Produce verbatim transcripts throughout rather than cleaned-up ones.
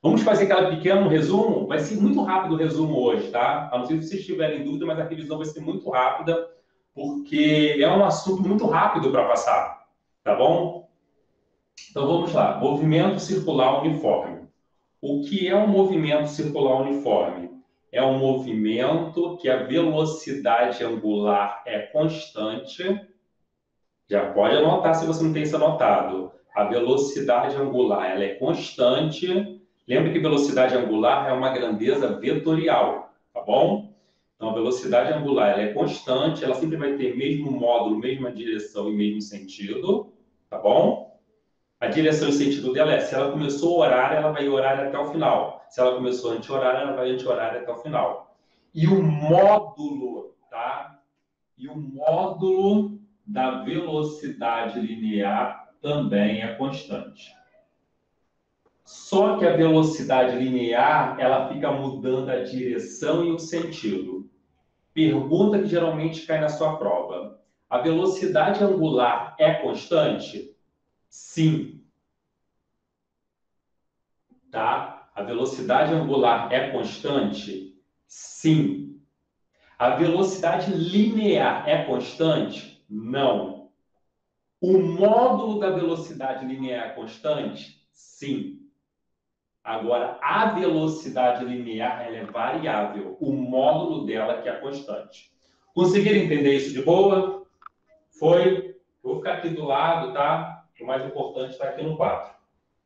Vamos fazer aquele pequeno resumo? Vai ser muito rápido o resumo hoje, tá? A não ser se vocês tiverem dúvida, mas a revisão vai ser muito rápida, porque é um assunto muito rápido para passar, tá bom? Então vamos lá. Movimento circular uniforme. O que é um movimento circular uniforme? É um movimento que a velocidade angular é constante. Já pode anotar se você não tem isso anotado. A velocidade angular ela é constante. Lembra que velocidade angular é uma grandeza vetorial, tá bom? Então, a velocidade angular ela é constante, ela sempre vai ter mesmo módulo, mesma direção e mesmo sentido, tá bom? A direção e sentido dela é, se ela começou horário, ela vai horário até o final. Se ela começou anti-horário, ela vai anti-horário até o final. E o módulo, tá? E o módulo da velocidade linear também é constante. Só que a velocidade linear, ela fica mudando a direção e o sentido. Pergunta que geralmente cai na sua prova. A velocidade angular é constante? Sim. Tá? A velocidade angular é constante? Sim. A velocidade linear é constante? Não. O módulo da velocidade linear é constante? Sim. Agora, a velocidade linear ela é variável. O módulo dela que é constante. Conseguiram entender isso de boa? Foi? Eu vou ficar aqui do lado, tá? O mais importante está aqui no quadro.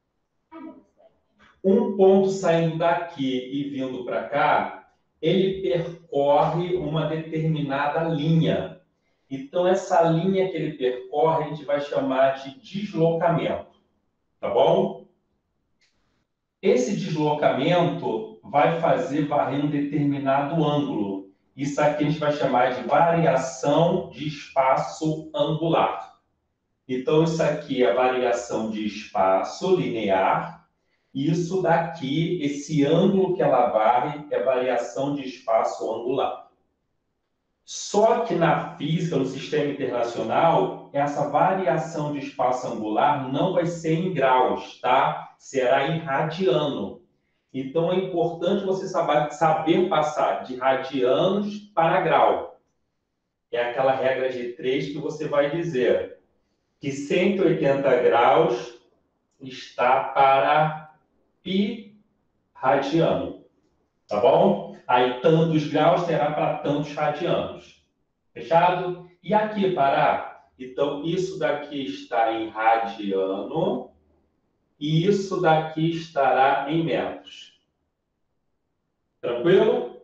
Um ponto saindo daqui e vindo para cá, ele percorre uma determinada linha. Então, essa linha que ele percorre, a gente vai chamar de deslocamento. Tá bom? Esse deslocamento vai fazer varrer um determinado ângulo. Isso aqui a gente vai chamar de variação de espaço angular. Então, isso aqui é a variação de espaço linear. Isso daqui, esse ângulo que ela varre, é variação de espaço angular. Só que na física, no sistema internacional, essa variação de espaço angular não vai ser em graus, tá? Será em radiano. Então, é importante você saber, saber passar de radianos para grau. É aquela regra de três que você vai dizer que cento e oitenta graus está para pi radiano. Tá bom? Aí, tantos graus terá para tantos radianos. Fechado? E aqui, parar? Então, isso daqui está em radiano e isso daqui estará em metros. Tranquilo?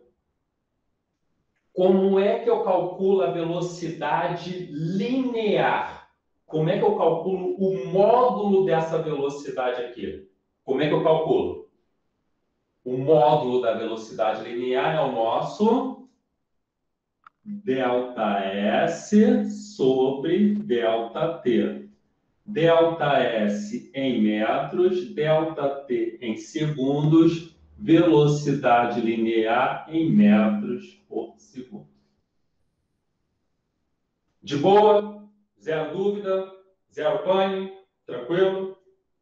Como é que eu calculo a velocidade linear? Como é que eu calculo o módulo dessa velocidade aqui? Como é que eu calculo? O módulo da velocidade linear é o nosso ΔS sobre ΔT. ΔS em metros, ΔT em segundos, velocidade linear em metros por segundo. De boa? Zero dúvida? Zero pane? Tranquilo?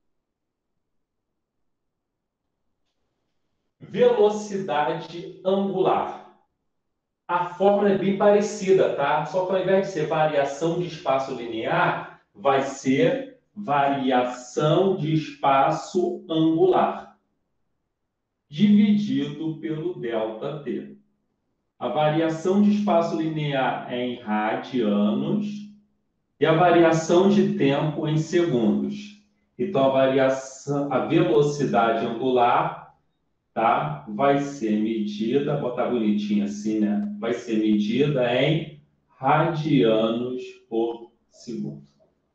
Velocidade angular. A fórmula é bem parecida, tá? Só que ao invés de ser variação de espaço linear, vai ser variação de espaço angular, dividido pelo ΔT. A variação de espaço linear é em radianos e a variação de tempo em segundos. Então, a variação, a velocidade angular, tá? Vai ser medida, vou botar bonitinho assim, né? Vai ser medida em radianos por segundo.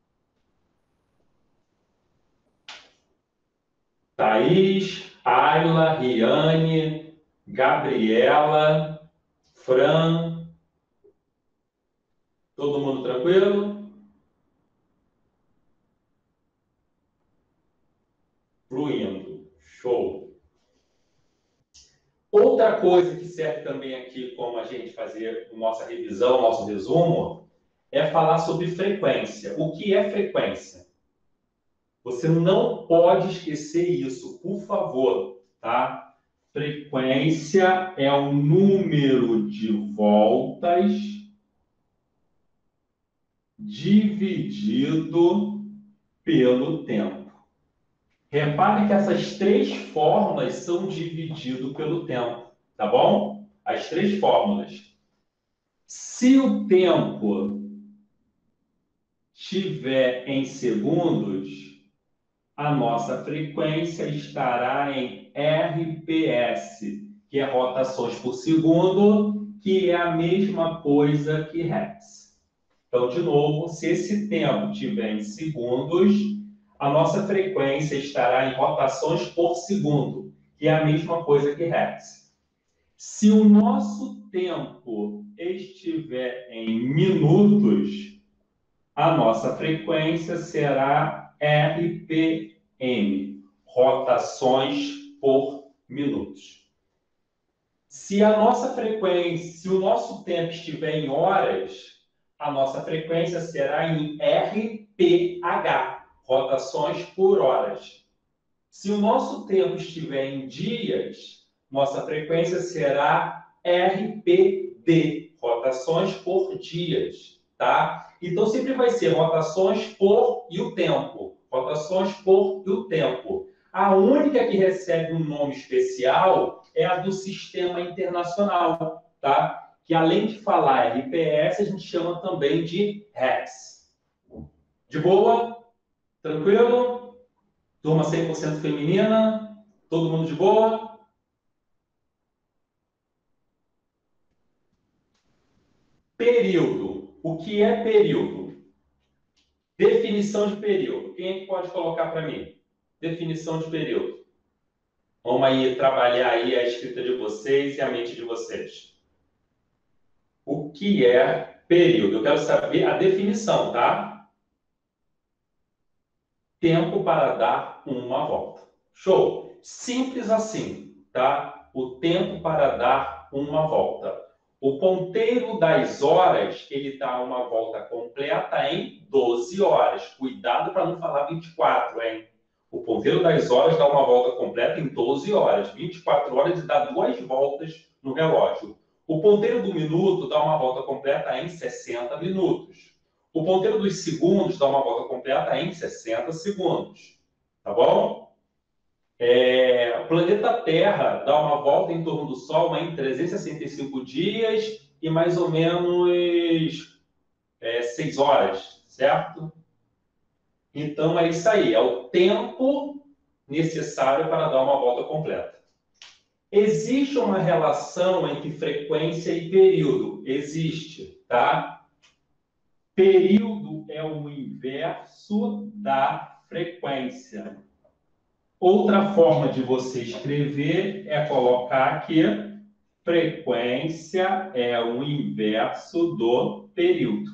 Thaís, Ayla, Riane, Gabriela, Fran, todo mundo tranquilo? Fluindo. Show. Outra coisa que serve também aqui como a gente fazer nossa revisão, nosso resumo, é falar sobre frequência. O que é frequência? Você não pode esquecer isso, por favor. tá? Frequência é o número de voltas dividido pelo tempo. Repare que essas três fórmulas são divididas pelo tempo, tá bom? As três fórmulas. Se o tempo estiver em segundos, a nossa frequência estará em R P S, que é rotações por segundo, que é a mesma coisa que Hertz. Então, de novo, se esse tempo estiver em segundos, a nossa frequência estará em rotações por segundo, que é a mesma coisa que Hertz. Se o nosso tempo estiver em minutos, a nossa frequência será R P M, rotações por minutos. Se a nossa frequência, se o nosso tempo estiver em horas, a nossa frequência será em R P H, rotações por horas. Se o nosso tempo estiver em dias, nossa frequência será R P D, rotações por dias, tá? Então, sempre vai ser rotações por e o tempo. Rotações por e o tempo. A única que recebe um nome especial é a do Sistema Internacional, tá? Que além de falar R P S, a gente chama também de Hertz. De boa? Tranquilo? Turma cem por cento feminina? Todo mundo de boa? Período. O que é período? Definição de período. Quem é que pode colocar para mim? Definição de período. Vamos aí trabalhar aí a escrita de vocês e a mente de vocês. O que é período? Eu quero saber a definição, tá? Tempo para dar uma volta. Show! Simples assim, tá? O tempo para dar uma volta. O ponteiro das horas, ele dá uma volta completa em doze horas. Cuidado para não falar vinte e quatro, hein? O ponteiro das horas dá uma volta completa em doze horas. vinte e quatro horas e dá duas voltas no relógio. O ponteiro do minuto dá uma volta completa em sessenta minutos. O ponteiro dos segundos dá uma volta completa em sessenta segundos. Tá bom? É, o planeta Terra dá uma volta em torno do Sol em trezentos e sessenta e cinco dias e mais ou menos é, seis horas, certo? Então é isso aí, é o tempo necessário para dar uma volta completa. Existe uma relação entre frequência e período? Existe, tá? Período é o inverso da frequência. Outra forma de você escrever é colocar que frequência é o inverso do período.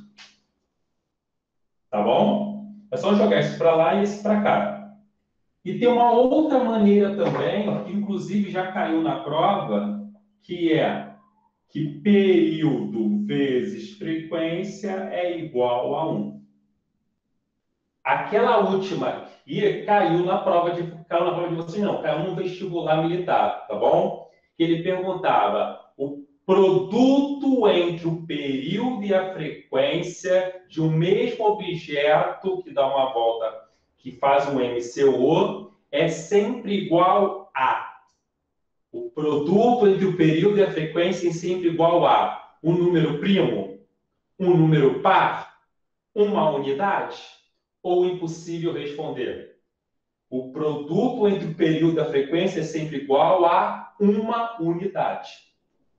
Tá bom? É só jogar isso para lá e esse para cá. E tem uma outra maneira também, que inclusive já caiu na prova, que é que período vezes frequência é igual a um. Aquela última aqui caiu na prova de caiu na prova de vocês não, caiu no vestibular militar, tá bom? Que ele perguntava o produto entre o período e a frequência de um mesmo objeto que dá uma volta, que faz um M C O, é sempre igual a. O produto entre o período e a frequência é sempre igual a um número primo, um número par, uma unidade? Ou impossível responder? O produto entre o período e a frequência é sempre igual a uma unidade.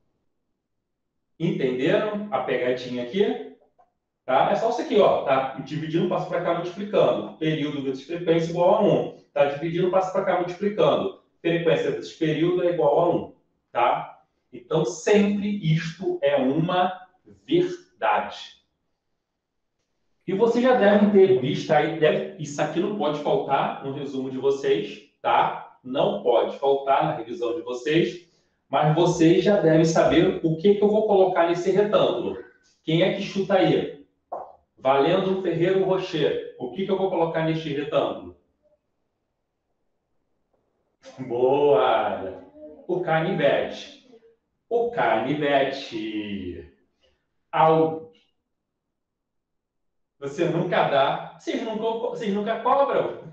Entenderam a pegadinha aqui? Tá? É só isso aqui, ó. Tá dividindo, passo para cá, multiplicando. Período vezes frequência igual a um. Tá dividindo, passo para cá, multiplicando. Frequência vezes período é igual a um. Tá? Então, sempre isto é uma verdade. E vocês já devem ter visto aí, deve, isso aqui não pode faltar no resumo de vocês, tá? Não pode faltar na revisão de vocês, mas vocês já devem saber o que, que eu vou colocar nesse retângulo. Quem é que chuta aí? Valendo Ferreiro Rocher, o que, que eu vou colocar neste retângulo? Boa! O canivete. O canivete. Ao... Você nunca dá. Vocês nunca, vocês nunca cobram.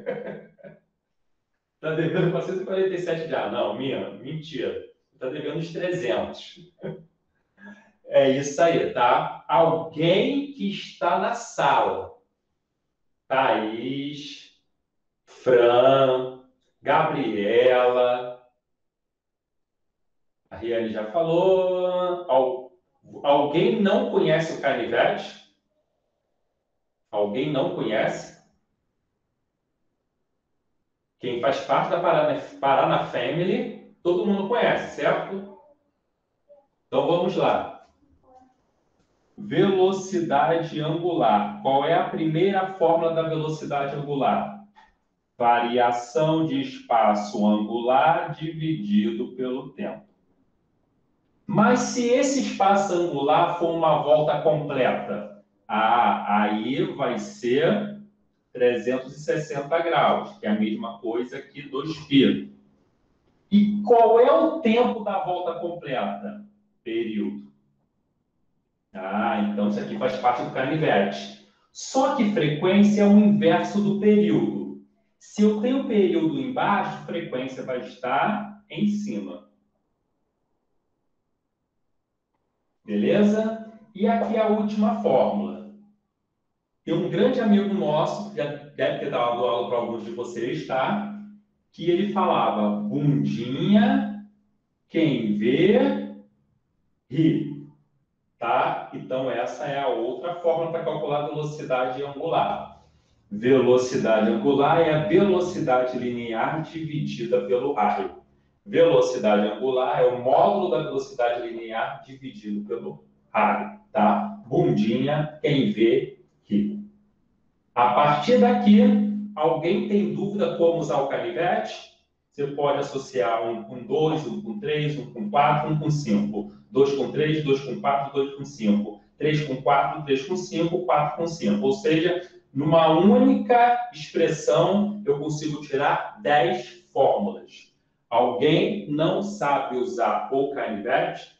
Está devendo quatrocentos e quarenta e sete já. Não, minha, mentira. Está devendo os trezentos. É isso aí, tá? Alguém que está na sala. Thaís, Fran, Gabriela, a Riane já falou. Al- Alguém não conhece o canivete? Alguém não conhece? Quem faz parte da Paraná, Paraná Family, todo mundo conhece, certo? Então vamos lá. Velocidade angular. Qual é a primeira fórmula da velocidade angular? Variação de espaço angular dividido pelo tempo. Mas se esse espaço angular for uma volta completa, ah, aí vai ser trezentos e sessenta graus, que é a mesma coisa que dois π. E qual é o tempo da volta completa? Período. Ah, então isso aqui faz parte do canivete. Só que frequência é o inverso do período. Se eu tenho período embaixo, frequência vai estar em cima. Beleza? E aqui a última fórmula. Tem um grande amigo nosso, que já deve ter dado aula para alguns de vocês, tá? Que ele falava, bundinha, quem vê, ri. Tá? Então, essa é a outra fórmula para calcular a velocidade angular. Velocidade angular é a velocidade linear dividida pelo raio. Velocidade angular é o módulo da velocidade linear dividido pelo raio. Tá? Bundinha, quem vê, ri. A partir daqui, alguém tem dúvida como usar o canivete? Você pode associar um com dois, um com três, um com quatro, um com cinco. dois com três, dois com quatro, dois com cinco. três com quatro, três com cinco, quatro com cinco. Ou seja, numa única expressão, eu consigo tirar dez fórmulas. Alguém não sabe usar o canivete?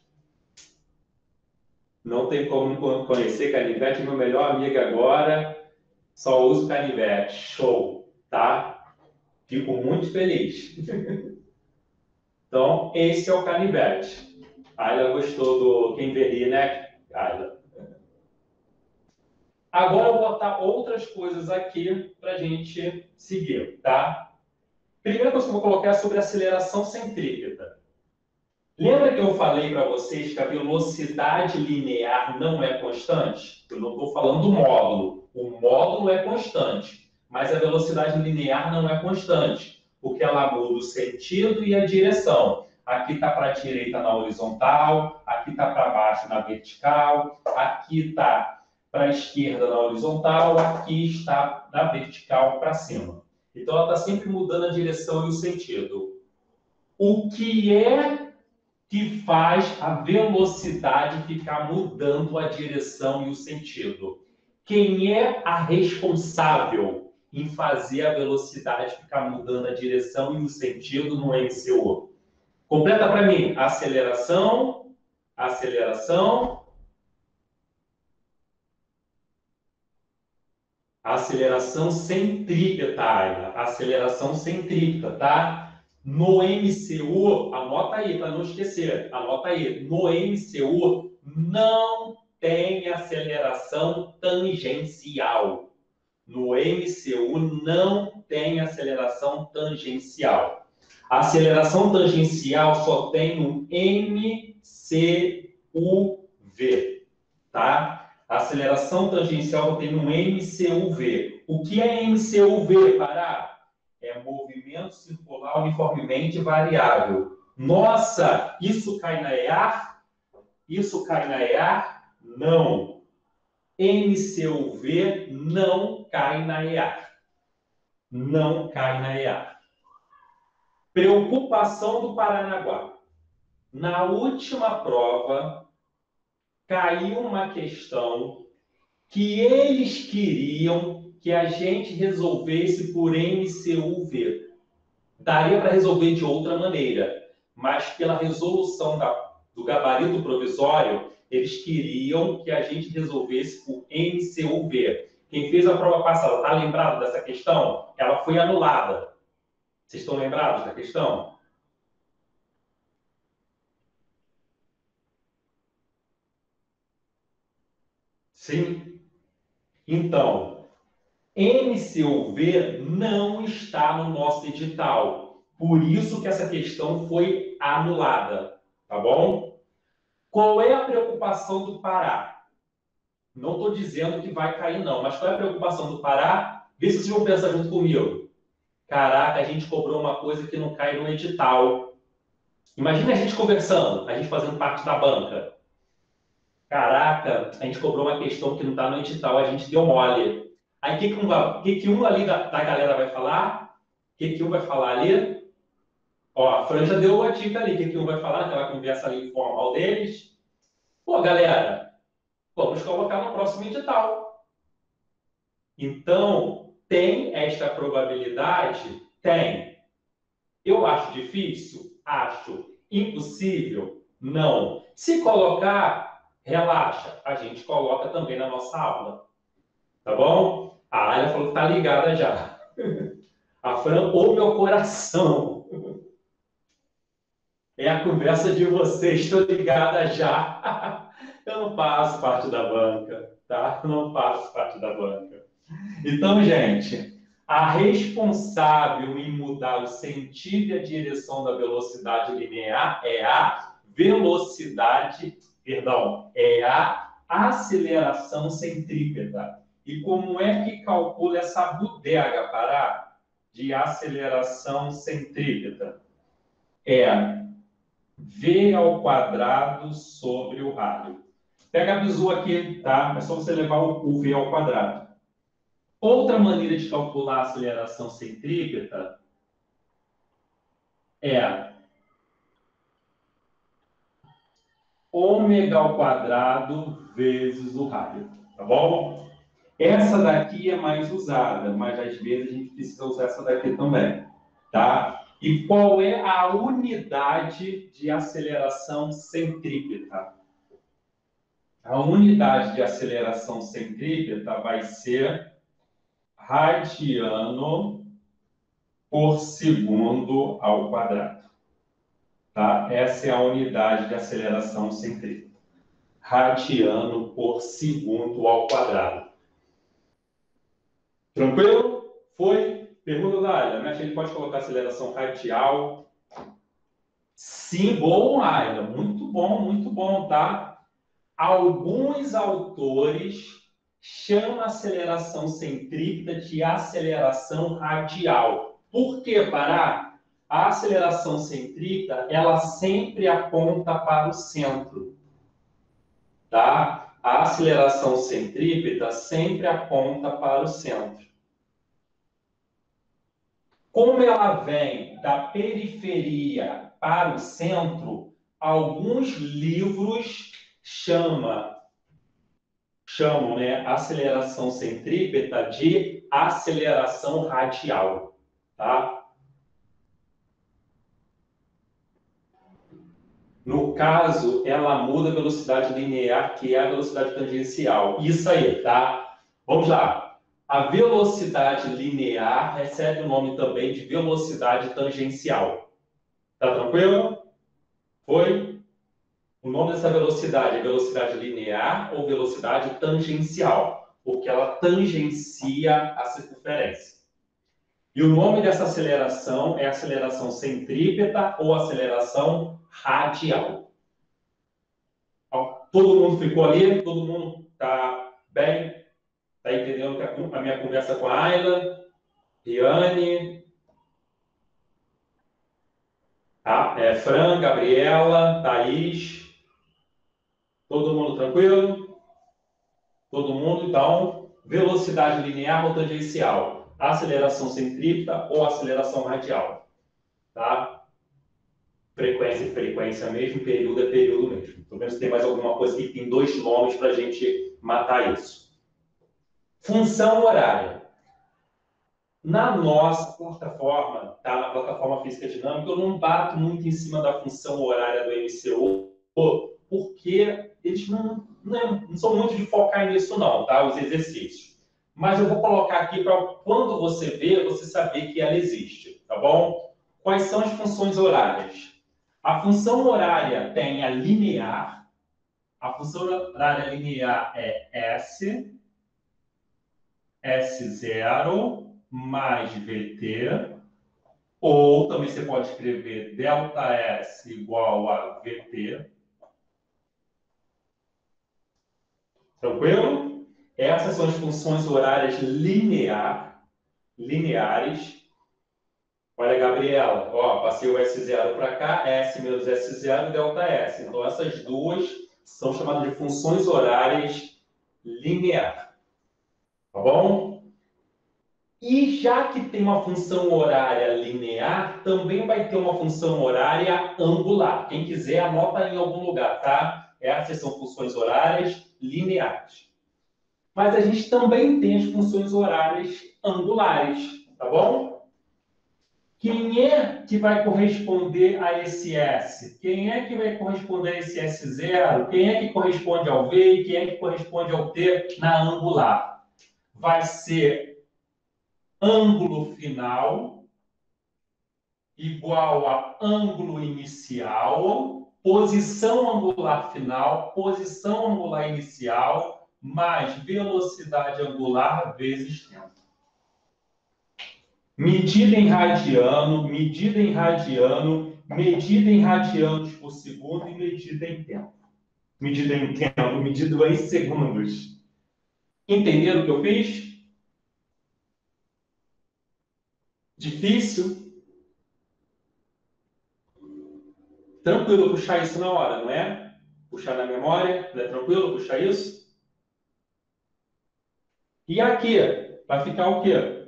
Não tem como conhecer canivete. Meu melhor amigo agora só uso canivete. Show, tá? Fico muito feliz. Então, esse é o canivete. A Ayla gostou do quem veria, né, Ayla? Agora eu vou botar outras coisas aqui para a gente seguir, tá? Primeira coisa que eu vou colocar é sobre aceleração centrípeta. Lembra que eu falei para vocês que a velocidade linear não é constante? Eu não estou falando do módulo. O módulo é constante, mas a velocidade linear não é constante, porque ela muda o sentido e a direção. Aqui está para a direita na horizontal, aqui está para baixo na vertical, aqui está para a esquerda na horizontal, aqui está na vertical para cima. Então, ela está sempre mudando a direção e o sentido. O que é que faz a velocidade ficar mudando a direção e o sentido? Quem é a responsável em fazer a velocidade ficar mudando a direção e o sentido no M C U? Completa para mim. Aceleração, aceleração, aceleração centrípeta, aceleração centrípeta, tá? No M C U, anota aí para não esquecer, anota aí, no M C U não tem aceleração tangencial. No M C U não tem aceleração tangencial. A aceleração tangencial só tem no M C U V, tá? A aceleração tangencial tem no M C U V. O que é M C U V, Pará? É movimento circular uniformemente variável. Nossa, isso cai na E A R? Isso cai na E A R? Não. M C U V não cai na E A R. Não cai na E A R. Preocupação do Paranaguá. Na última prova, caiu uma questão que eles queriam que a gente resolvesse por M C U V. daria para resolver de outra maneira, mas pela resolução da, do gabarito provisório, eles queriam que a gente resolvesse por M C U V. Quem fez a prova passada, está lembrado dessa questão? Ela foi anulada. Vocês estão lembrados da questão? Sim? Então, M C U V não está no nosso edital. Por isso que essa questão foi anulada. Tá bom? Qual é a preocupação do Pará? Não estou dizendo que vai cair, não. Mas qual é a preocupação do Pará? Vê se vocês vão pensar junto comigo. Caraca, a gente cobrou uma coisa que não cai no edital. Imagina a gente conversando, a gente fazendo parte da banca. Caraca, a gente cobrou uma questão que não está no edital, a gente deu mole. Aí o que, que, um, que, que um ali da, da galera vai falar? O que, que um vai falar ali? Ó, a Fran já deu a dica ali. O que, que um vai falar? Aquela conversa ali informal deles. Pô, galera, vamos colocar no próximo edital. Então, tem esta probabilidade? Tem. Eu acho difícil? Acho. Impossível? Não. Se colocar, relaxa. A gente coloca também na nossa aula. Tá bom? A Ayla falou que tá ligada já. A Fran, ou meu coração. É a conversa de vocês, estou ligada já. Eu não faço parte da banca, tá? Eu não faço parte da banca. Então, gente, a responsável em mudar o sentido e a direção da velocidade linear é a velocidade, perdão, é a aceleração centrípeta. E como é que calcula essa bodega, Pará, de aceleração centrípeta? É V ao quadrado sobre o rádio. Pega a bizu aqui, tá? É só você levar o V ao quadrado. Outra maneira de calcular a aceleração centrípeta é ômega ao quadrado vezes o rádio, tá bom? Essa daqui é mais usada, mas às vezes a gente precisa usar essa daqui também, tá? E qual é a unidade de aceleração centrípeta? A unidade de aceleração centrípeta vai ser radiano por segundo ao quadrado. Tá? Essa é a unidade de aceleração centrípeta. Radiano por segundo ao quadrado. Tranquilo? Foi? Pergunta da Ayla. Né? A gente pode colocar aceleração radial. Sim, bom, Ayla. Muito bom, muito bom, tá? Alguns autores chamam a aceleração centrípeta de aceleração radial. Por que, Pará? A aceleração centrípeta, ela sempre aponta para o centro. Tá? A aceleração centrípeta sempre aponta para o centro. Como ela vem da periferia para o centro, alguns livros chamam chamam, né, aceleração centrípeta de aceleração radial, tá? No caso, ela muda a velocidade linear, que é a velocidade tangencial. Isso aí, tá? Vamos lá. A velocidade linear recebe o nome também de velocidade tangencial. Tá tranquilo? Foi? O nome dessa velocidade é velocidade linear ou velocidade tangencial, porque ela tangencia a circunferência. E o nome dessa aceleração é aceleração centrípeta ou aceleração radial. Todo mundo ficou ali? Todo mundo está bem? Está entendendo a minha conversa com a Ayla? Riane? Tá? É, Fran, Gabriela, Thaís? Todo mundo tranquilo? Todo mundo, então, velocidade linear ou tangencial? Aceleração centrípeta ou aceleração radial? Tá? Frequência e frequência mesmo, período é período mesmo. Estou vendo se tem mais alguma coisa aqui que tem dois nomes para a gente matar isso. Função horária. Na nossa plataforma, tá? Na plataforma física dinâmica, eu não bato muito em cima da função horária do M C O, porque eles não, não, não são muito de focar nisso não, tá? Os exercícios. Mas eu vou colocar aqui para quando você vê, você saber que ela existe, tá bom? Quais são as funções horárias? A função horária tem a linear. A função horária linear é S, S zero mais V T, ou também você pode escrever delta S igual a V T. Tranquilo? Essas são as funções horárias linear, lineares. Olha, Gabriela, ó, passei o S zero para cá, S menos S zero, delta S. Então, essas duas são chamadas de funções horárias linear. Tá bom? E já que tem uma função horária linear, também vai ter uma função horária angular. Quem quiser, anota em algum lugar, tá? Essas são funções horárias lineares. Mas a gente também tem as funções horárias angulares, tá bom? Quem é que vai corresponder a esse S? Quem é que vai corresponder a esse S zero? Quem é que corresponde ao V e quem é que corresponde ao T na angular? Vai ser ângulo final igual a ângulo inicial, posição angular final, posição angular inicial, mais velocidade angular vezes tempo. Medida em radiano, medida em radiano, medida em radianos por segundo e medida em tempo. Medida em tempo, medida em segundos. Entenderam o que eu fiz? Difícil? Tranquilo puxar isso na hora, não é? Puxar na memória, não é tranquilo puxar isso? E aqui, vai ficar o quê?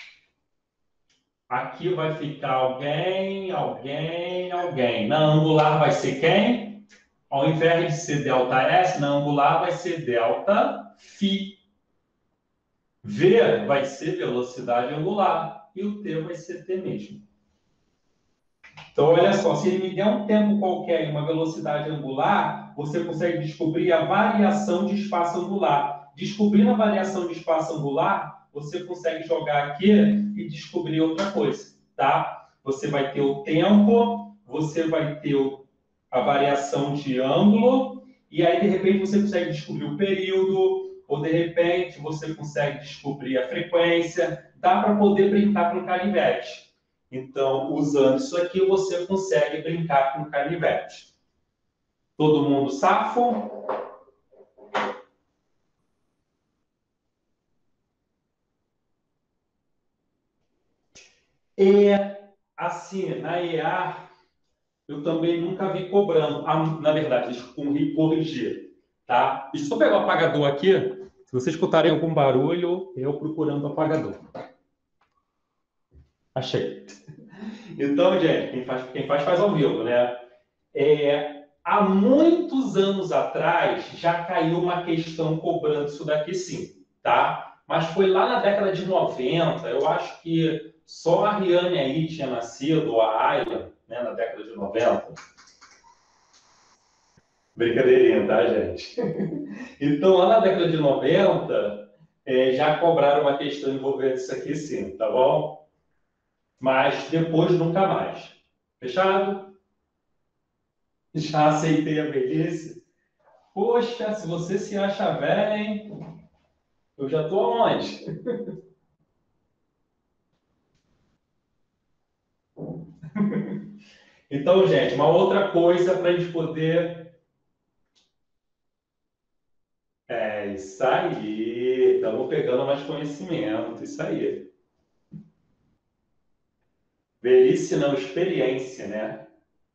Aqui vai ficar alguém, alguém, alguém. Na angular vai ser quem? Ao invés de ser delta S, na angular vai ser delta φ. V vai ser velocidade angular e o T vai ser T mesmo. Então, olha só, se ele me der um tempo qualquer e uma velocidade angular, você consegue descobrir a variação de espaço angular. Descobrindo a variação de espaço angular, você consegue jogar aqui e descobrir outra coisa, tá? Você vai ter o tempo, você vai ter a variação de ângulo, e aí, de repente, você consegue descobrir o período, ou, de repente, você consegue descobrir a frequência. Dá para poder brincar com canivete. Então, usando isso aqui, você consegue brincar com canivete. Todo mundo safo? E, assim, na E A, eu também nunca vi cobrando. Ah, na verdade, deixa eu corrigir, tá? Deixa eu só pegar o apagador aqui. Se vocês escutarem algum barulho, eu procurando o apagador. Achei. Então, gente, quem faz, quem faz, faz ao vivo, né? É, há muitos anos atrás, já caiu uma questão cobrando isso daqui sim, tá? Mas foi lá na década de noventa, eu acho que só a Rihanna aí tinha nascido, ou a Ayla, né, na década de noventa. Brincadeirinha, tá, gente? Então, lá na década de noventa, é, já cobraram uma questão envolvendo isso aqui sim, tá bom? Mas depois nunca mais. Fechado? Já aceitei a velhice. Poxa, se você se acha velho, eu já estou aonde? Então, gente, uma outra coisa para a gente poder... É isso aí, estamos pegando mais conhecimento, isso aí. Velhice não, experiência, né?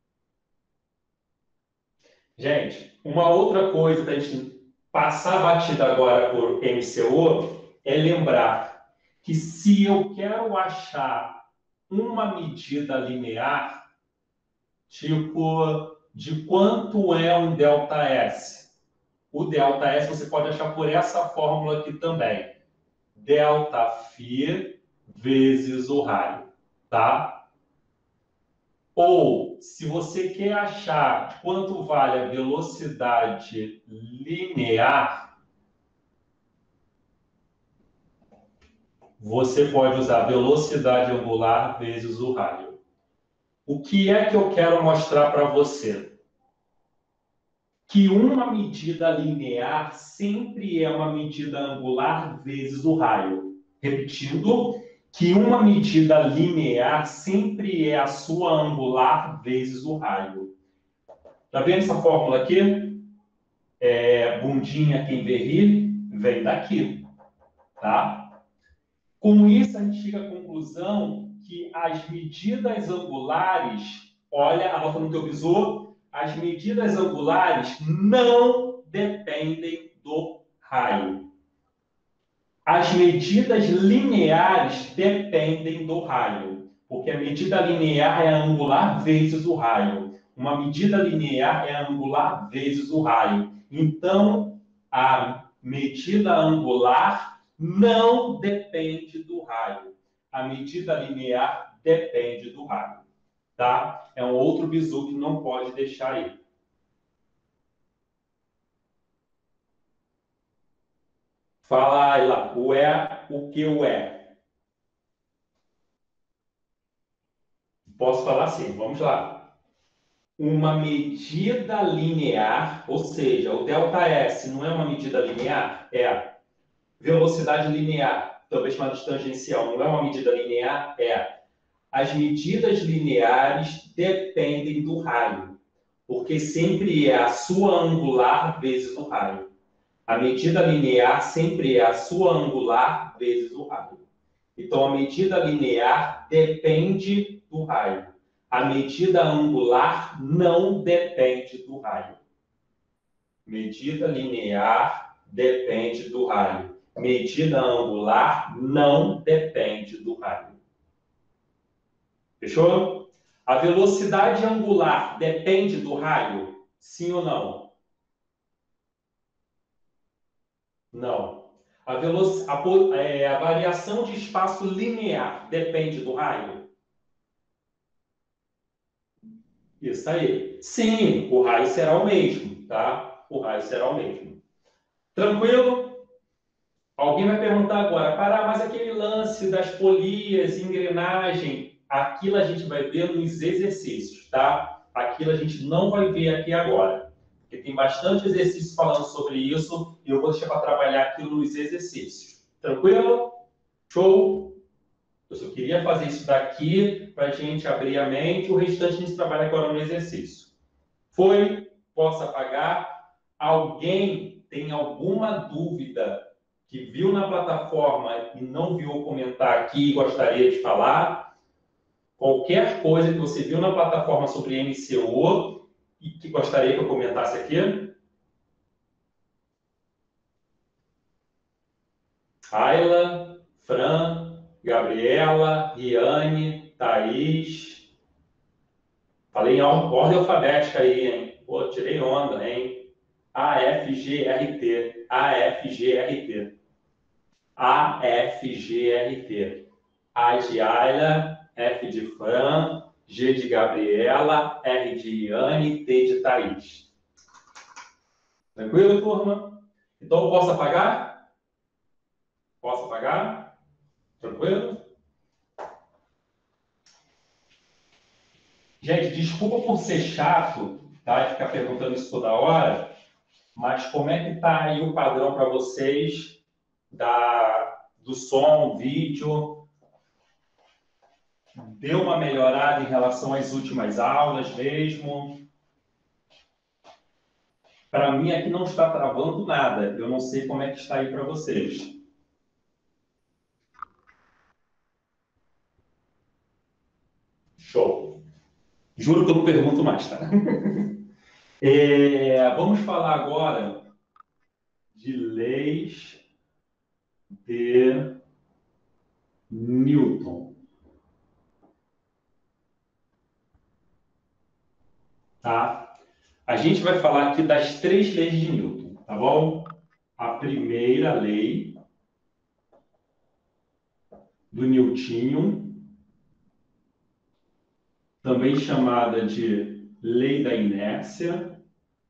Gente, uma outra coisa para a gente passar a batida agora por M C O é lembrar que se eu quero achar uma medida linear, tipo, de quanto é um delta S? O delta S você pode achar por essa fórmula aqui também. Delta φ vezes o raio, tá? Ou, se você quer achar quanto vale a velocidade linear, você pode usar velocidade angular vezes o raio. O que é que eu quero mostrar para você? Que uma medida linear sempre é uma medida angular vezes o raio. Repetindo, que uma medida linear sempre é a sua angular vezes o raio. Tá vendo essa fórmula aqui? É, bundinha quem vê rir, vem daqui, tá? Com isso, a gente chega à conclusão que as medidas angulares, olha, anota no teu visor, as medidas angulares não dependem do raio. As medidas lineares dependem do raio, porque a medida linear é a angular vezes o raio. Uma medida linear é a angular vezes o raio. Então, a medida angular não depende do raio. A medida linear depende do raio, tá? É um outro bizu que não pode deixar aí. Fala aí lá, o é, o que o é? Posso falar assim, vamos lá. Uma medida linear, ou seja, o ΔS não é uma medida linear, é a velocidade linear, também chamada de tangencial, não é uma medida linear, é. As medidas lineares dependem do raio, porque sempre é a sua angular vezes o raio. A medida linear sempre é a sua angular vezes o raio. Então, a medida linear depende do raio. A medida angular não depende do raio. Medida linear depende do raio. Medida angular não depende do raio. Fechou? A velocidade angular depende do raio? Sim ou não? Não. A, veloc... a, é, a variação de espaço linear depende do raio? Isso aí. Sim, o raio será o mesmo, tá? O raio será o mesmo. Tranquilo? Alguém vai perguntar agora, Pará, mas aquele lance das polias, engrenagem, aquilo a gente vai ver nos exercícios, tá? Aquilo a gente não vai ver aqui agora, porque tem bastante exercício falando sobre isso e eu vou deixar para trabalhar aquilo nos exercícios. Tranquilo? Show? Eu só queria fazer isso daqui para a gente abrir a mente, o restante a gente trabalha agora no exercício. Foi? Posso apagar? Alguém tem alguma dúvida que viu na plataforma e não viu comentar aqui e gostaria de falar? Qualquer coisa que você viu na plataforma sobre M C O e que gostaria que eu comentasse aqui? Ayla, Fran, Gabriela, Riane, Thaís. Falei em ordem alfabética aí, hein? Pô, tirei onda, hein? A F G R T. A F G R T. A F G R T. A de Ayla, F de Fran, G de Gabriela, R de Iane, T de Thaís. Tranquilo, turma? Então, eu posso apagar? Posso apagar? Tranquilo? Gente, desculpa por ser chato, tá? E ficar perguntando isso toda hora, mas como é que está aí o padrão para vocês da, do som, vídeo? Deu uma melhorada em relação às últimas aulas mesmo? Para mim aqui não está travando nada. Eu não sei como é que está aí para vocês. Show. Juro que eu não pergunto mais, tá? É, vamos falar agora de leis de Newton. Tá? A gente vai falar aqui das três leis de Newton, tá bom? A primeira lei, do Newtonian, também chamada de lei da inércia.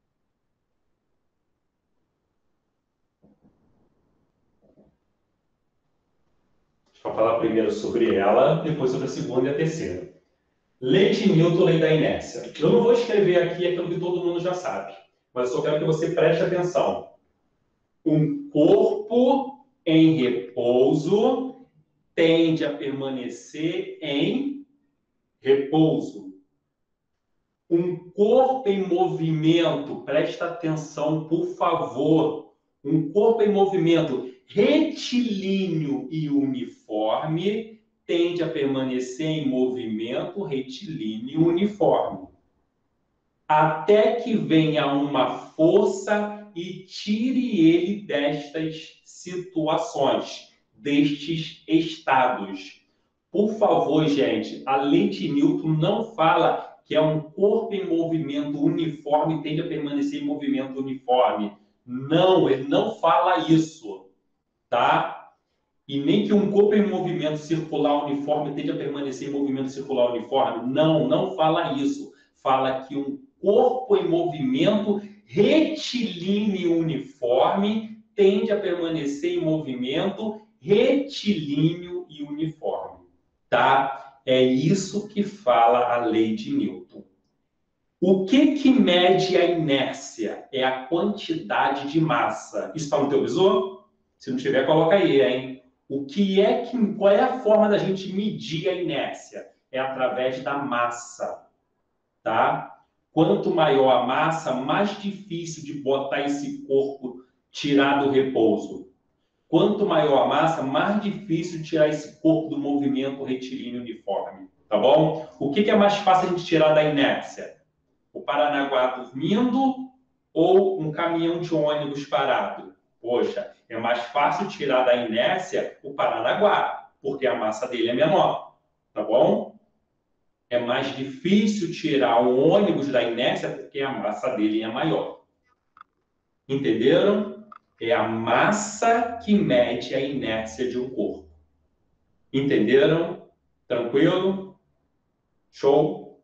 Vou falar primeiro sobre ela, depois sobre a segunda e a terceira. Lei de Newton, lei da inércia. Eu não vou escrever aqui aquilo que todo mundo já sabe, mas eu só quero que você preste atenção. Um corpo em repouso tende a permanecer em repouso. Um corpo em movimento, presta atenção, por favor. Um corpo em movimento retilíneo e uniforme tende a permanecer em movimento retilíneo e uniforme. Até que venha uma força e tire ele destas situações, destes estados. Por favor, gente, a lei de Newton não fala que é um corpo em movimento uniforme tende a permanecer em movimento uniforme. Não, ele não fala isso, tá? E nem que um corpo em movimento circular uniforme tende a permanecer em movimento circular uniforme. Não, não fala isso. Fala que um corpo em movimento retilíneo uniforme tende a permanecer em movimento retilíneo e uniforme. Tá? É isso que fala a lei de Newton. O que que mede a inércia? É a quantidade de massa. Isso está no teu visor? Se não tiver, coloca aí, hein? O que é que, qual é a forma da gente medir a inércia? É através da massa, tá? Quanto maior a massa, mais difícil de botar esse corpo tirar do repouso. Quanto maior a massa, mais difícil tirar esse corpo do movimento retilíneo uniforme, tá bom? O que que é mais fácil a gente tirar da inércia? O Paranaguá dormindo ou um caminhão de ônibus parado? Poxa, é mais fácil tirar da inércia o Paranaguá, porque a massa dele é menor, tá bom? É mais difícil tirar o ônibus da inércia porque a massa dele é maior. Entenderam? É a massa que mede a inércia de um corpo. Entenderam? Tranquilo? Show?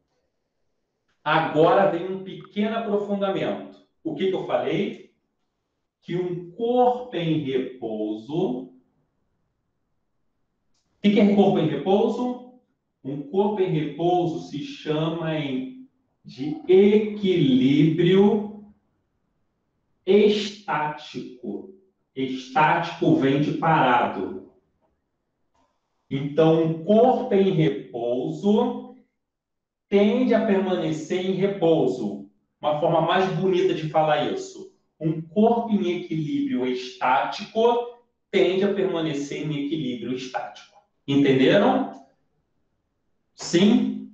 Agora vem um pequeno aprofundamento. O que, que eu falei? Que um corpo em repouso... O que, que é corpo em repouso? Um corpo em repouso se chama em, de equilíbrio estático. Estático vem de parado. Então, um corpo em repouso tende a permanecer em repouso. Uma forma mais bonita de falar isso. Um corpo em equilíbrio estático tende a permanecer em equilíbrio estático. Entenderam? Sim?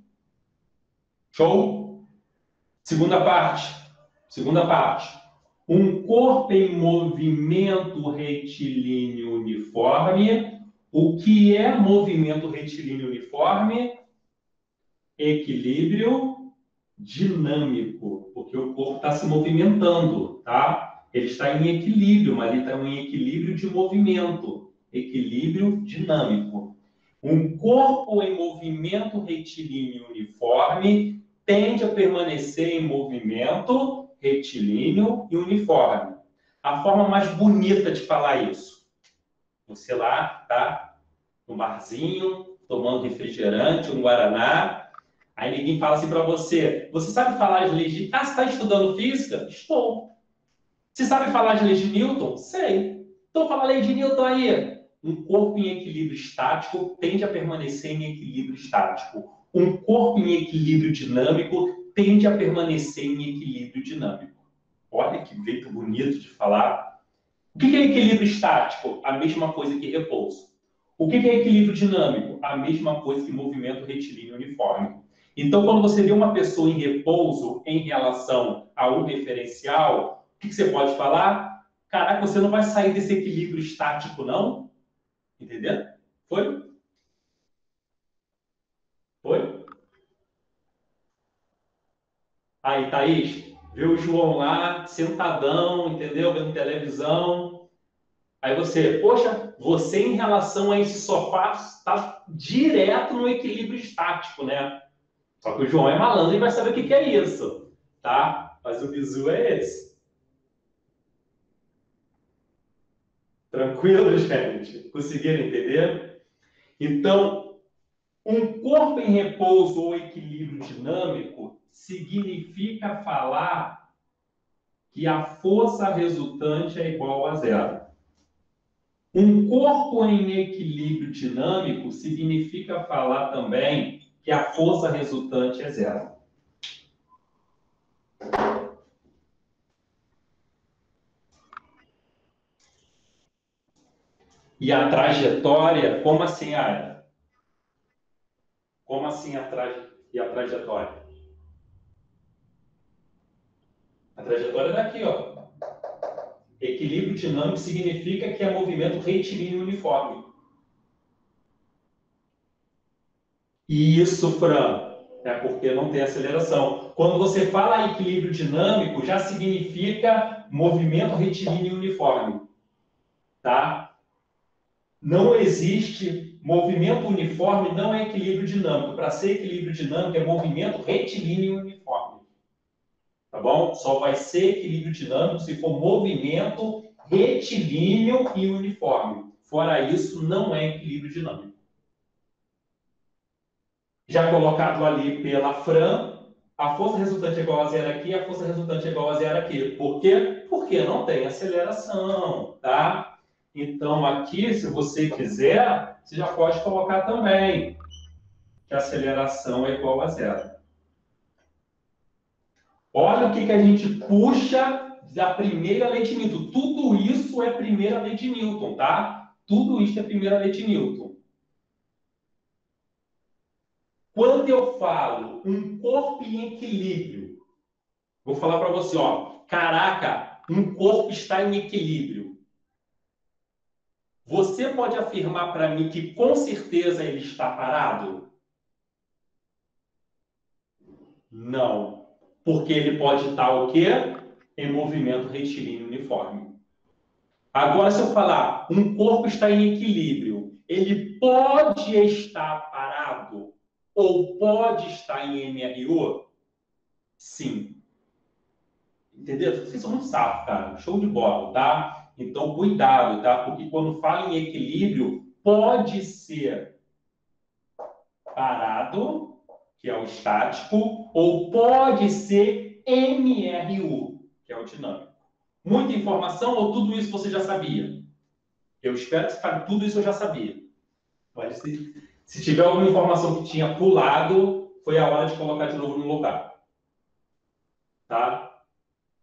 Show? Segunda parte. Segunda parte. Um corpo em movimento retilíneo uniforme. O que é movimento retilíneo uniforme? Equilíbrio dinâmico, porque o corpo está se movimentando, tá? Ele está em equilíbrio, mas ele está em equilíbrio de movimento, equilíbrio dinâmico. Um corpo em movimento retilíneo uniforme tende a permanecer em movimento retilíneo e uniforme. A forma mais bonita de falar isso, você lá, tá? No barzinho, tomando refrigerante, um guaraná. Aí ninguém fala assim para você, você sabe falar as leis de... Ah, você está estudando física? Estou. Você sabe falar as leis de Newton? Sei. Então fala a lei de Newton aí. Um corpo em equilíbrio estático tende a permanecer em equilíbrio estático. Um corpo em equilíbrio dinâmico tende a permanecer em equilíbrio dinâmico. Olha que jeito bonito de falar. O que é equilíbrio estático? A mesma coisa que repouso. O que é equilíbrio dinâmico? A mesma coisa que movimento retilíneo uniforme. Então, quando você vê uma pessoa em repouso em relação a um referencial, o que você pode falar? Caraca, você não vai sair desse equilíbrio estático, não? Entendeu? Foi? Foi? Aí, Thaís, vê o João lá, sentadão, entendeu? Vendo televisão. Aí você, poxa, você em relação a esse sofá está direto no equilíbrio estático, né? Só que o João é malandro e vai saber o que que é isso, tá? Mas o bizu é esse. Tranquilo, gente? Conseguiram entender? Então, um corpo em repouso ou equilíbrio dinâmico significa falar que a força resultante é igual a zero. Um corpo em equilíbrio dinâmico significa falar também que a força resultante é zero. E a trajetória, como assim, Aya? Como assim a, traje... e a trajetória? A trajetória é daqui, ó. Equilíbrio dinâmico significa que é movimento retilíneo uniforme. E isso, Fran, é porque não tem aceleração. Quando você fala equilíbrio dinâmico, já significa movimento retilíneo uniforme, tá? Não existe movimento uniforme, não é equilíbrio dinâmico. Para ser equilíbrio dinâmico é movimento retilíneo uniforme. Tá bom? Só vai ser equilíbrio dinâmico se for movimento retilíneo e uniforme. Fora isso, não é equilíbrio dinâmico. Já colocado ali pela Fran, a força resultante é igual a zero aqui, a força resultante é igual a zero aqui. Por quê? Porque não tem aceleração, tá? Então, aqui, se você quiser, você já pode colocar também que a aceleração é igual a zero. Olha o que, que a gente puxa da primeira lei de Newton. Tudo isso é primeira lei de Newton, tá? Tudo isso é primeira lei de Newton. Quando eu falo um corpo em equilíbrio, vou falar para você, ó, caraca, um corpo está em equilíbrio. Você pode afirmar para mim que com certeza ele está parado? Não. Porque ele pode estar o quê? Em movimento retilíneo uniforme. Agora, se eu falar, um corpo está em equilíbrio, ele pode estar parado ou pode estar em M R U? Sim. Entendeu? Vocês são muito safos, cara. Show de bola, tá? Então, cuidado, tá? Porque quando fala em equilíbrio, pode ser parado, que é o estático, ou pode ser M R U, que é o dinâmico. Muita informação ou tudo isso você já sabia? Eu espero que você fale, tudo isso eu já sabia. Mas se, se tiver alguma informação que tinha pulado, foi a hora de colocar de novo no lugar. Tá?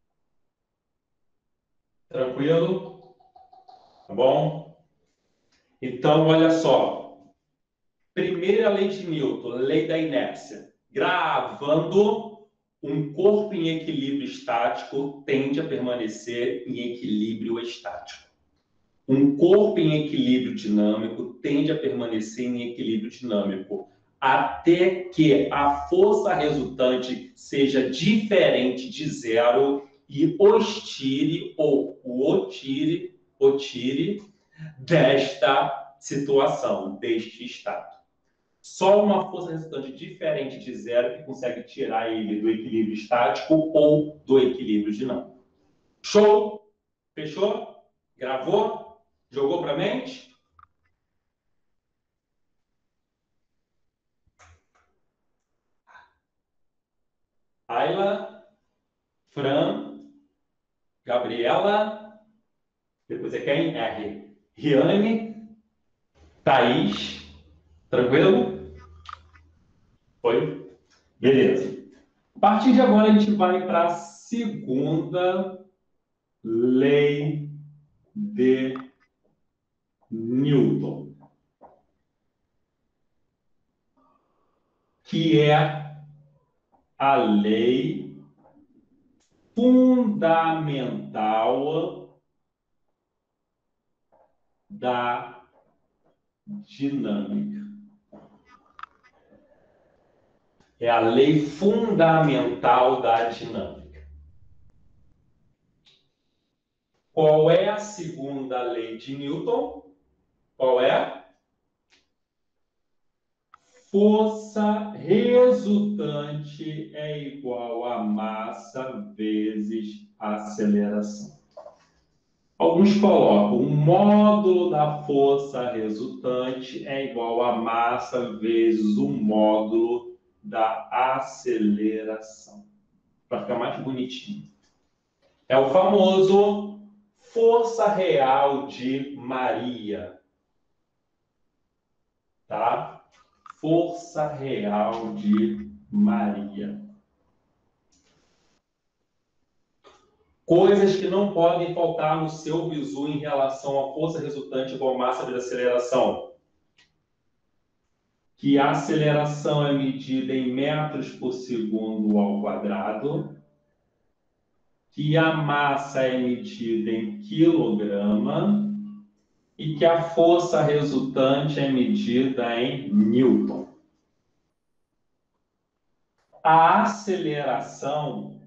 Tranquilo? Tá bom? Então, olha só. Primeira lei de Newton, lei da inércia. Gravando, um corpo em equilíbrio estático tende a permanecer em equilíbrio estático. Um corpo em equilíbrio dinâmico tende a permanecer em equilíbrio dinâmico até que a força resultante seja diferente de zero e os tire ou o tire, o tire desta situação, deste estado. Só uma força resultante diferente de zero que consegue tirar ele do equilíbrio estático ou do equilíbrio dinâmico. Show? Fechou? Gravou? Jogou para a mente? Ayla, Fran, Gabriela, depois é quem? R. Riane, Thaís, tranquilo? Foi? Beleza. A partir de agora a gente vai para a segunda lei de Newton, que é a lei fundamental da dinâmica. É a lei fundamental da dinâmica. Qual é a segunda lei de Newton? Qual é? Força resultante é igual a massa vezes aceleração. Alguns colocam o módulo da força resultante é igual a massa vezes o módulo da aceleração. Para ficar mais bonitinho. É o famoso força real de Maria. Tá? Força real de Maria. Coisas que não podem faltar no seu bizu em relação à força resultante igual a massa vezes aceleração. Que a aceleração é medida em metros por segundo ao quadrado. Que a massa é medida em quilograma. E que a força resultante é medida em Newton. A aceleração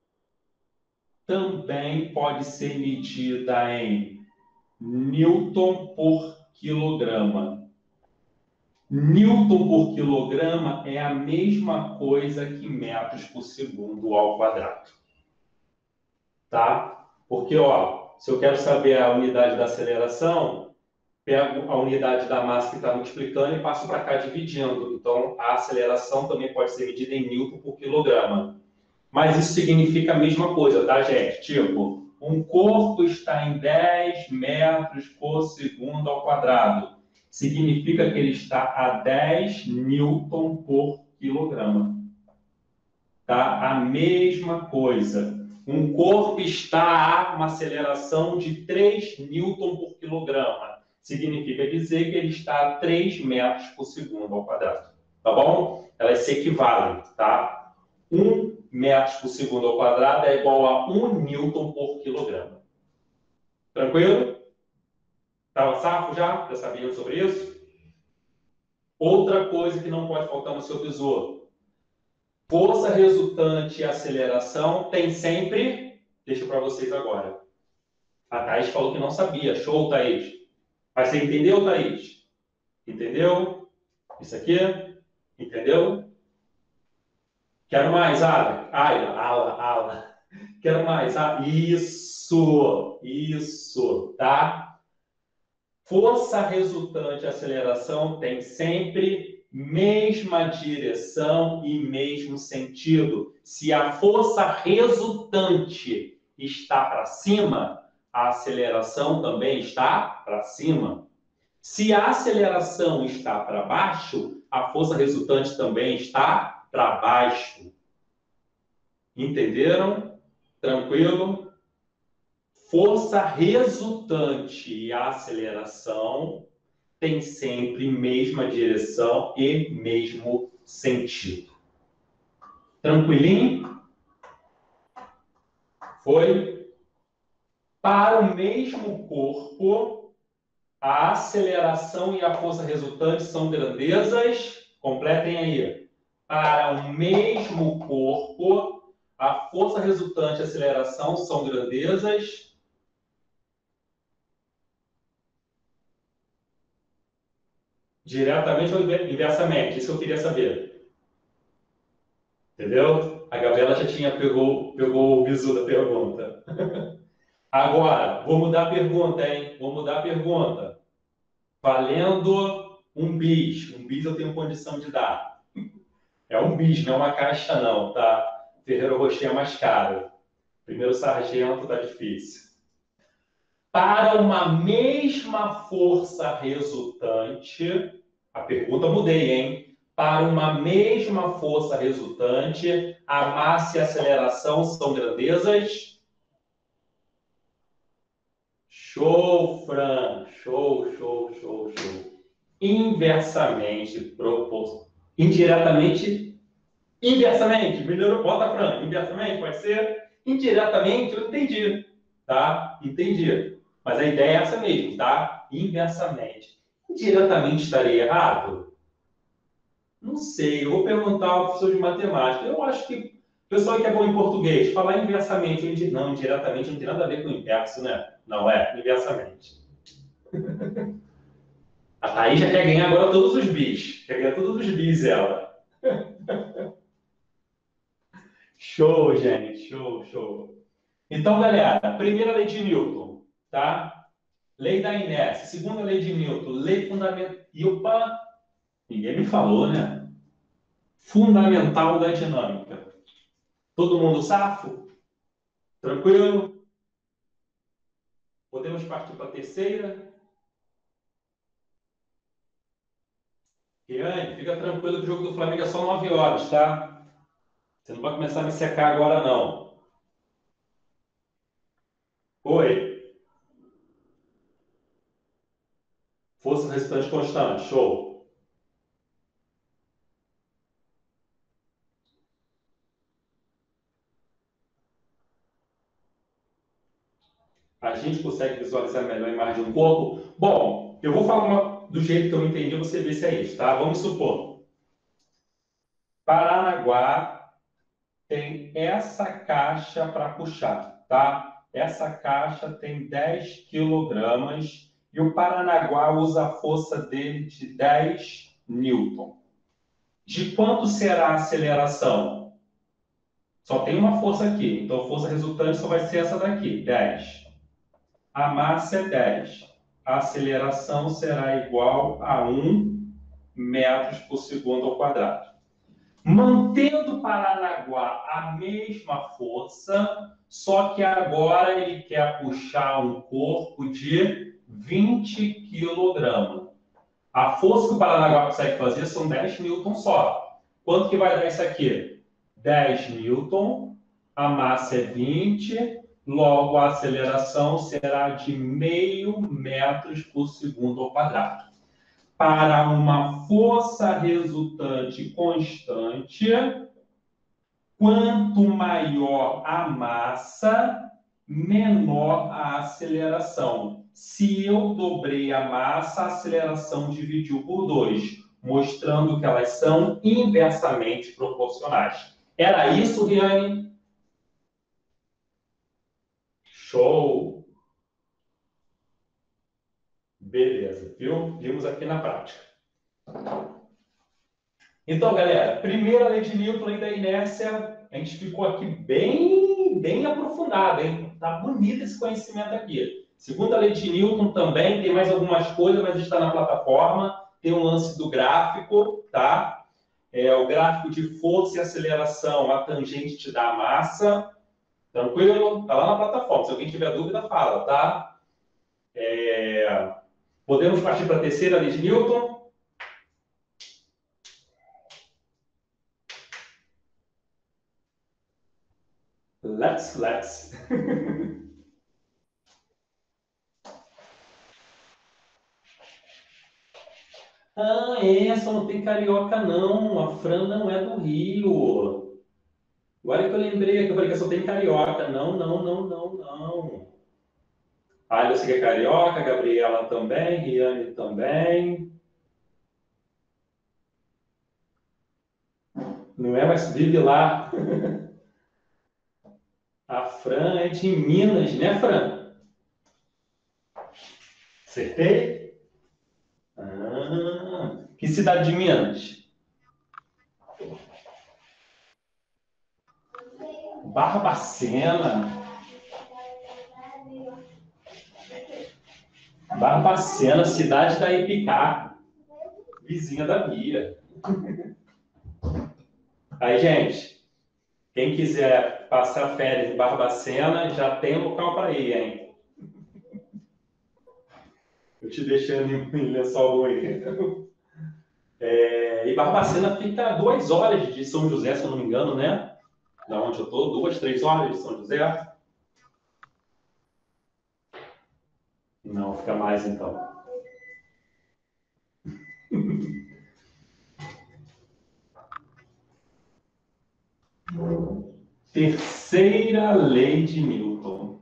também pode ser medida em Newton por quilograma. Newton por quilograma é a mesma coisa que metros por segundo ao quadrado. Tá? Porque, ó, se eu quero saber a unidade da aceleração, pego a unidade da massa que está multiplicando e passo para cá dividindo. Então, a aceleração também pode ser medida em Newton por quilograma. Mas isso significa a mesma coisa, tá, gente? Tipo, um corpo está em dez metros por segundo ao quadrado. Significa que ele está a dez newton por quilograma. Tá? A mesma coisa. Um corpo está a uma aceleração de três newton por quilograma. Significa dizer que ele está a três metros por segundo ao quadrado. Tá bom? Elas se equivalem, tá? um metros por segundo ao quadrado é igual a um newton por quilograma. Tranquilo? Estava safo já? Já sabiam sobre isso? Outra coisa que não pode faltar no seu bizu. Força resultante e aceleração tem sempre... Deixa para vocês agora. A Thaís falou que não sabia. Show, Thaís. Mas você entendeu, Thaís? Entendeu? Isso aqui? Entendeu? Quero mais, Ala. Ayla, Ala, Ala. Quero mais. Ah, isso, isso, tá? Força resultante e aceleração tem sempre mesma direção e mesmo sentido. Se a força resultante está para cima, a aceleração também está para cima. Se a aceleração está para baixo, a força resultante também está para baixo. Entenderam? Tranquilo? Força resultante e aceleração tem sempre mesma direção e mesmo sentido. Tranquilinho? Foi? Para o mesmo corpo, a aceleração e a força resultante são grandezas. Completem aí. Para o mesmo corpo, a força resultante e a aceleração são grandezas. Diretamente ou inversamente? Isso eu queria saber. Entendeu? A Gabriela já tinha pegou, pegou o bizu da pergunta. Agora, vou mudar a pergunta, hein? Vou mudar a pergunta. Valendo um bis. Um bis eu tenho condição de dar. É um bis, não é uma caixa não, tá? Ferreiro Rocher é mais caro. Primeiro sargento tá difícil. Para uma mesma força resultante, a pergunta mudei, hein? Para uma mesma força resultante, a massa e a aceleração são grandezas? Show, Fran! Show, show, show, show. Inversamente proporcional. Indiretamente? Inversamente. Melhorou. Bota, Fran. Inversamente, pode ser? Indiretamente, eu entendi. Tá? Entendi. Mas a ideia é essa mesmo, tá? Inversamente. Indiretamente estarei errado? Não sei. Eu vou perguntar ao professor de matemática. Eu acho que o pessoal que é bom em português, falar inversamente, não, indiretamente não tem nada a ver com o inverso, né? Não é, inversamente. A Thaís já quer ganhar agora todos os bis. Quer ganhar todos os bis, ela. Show, gente. Show, show. Então, galera, primeira lei de Newton, tá? Lei da inércia. Segunda lei de Newton, lei fundamental. E opa, ninguém me falou, né? Fundamental da dinâmica. Todo mundo safo? Tranquilo? Podemos partir para a terceira? Riane, fica tranquilo que o jogo do Flamengo é só nove horas, tá? Você não vai começar a me secar agora, não. Oi. Força restante constante. Show. A gente consegue visualizar melhor a imagem do corpo? Bom, eu vou falar uma, do jeito que eu entendi, você vê se é isso, tá? Vamos supor. Paranaguá tem essa caixa para puxar, tá? Essa caixa tem dez quilogramas e o Paranaguá usa a força dele de dez newton. De quanto será a aceleração? Só tem uma força aqui, então a força resultante só vai ser essa daqui, dez. A massa é dez. A aceleração será igual a um metros por segundo ao quadrado. Mantendo Paranaguá a mesma força, só que agora ele quer puxar um corpo de vinte quilogramas. A força que o Paranaguá consegue fazer são dez newtons só. Quanto que vai dar isso aqui? dez newtons, a massa é vinte, logo a aceleração será de meio metros por segundo ao quadrado. Para uma força resultante constante, quanto maior a massa, menor a aceleração. Se eu dobrei a massa, a aceleração dividiu por dois, mostrando que elas são inversamente proporcionais. Era isso, Riane? Show! Beleza, viu? Vimos aqui na prática. Então, galera, primeira lei de Newton, lei da inércia, a gente ficou aqui bem, bem aprofundado, hein? Tá bonito esse conhecimento aqui. Segunda lei de Newton também, tem mais algumas coisas, mas está na plataforma. Tem um lance do gráfico, tá? É o gráfico de força e aceleração, a tangente te dá a massa. Tranquilo? Tá lá na plataforma. Se alguém tiver dúvida, fala, tá? É... Podemos partir para a terceira lei de Newton? Let's, let's. Ah, é, só não tem carioca, não. A Fran não é do Rio. Agora que eu lembrei que eu falei que só tem carioca. Não, não, não, não, não. A você que é carioca, a Gabriela também, Riane também. Não é, mas vive lá. A Fran é de Minas, né, Fran? Acertei? Ah, que cidade de Minas? Barbacena. Barbacena, cidade da Epicá, vizinha da Bia. Aí, gente, quem quiser passar férias em Barbacena, já tem local para ir, hein? Eu te deixando em Lençol aí. É, e Barbacena fica a duas horas de São José, se eu não me engano, né? Da onde eu estou, duas, três horas de São José. Não, fica mais então. Terceira lei de Newton.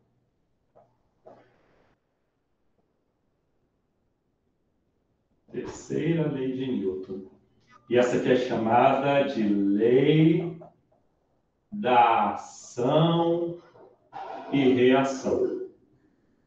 Terceira lei de Newton. E essa aqui é chamada de lei da ação e reação.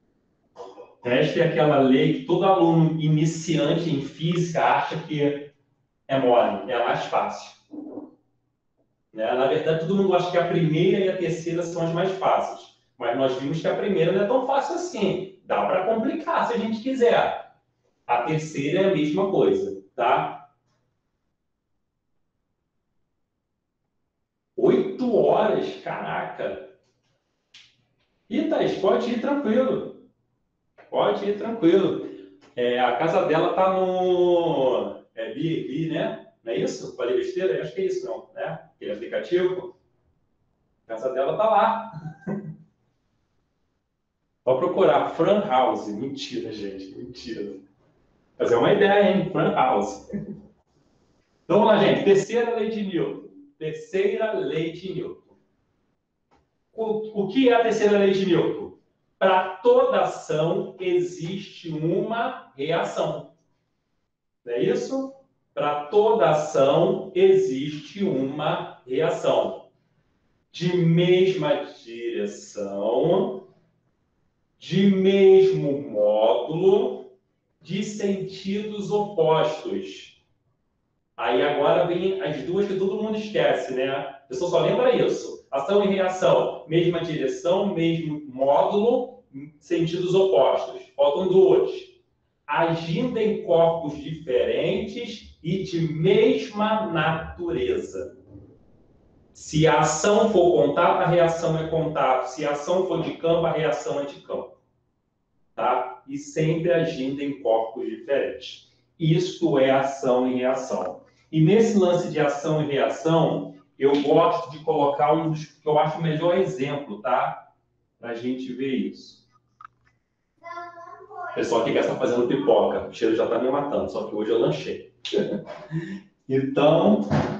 Esta é aquela lei que todo aluno iniciante em física acha que é mole, é a mais fácil. Né? Na verdade, todo mundo acha que a primeira e a terceira são as mais fáceis. Mas nós vimos que a primeira não é tão fácil assim. Dá para complicar se a gente quiser. A terceira é a mesma coisa, tá? Oito horas? Caraca! E Thaís, pode ir tranquilo. Pode ir tranquilo. É, a casa dela tá no é, Bi, Bi, né? Não é isso? Falei besteira? Eu acho que é isso, não, né? Aquele aplicativo. A casa dela tá lá. Vou procurar Fran House. Mentira, gente. Mentira. Mas é uma ideia, hein? Fran House. Então, vamos lá, gente. Terceira lei de Newton. Terceira lei de Newton. O, o que é a terceira lei de Newton? Para toda ação existe uma reação. Não é isso? Para toda ação existe uma reação. De mesma direção, de mesmo módulo, de sentidos opostos. Aí agora vem as duas que todo mundo esquece, né? A pessoa só lembra isso. Ação e reação, mesma direção, mesmo módulo, sentidos opostos. Faltam duas. Agindo em corpos diferentes e de mesma natureza. Se a ação for contato, a reação é contato. Se a ação for de campo, a reação é de campo. Tá? E sempre agindo em corpos diferentes. Isto é ação e reação. E nesse lance de ação e reação, eu gosto de colocar um dos que eu acho o melhor exemplo, tá? Para a gente ver isso. O pessoal aqui está fazendo pipoca. O cheiro já está me matando, só que hoje eu lanchei. Então,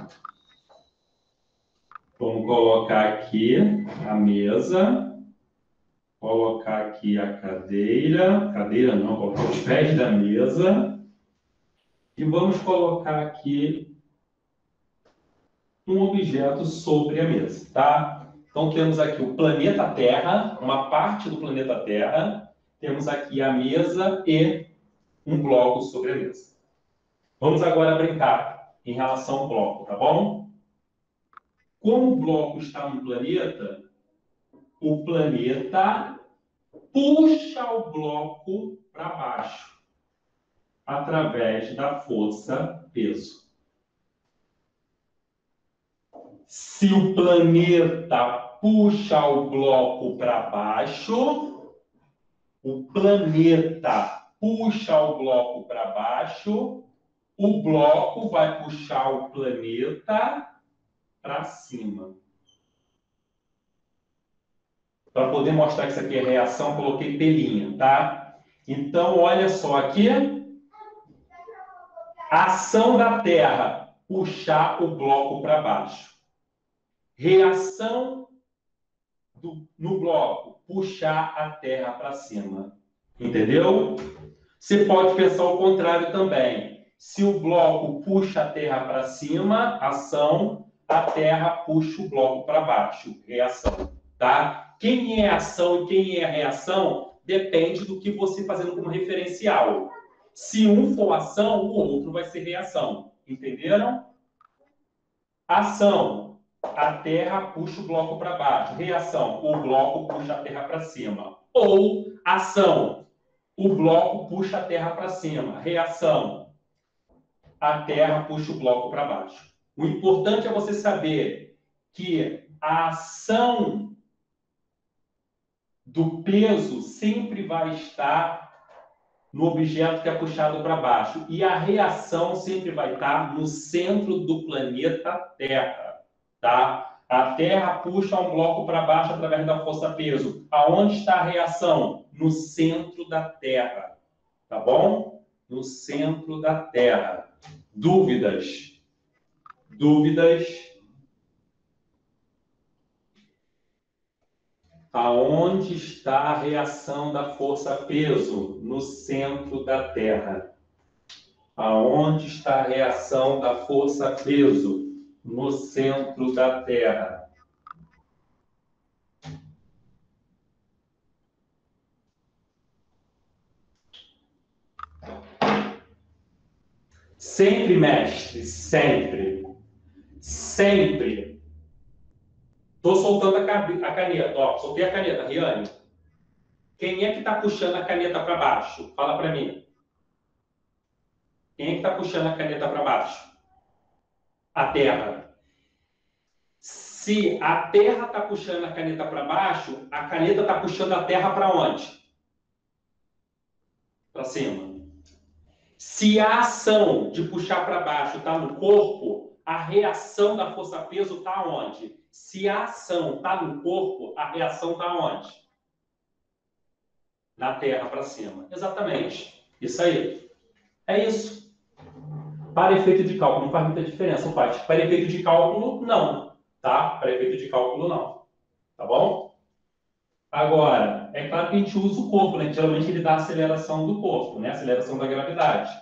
vamos colocar aqui a mesa. Colocar aqui a cadeira. Cadeira não, colocar os pés da mesa. E vamos colocar aqui um objeto sobre a mesa, tá? Então, temos aqui o planeta Terra, uma parte do planeta Terra. Temos aqui a mesa e um bloco sobre a mesa. Vamos agora brincar em relação ao bloco, tá bom? Como o bloco está no planeta, o planeta puxa o bloco para baixo, através da força peso. Se o planeta puxa o bloco para baixo, o planeta puxa o bloco para baixo, o bloco vai puxar o planeta para cima. Para poder mostrar que isso aqui é reação, coloquei pelinha, tá? Então, olha só aqui. Ação da Terra, puxar o bloco para baixo. Reação do, no bloco, puxar a Terra para cima. Entendeu? Você pode pensar o contrário também. Se o bloco puxa a Terra para cima, ação, a Terra puxa o bloco para baixo, reação. Tá? Quem é ação e quem é reação depende do que você está fazendo como referencial. Se um for ação, o outro vai ser reação. Entenderam? Ação. A Terra puxa o bloco para baixo. Reação. O bloco puxa a Terra para cima. Ou ação. O bloco puxa a Terra para cima. Reação. A Terra puxa o bloco para baixo. O importante é você saber que a ação do peso sempre vai estar no objeto que é puxado para baixo. E a reação sempre vai estar no centro do planeta Terra. Tá? A Terra puxa um bloco para baixo através da força-peso. Aonde está a reação? No centro da Terra. Tá bom? No centro da Terra. Dúvidas? Dúvidas? Aonde está a reação da força-peso? No centro da Terra. Aonde está a reação da força-peso? No centro da Terra. Sempre, mestre, sempre. Sempre. Estou soltando a caneta. Ó, soltei a caneta, Riane. Quem é que está puxando a caneta para baixo? Fala para mim. Quem é que está puxando a caneta para baixo? A Terra. Se a Terra está puxando a caneta para baixo, a caneta está puxando a Terra para onde? Para cima. Se a ação de puxar para baixo está no corpo, a reação da força-peso está onde? Se a ação está no corpo, a reação está onde? Na Terra para cima. Exatamente. Isso aí. É isso. Para efeito de cálculo, não faz muita diferença, não faz. Para efeito de cálculo, não. Tá? Para efeito de cálculo, não. Tá bom? Agora, é claro que a gente usa o corpo, né? Geralmente ele dá a aceleração do corpo, né? A aceleração da gravidade.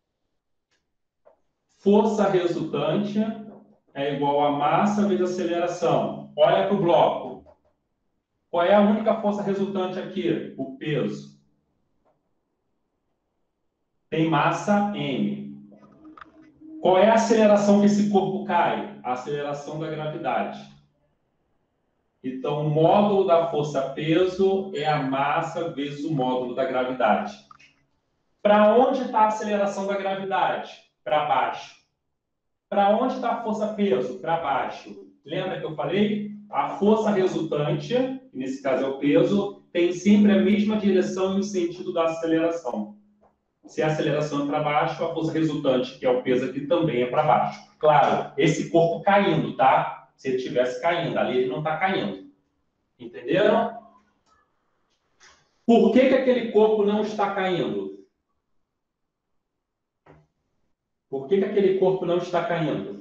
Força resultante é igual a massa vezes aceleração. Olha para o bloco. Qual é a única força resultante aqui? O peso. Tem massa M. Qual é a aceleração que esse corpo cai? A aceleração da gravidade. Então, o módulo da força-peso é a massa vezes o módulo da gravidade. Para onde está a aceleração da gravidade? Para baixo. Para onde está a força-peso? Para baixo. Lembra que eu falei? A força resultante, que nesse caso é o peso, tem sempre a mesma direção e o sentido da aceleração. Se a aceleração é para baixo, a força resultante, que é o peso aqui, também é para baixo. Claro, esse corpo caindo, tá? Se ele estivesse caindo, ali ele não está caindo. Entenderam? Por que que aquele corpo não está caindo? Por que que aquele corpo não está caindo?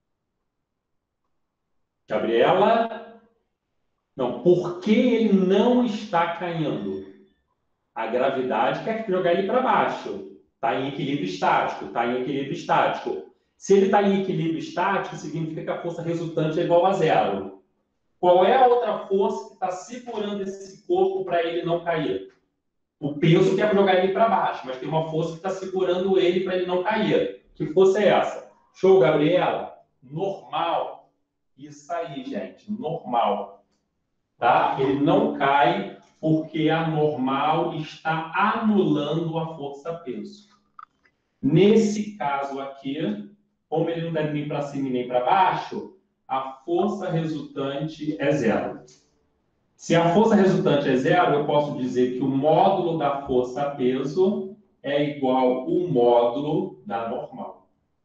Gabriela? Não, por que ele não está caindo? A gravidade quer jogar ele para baixo. Está em equilíbrio estático, está em equilíbrio estático. Se ele está em equilíbrio estático, significa que a força resultante é igual a zero. Qual é a outra força que está segurando esse corpo para ele não cair? O peso quer jogar ele para baixo, mas tem uma força que está segurando ele para ele não cair. Que força é essa? Show, Gabriela? Normal. Isso aí, gente. Normal. Tá? Ele não cai porque a normal está anulando a força-peso. Nesse caso aqui, como ele não está nem para cima nem para baixo, a força resultante é zero. Se a força resultante é zero, eu posso dizer que o módulo da força-peso é igual ao módulo da normal.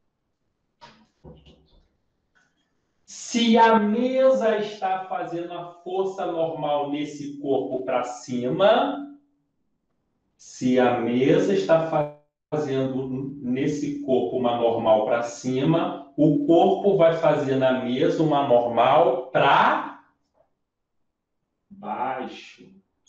Se a mesa está fazendo a força normal nesse corpo para cima, se a mesa está fazendo nesse corpo uma normal para cima, o corpo vai fazer na mesa uma normal para baixo.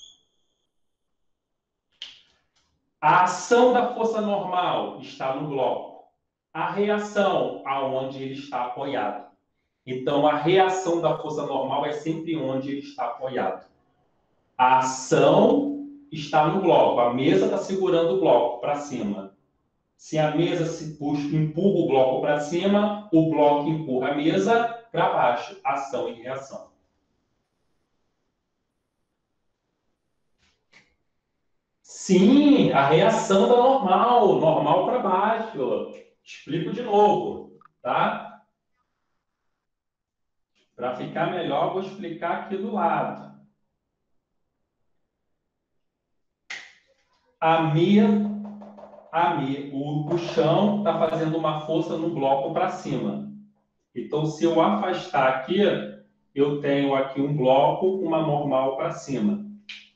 A ação da força normal está no bloco. A reação, aonde ele está apoiado. Então, a reação da força normal é sempre onde ele está apoiado. A ação está no bloco. A mesa está segurando o bloco para cima. Se a mesa se puxa, empurra o bloco para cima, o bloco empurra a mesa para baixo. Ação e reação. Sim, a reação da normal. Normal para baixo. Explico de novo, tá? Para ficar melhor, vou explicar aqui do lado. A mesa, a me, o, o chão está fazendo uma força no bloco para cima. Então, se eu afastar aqui, eu tenho aqui um bloco, uma normal para cima.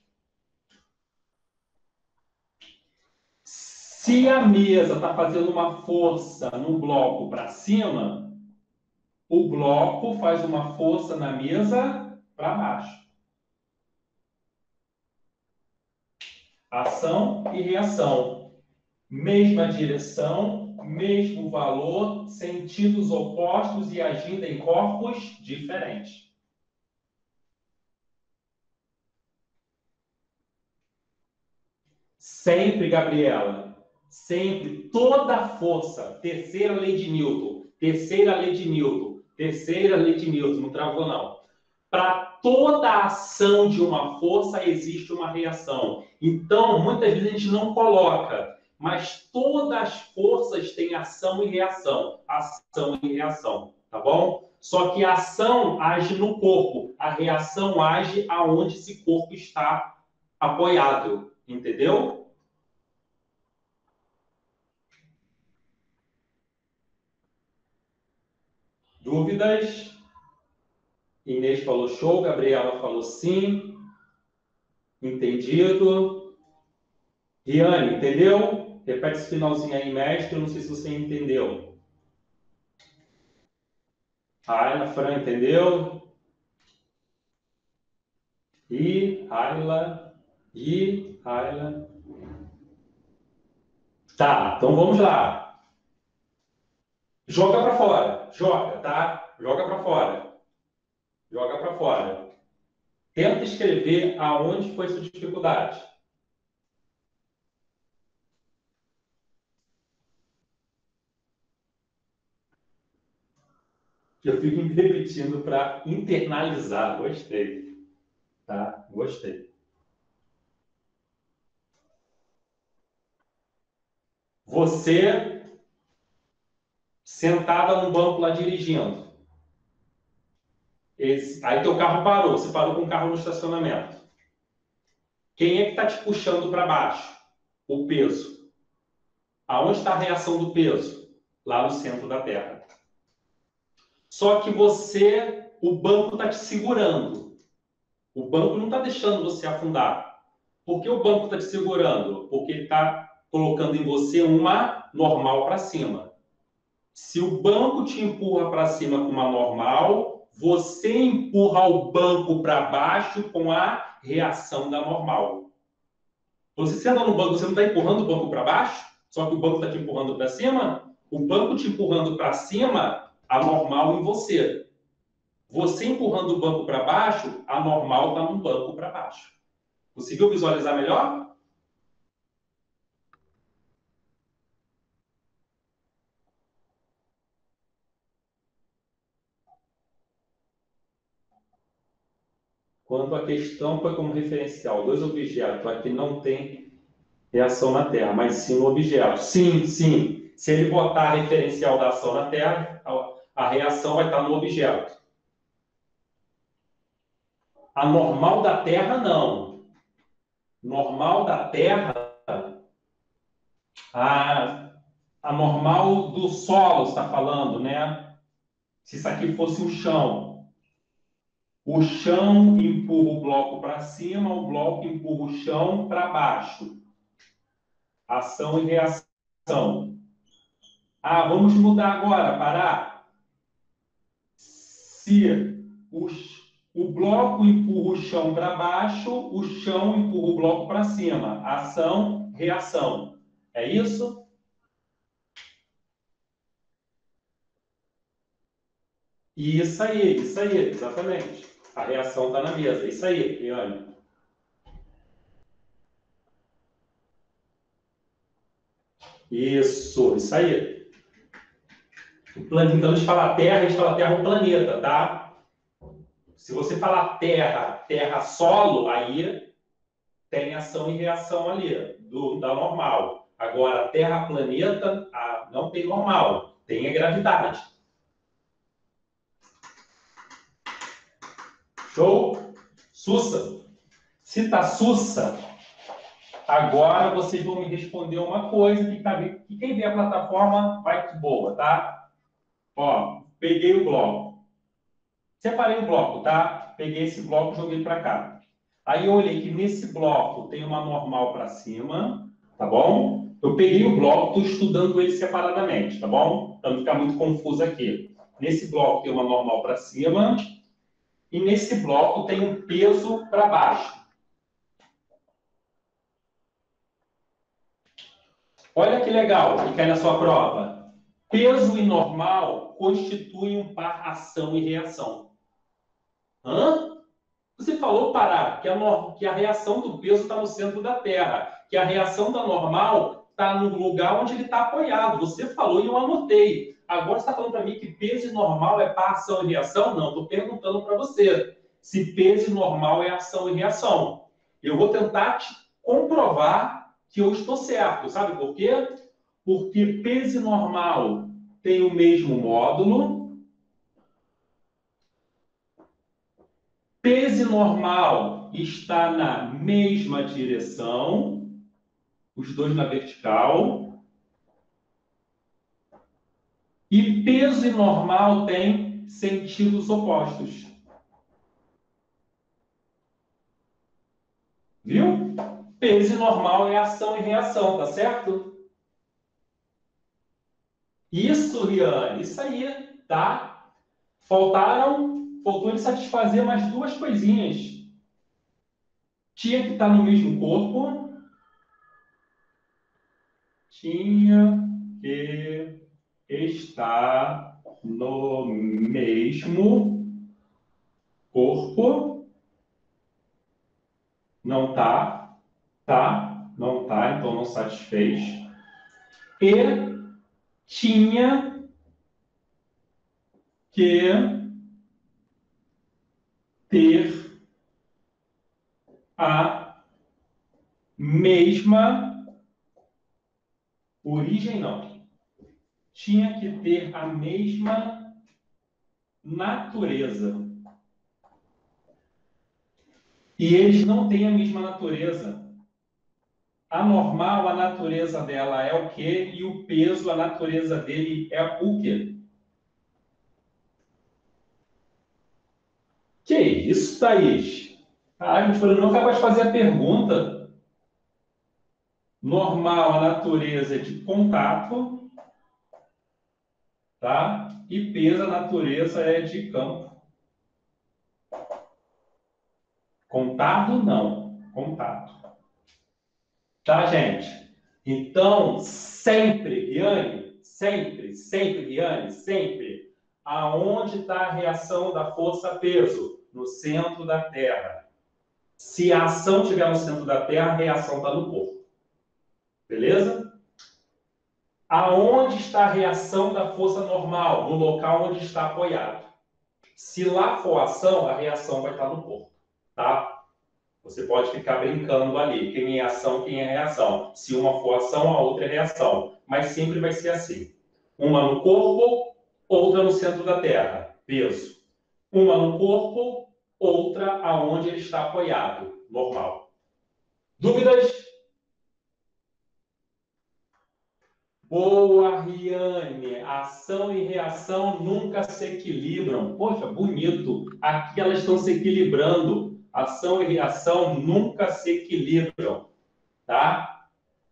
Se a mesa está fazendo uma força no bloco para cima, o bloco faz uma força na mesa para baixo. Ação e reação. Mesma direção, mesmo valor, sentidos opostos e agindo em corpos diferentes. Sempre, Gabriela, sempre, toda força, terceira lei de Newton, terceira lei de Newton, terceira lei de Newton, não travou não. Para toda ação de uma força existe uma reação. Então, muitas vezes a gente não coloca, mas todas as forças têm ação e reação. Ação e reação, tá bom? Só que a ação age no corpo, a reação age aonde esse corpo está apoiado, entendeu? Dúvidas? Inês falou show, Gabriela falou sim. Entendido. Riane, entendeu? Repete esse finalzinho aí, mestre. Eu não sei se você entendeu. Ayla, Fran, entendeu? E, Ayla, e, Ayla. Tá, então vamos lá. Joga para fora. Joga, tá? Joga para fora. Joga para fora. Tenta escrever aonde foi sua dificuldade. Eu fico me repetindo para internalizar. Gostei. Tá? Gostei. Você sentada no banco lá dirigindo. Esse, aí teu carro parou. Você parou com o carro no estacionamento. Quem é que está te puxando para baixo? O peso. Aonde está a reação do peso? Lá no centro da Terra. Só que você, o banco está te segurando. O banco não está deixando você afundar. Por que o banco está te segurando? Porque ele está colocando em você uma normal para cima. Se o banco te empurra para cima com uma normal, você empurra o banco para baixo com a reação da normal. Você senta no banco, você não está empurrando o banco para baixo, só que o banco está te empurrando para cima. O banco te empurrando para cima, a normal em você. Você empurrando o banco para baixo, a normal está no banco para baixo. Conseguiu visualizar melhor? Quando a questão foi como referencial, dois objetos, aqui não tem reação na Terra, mas sim no objeto. Sim, sim. Se ele botar a referencial da ação na Terra, a reação vai estar no objeto. A normal da Terra, não. Normal da Terra, a, a normal do solo, está falando, né? Se isso aqui fosse o chão, o chão empurra o bloco para cima, o bloco empurra o chão para baixo. Ação e reação. Ah, vamos mudar agora, parar. Se o, o bloco empurra o chão para baixo, o chão empurra o bloco para cima. Ação, reação. É isso? Isso aí, isso aí, exatamente. A reação está na mesa. Isso aí, Liane. Isso, isso aí. O planeta, então, a gente fala Terra, a gente fala Terra é um planeta, tá? Se você falar Terra, Terra solo, aí tem ação e reação ali, do, da normal. Agora, Terra planeta, ah, não tem normal, tem a gravidade. Show? Sussa. Se tá sussa, agora vocês vão me responder uma coisa que, tá, que quem vê a plataforma vai que boa, tá? Ó, peguei o bloco. Separei o bloco, tá? Peguei esse bloco e joguei para cá. Aí eu olhei que nesse bloco tem uma normal para cima, tá bom? Eu peguei o bloco, estou estudando ele separadamente, tá bom? Para não ficar muito confuso aqui. Nesse bloco tem uma normal para cima e nesse bloco tem um peso para baixo. Olha que legal que cai na sua prova. Peso e normal constituem um par ação e reação. Hã? Você falou, Pará, que a, que a reação do peso está no centro da Terra, que a reação da normal está no lugar onde ele está apoiado. Você falou e eu anotei. Agora você está falando para mim que peso normal é para ação e reação? Não, estou perguntando para você se peso normal é ação e reação. Eu vou tentar te comprovar que eu estou certo. Sabe por quê? Porque peso normal tem o mesmo módulo. Peso normal está na mesma direção, os dois na vertical. E peso normal tem sentidos opostos. Viu? Peso normal é ação e reação, tá certo? Isso, Riane, isso aí, tá? Faltaram, faltou ele satisfazer mais duas coisinhas. Tinha que estar no mesmo corpo. Tinha que estar no mesmo corpo. Não tá, tá? Não tá, então não satisfez. E tinha que ter a mesma origem, não. Tinha que ter a mesma natureza. E eles não têm a mesma natureza. A normal, a natureza dela é o quê? E o peso, a natureza dele é o quê? Que isso, Thaís? Ah, a gente foi não capaz de fazer a pergunta. Normal, a natureza é de contato, tá? E peso, a natureza é de campo. Contato, não. Contato. Tá, gente? Então, sempre, Riane, sempre, sempre, Riane, sempre, aonde está a reação da força-peso? No centro da Terra. Se a ação estiver no centro da Terra, a reação está no corpo. Beleza? Aonde está a reação da força normal? No local onde está apoiado. Se lá for ação, a reação vai estar no corpo. Tá? Você pode ficar brincando ali. Quem é ação, quem é reação. Se uma for ação, a outra é reação. Mas sempre vai ser assim. Uma no corpo, outra no centro da Terra. Peso. Uma no corpo, outra aonde ele está apoiado. Normal. Dúvidas? Boa, Riane. Ação e reação nunca se equilibram. Poxa, bonito. Aqui elas estão se equilibrando. Ação e reação nunca se equilibram, tá?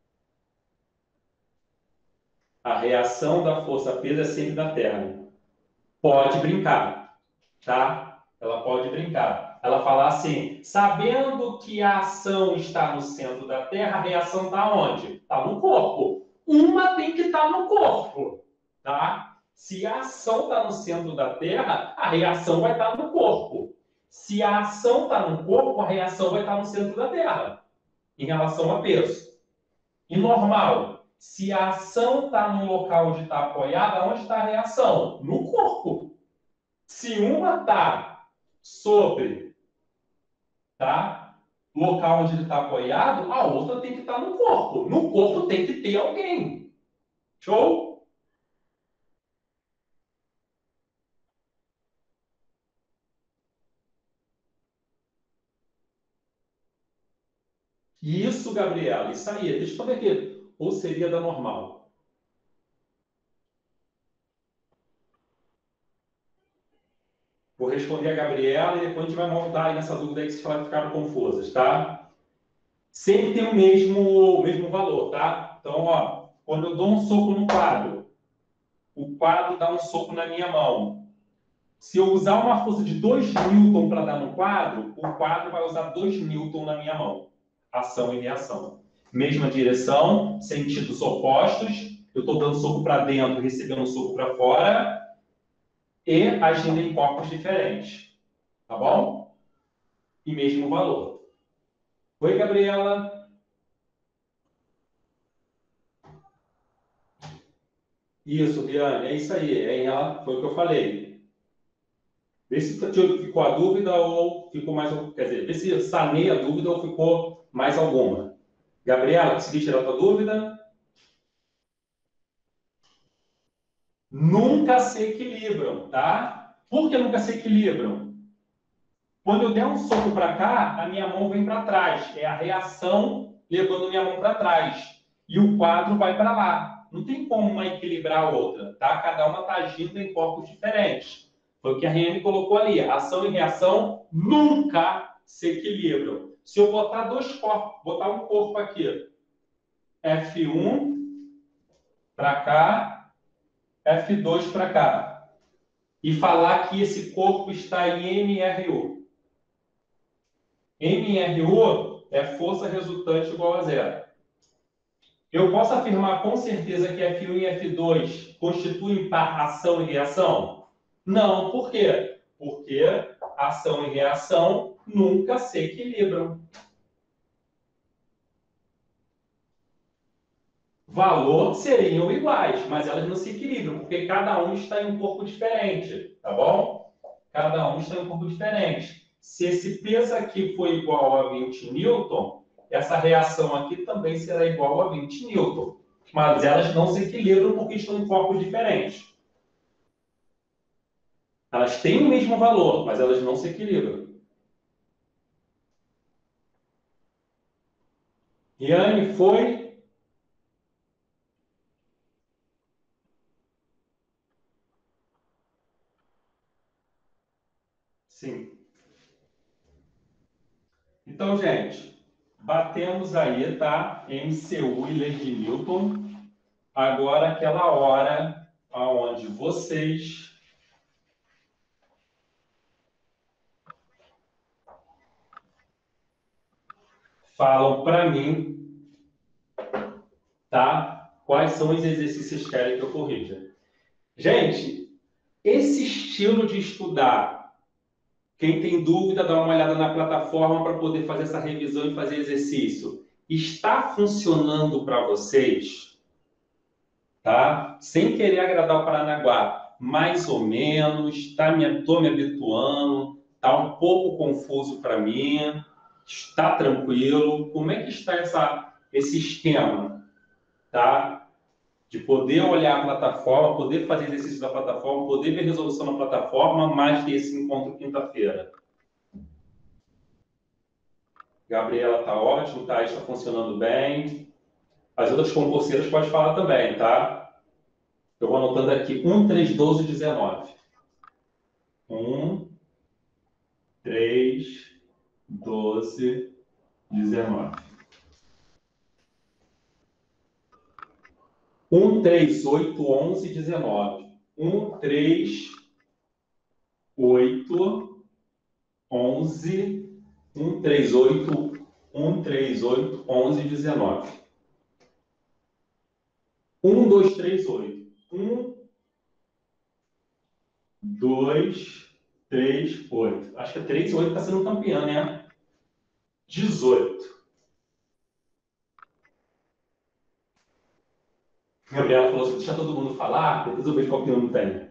A reação da força-peso é sempre da Terra. Pode brincar, tá? Ela pode brincar. Ela fala assim, sabendo que a ação está no centro da Terra, a reação está onde? Está no corpo. Uma tem que estar no corpo, tá? Se a ação está no centro da Terra, a reação vai estar no corpo. Se a ação está no corpo, a reação vai estar no centro da Terra, em relação a peso. E normal, se a ação está no local onde está apoiada, onde está a reação? No corpo. Se uma está sobre, tá? Local onde ele está apoiado, a outra tem que estar no corpo. No corpo tem que ter alguém. Show? Isso, Gabriela, isso aí. Deixa eu ver aqui. Ou seria da normal? Vou responder a Gabriela e depois a gente vai montar aí nessa dúvida aí que vocês ficaram confusas, tá? Sempre tem o mesmo, o mesmo valor, tá? Então, ó, quando eu dou um soco no quadro, o quadro dá um soco na minha mão. Se eu usar uma força de dois newtons para dar no quadro, o quadro vai usar dois newtons na minha mão. Ação e reação. Mesma direção, sentidos opostos. Eu estou dando soco para dentro, recebendo soco para fora. E agindo em corpos diferentes. Tá bom? E mesmo valor. Oi, Gabriela. Isso, Riane, é isso aí. É em rela- foi o que eu falei. Vê se ficou a dúvida ou ficou mais. Quer dizer, vê se sanei a dúvida ou ficou mais alguma. Gabriela, consegui tirar a tua dúvida? Nunca se equilibram, tá? Por que nunca se equilibram? Quando eu der um soco para cá, a minha mão vem para trás. É a reação levando minha mão para trás. E o quadro vai para lá. Não tem como uma equilibrar a outra, tá? Cada uma está agindo em corpos diferentes. Foi o que a Riane colocou ali. Ação e reação nunca se equilibram. Se eu botar dois corpos, botar um corpo aqui, F um para cá, F dois para cá, e falar que esse corpo está em M R U. M R U é força resultante igual a zero. Eu posso afirmar com certeza que F um e F dois constituem par ação e reação? Não. Por quê? Porque ação e reação nunca se equilibram. Valor seriam iguais, mas elas não se equilibram, porque cada um está em um corpo diferente, tá bom? Cada um está em um corpo diferente. Se esse peso aqui for igual a vinte newton, essa reação aqui também será igual a vinte newton. Mas elas não se equilibram porque estão em corpos diferentes. Elas têm o mesmo valor, mas elas não se equilibram. Riane, foi? Sim. Então, gente, batemos aí, tá? M C U e lei de Newton. Agora, aquela hora onde vocês falam para mim, tá? Quais são os exercícios que querem que eu corrija. Gente, esse estilo de estudar, quem tem dúvida, dá uma olhada na plataforma para poder fazer essa revisão e fazer exercício. Está funcionando para vocês? Tá? Sem querer agradar o Paranaguá, mais ou menos, estou me, me habituando, está um pouco confuso para mim, está tranquilo. Como é que está essa, esse esquema? Tá? De poder olhar a plataforma, poder fazer exercício da plataforma, poder ver resolução na plataforma, mais que esse encontro quinta-feira. Gabriela está ótimo, tá? Está funcionando bem. As outras concurseiras podem falar também, tá? Eu vou anotando aqui um, três, doze, dezenove. um, três, doze, dezenove. um, três, oito, onze, dezenove. um, três, oito, onze, um, três, oito, um, três, oito, onze, dezenove. um, dois, três, oito. um, dois, três, oito. Acho que é três e oito está sendo campeã, né? dezoito. Gabriela falou assim, deixa todo mundo falar, depois eu vejo qual que não tem.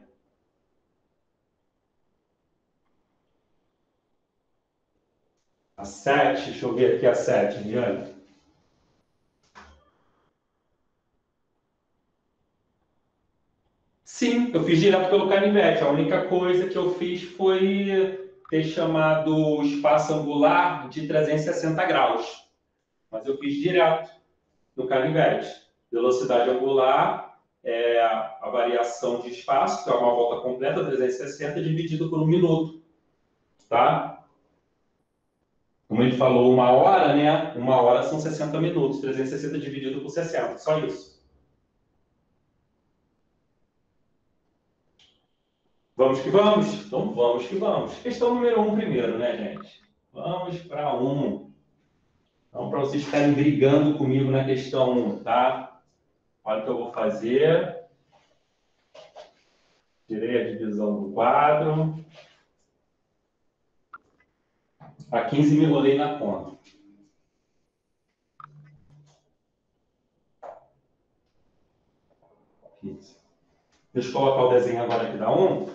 A sete, deixa eu ver aqui a sete, Diane. Sim, eu fiz direto pelo canivete. A única coisa que eu fiz foi ter chamado o espaço angular de trezentos e sessenta graus. Mas eu fiz direto no canivete. Velocidade angular é a variação de espaço, que é uma volta completa, trezentos e sessenta, dividido por um minuto. Tá? Como ele falou, uma hora, né? Uma hora são sessenta minutos. trezentos e sessenta dividido por sessenta. Só isso. Vamos que vamos? Então vamos que vamos. Questão número um primeiro, né, gente? Vamos para um. Então, para vocês ficarem brigando comigo na questão um, tá? Olha o que eu vou fazer. Tirei a divisão do quadro. A quinze me enrolei na conta. quinze. Deixa eu colocar o desenho agora aqui da um.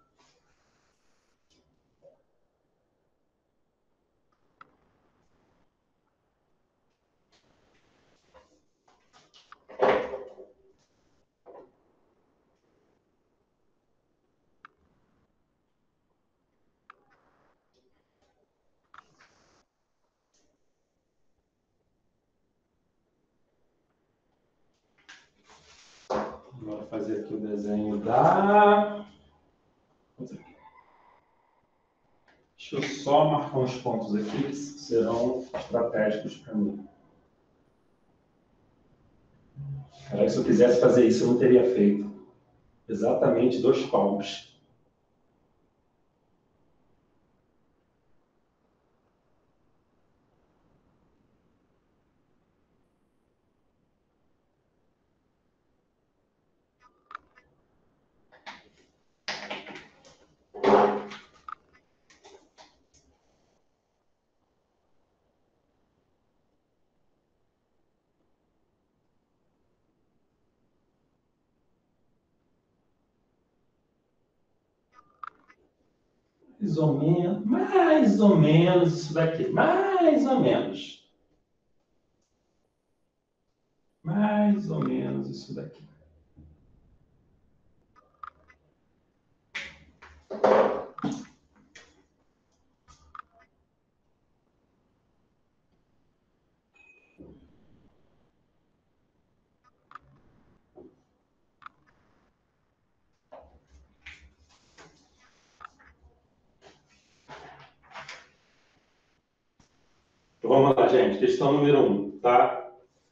Agora fazer aqui o desenho da... Deixa eu só marcar uns pontos aqui que serão estratégicos para mim. Cara, se eu quisesse fazer isso, eu não teria feito. Exatamente dois palmos. Mais ou menos, mais ou menos isso daqui. Mais ou menos. Mais ou menos isso daqui. Então, vamos lá, gente. Questão número um, tá?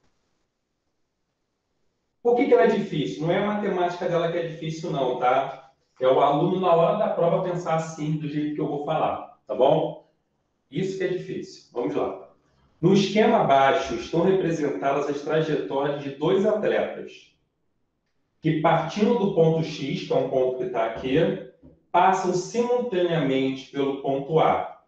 Por que que ela é difícil? Não é a matemática dela que é difícil, não, tá? É o aluno, na hora da prova, pensar assim, do jeito que eu vou falar, tá bom? Isso que é difícil. Vamos lá. No esquema abaixo, estão representadas as trajetórias de dois atletas que, partindo do ponto X, que é um ponto que está aqui, passam simultaneamente pelo ponto A,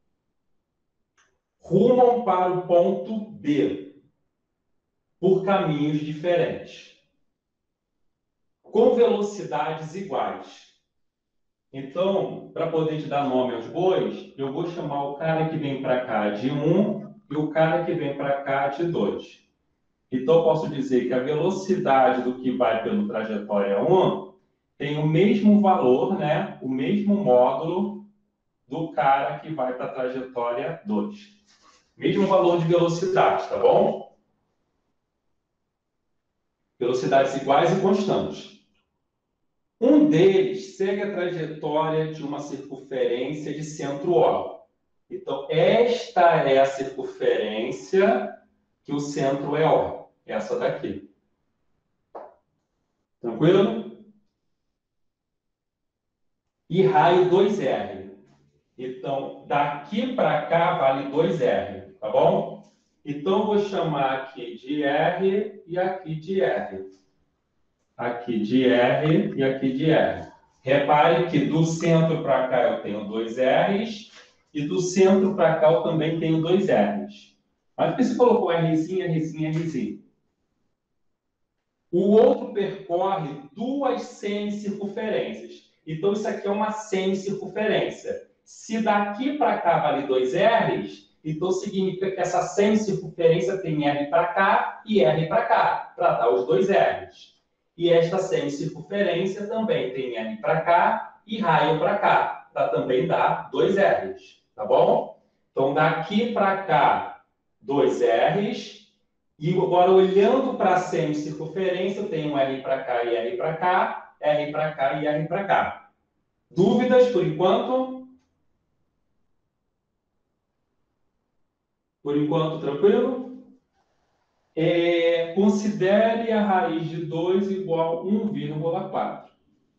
rumam para o ponto B, por caminhos diferentes, com velocidades iguais. Então, para poder te dar nome aos bois, eu vou chamar o cara que vem para cá de um e o cara que vem para cá de dois. Então, eu posso dizer que a velocidade do que vai pelo trajetória um tem o mesmo valor, né? O mesmo módulo do cara que vai para a trajetória dois. Mesmo valor de velocidade, tá bom? Velocidades iguais e constantes. Um deles segue a trajetória de uma circunferência de centro O. Então, esta é a circunferência que o centro é O. Essa daqui. Tranquilo? E raio dois R. Então, daqui para cá vale dois R, tá bom? Então, eu vou chamar aqui de R e aqui de R. Aqui de R e aqui de R. Repare que do centro para cá eu tenho dois R's e do centro para cá eu também tenho dois R's. Mas por que você colocou Rzinho, Rzinho, Rzinho? O outro percorre duas semicircunferências. Então, isso aqui é uma semicircunferência. Se daqui para cá vale dois R's, então significa que essa semicircunferência tem R para cá e R para cá, para dar os dois R's. E esta semicircunferência também tem R para cá e raio para cá, para também dar dois R's, tá bom? Então, daqui para cá, dois R's. E agora, olhando para a semicircunferência, eu tenho R para cá e R para cá, R para cá e R para cá. Dúvidas, por enquanto? Por enquanto, tranquilo? É, considere a raiz de dois igual a um vírgula quatro.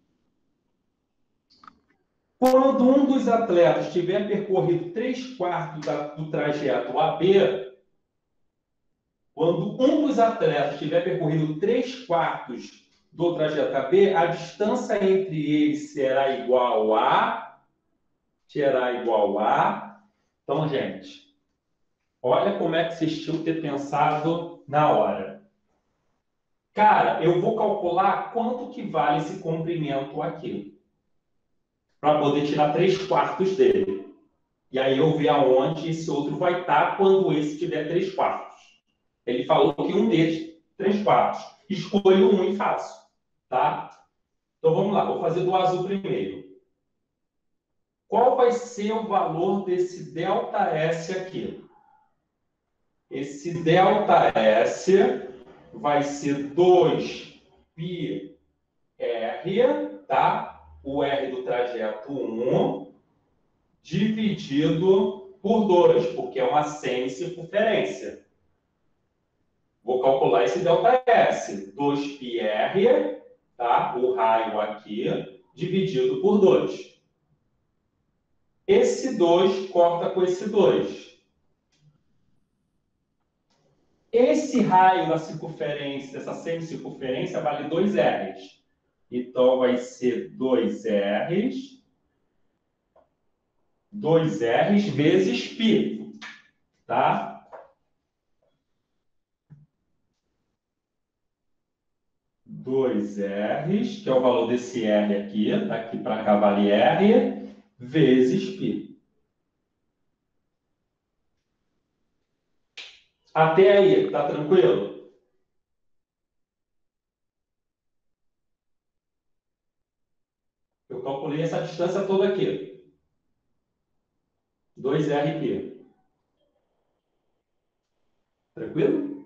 Quando um dos atletas tiver percorrido três quartos da, do trajeto A B, quando um dos atletas tiver percorrido três quartos do trajeto A B, a distância entre eles será igual a... será igual a... Então, gente, olha como é que vocês tinham que ter pensado na hora. Cara, eu vou calcular quanto que vale esse comprimento aqui, para poder tirar três quartos dele. E aí eu ver aonde esse outro vai estar quando esse tiver três quartos. Ele falou que um deles, três quartos. Escolho um e faço, tá? Então vamos lá, vou fazer do azul primeiro. Qual vai ser o valor desse ΔS aqui? Esse ΔS vai ser dois πr, tá? O R do trajeto um, dividido por dois, porque é uma semicircunferência. Vou calcular esse ΔS. dois πr, tá? O raio aqui, dividido por dois. Esse dois corta com esse dois. Esse raio da circunferência, essa semicircunferência, vale dois R's. Então, vai ser dois R's, dois R's vezes π, tá? dois R's, que é o valor desse R aqui, daqui para cá vale R, vezes π. Até aí, tá tranquilo? Eu calculei essa distância toda aqui. dois R π. Tranquilo?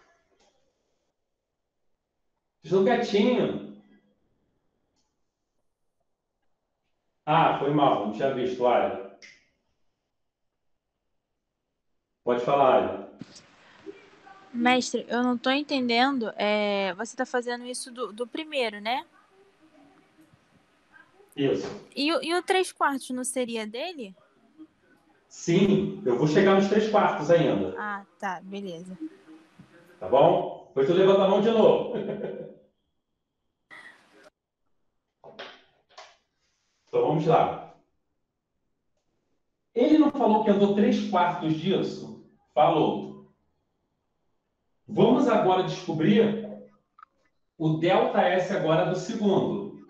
Estou quietinho. Ah, foi mal, não tinha visto, olha. Pode falar, olha. Mestre, eu não tô entendendo. É, você tá fazendo isso do, do primeiro, né? Isso. E, o- e o três quartos não seria dele? Sim, eu vou chegar nos três quartos ainda. Ah, tá, beleza. Tá bom? Depois tu levanta a mão de novo. Então vamos lá. Ele não falou que andou três quartos disso? Falou. Vamos agora descobrir o ΔS agora do segundo.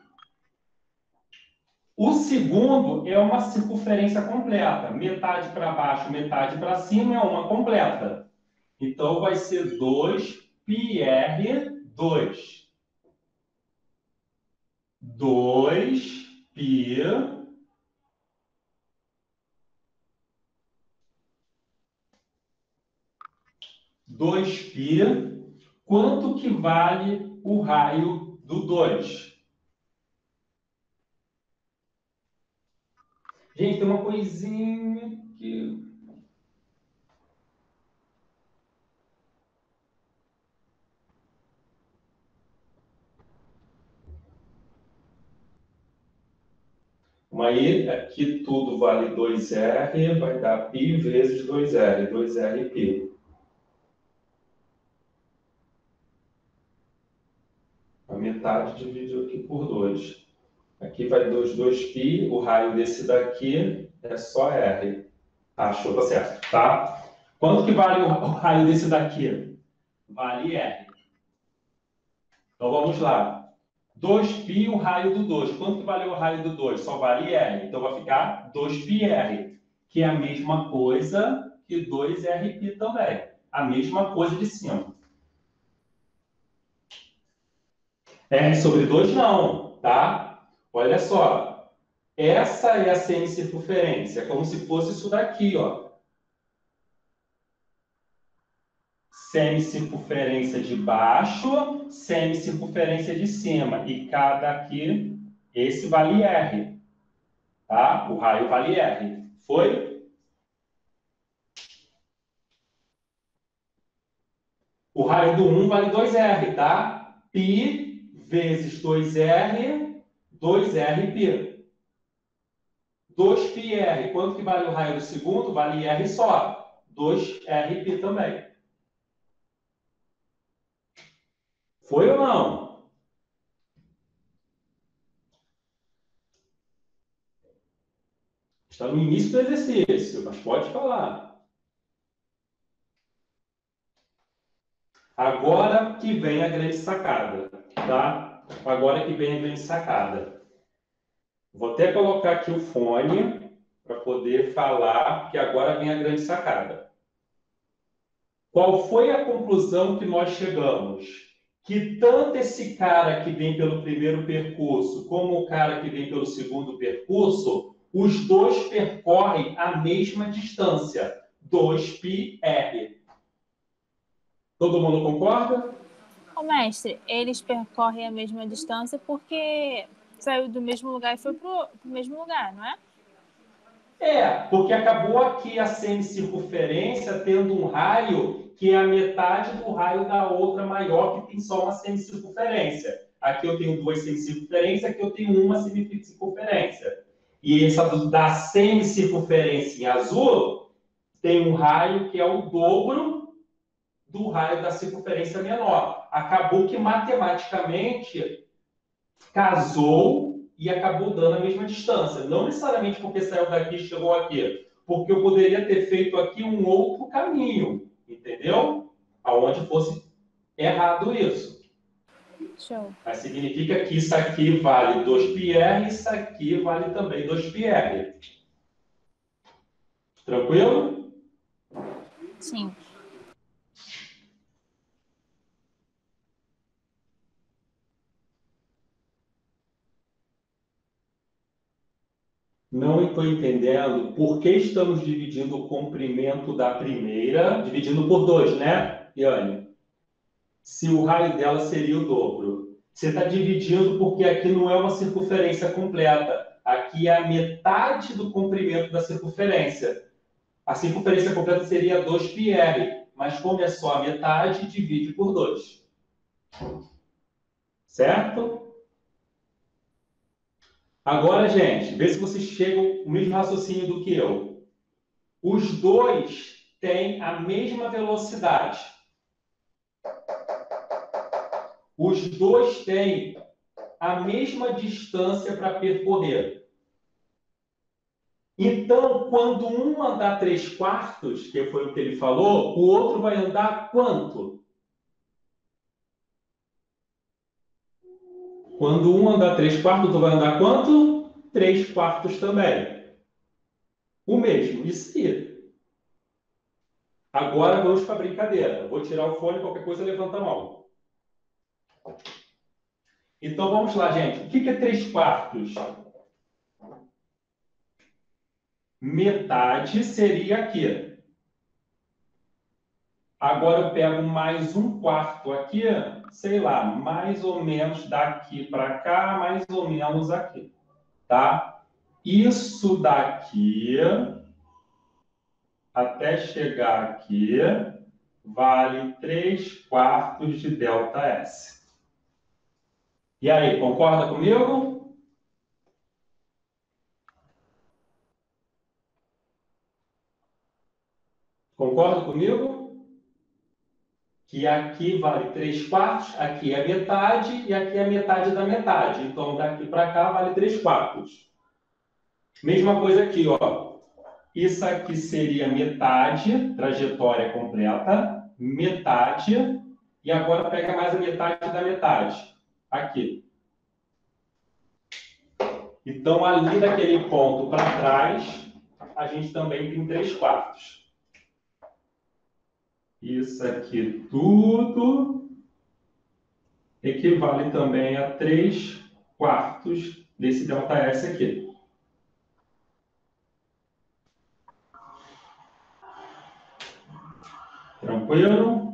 O segundo é uma circunferência completa. Metade para baixo, metade para cima é uma completa. Então vai ser dois πr dois. dois π dois π. Quanto que vale o raio do dois? Gente, tem uma coisinha que... Aí, aqui tudo vale dois R, vai dar π vezes dois R, dois R π. A metade dividido aqui por dois. Aqui vai dois, dois π, o raio desse daqui é só R. Achou, tá certo, tá? Quanto que vale o raio desse daqui? Vale R. Então vamos lá. dois π, o raio do dois. Quanto que vale o raio do dois? Só vale R. Então vai ficar dois πr, que é a mesma coisa que dois R π também. A mesma coisa de cima. R sobre dois não, tá? Olha só. Essa é a semicircunferência. É como se fosse isso daqui, ó. Semicircunferência de baixo, semicircunferência de cima. E cada aqui, esse vale R. Tá? O raio vale R. Foi? O raio do um vale dois R, tá? Π vezes dois R, dois R π. dois πr. Quanto que vale o raio do segundo? Vale R só. dois R π também. Foi ou não? Está no início do exercício, mas pode falar. Agora que vem a grande sacada, tá? Agora que vem a grande sacada. Vou até colocar aqui o fone para poder falar, porque agora vem a grande sacada. Qual foi a conclusão que nós chegamos? Que tanto esse cara que vem pelo primeiro percurso, como o cara que vem pelo segundo percurso, os dois percorrem a mesma distância, dois πr. Todo mundo concorda? Ô, mestre, eles percorrem a mesma distância porque saiu do mesmo lugar e foi pro, pro mesmo lugar, não é? É, porque acabou aqui a semicircunferência tendo um raio que é a metade do raio da outra maior, que tem só uma semicircunferência. Aqui eu tenho duas semicircunferências, aqui eu tenho uma semicircunferência. E essa da semicircunferência em azul tem um raio que é o dobro do raio da circunferência menor. Acabou que matematicamente casou e acabou dando a mesma distância. Não necessariamente porque saiu daqui e chegou aqui, porque eu poderia ter feito aqui um outro caminho, entendeu? Aonde fosse errado isso. Show. Mas significa que isso aqui vale dois πr, isso aqui vale também dois πr. Tranquilo? Sim. Não estou entendendo por que estamos dividindo o comprimento da primeira, dividindo por dois, né, Iane? Se o raio dela seria o dobro. Você está dividindo porque aqui não é uma circunferência completa. Aqui é a metade do comprimento da circunferência. A circunferência completa seria dois πr, mas como é só a metade, divide por dois. Certo? Agora, gente, vê se vocês chegam ao mesmo raciocínio do que eu. Os dois têm a mesma velocidade. Os dois têm a mesma distância para percorrer. Então, quando um andar três quartos, que foi o que ele falou, o outro vai andar quanto? Quando um andar três quartos, tu vai andar quanto? Três quartos também. O mesmo, isso aí. Agora vamos para a brincadeira. Vou tirar o fone, qualquer coisa levanta a mão. Então vamos lá, gente. O que é três quartos? Metade seria aqui. Agora eu pego mais um quarto aqui, sei lá, mais ou menos daqui para cá, mais ou menos aqui, tá? Isso daqui, até chegar aqui, vale três quartos de ΔS. E aí, concorda comigo? Concorda comigo? Que aqui vale três quartos, aqui é metade e aqui é metade da metade. Então, daqui para cá vale três quartos. Mesma coisa aqui, ó. Isso aqui seria metade, trajetória completa, metade, e agora pega mais a metade da metade. Aqui. Então, ali daquele ponto para trás, a gente também tem três quartos. Isso aqui tudo equivale também a três quartos desse ΔS aqui. Tranquilo?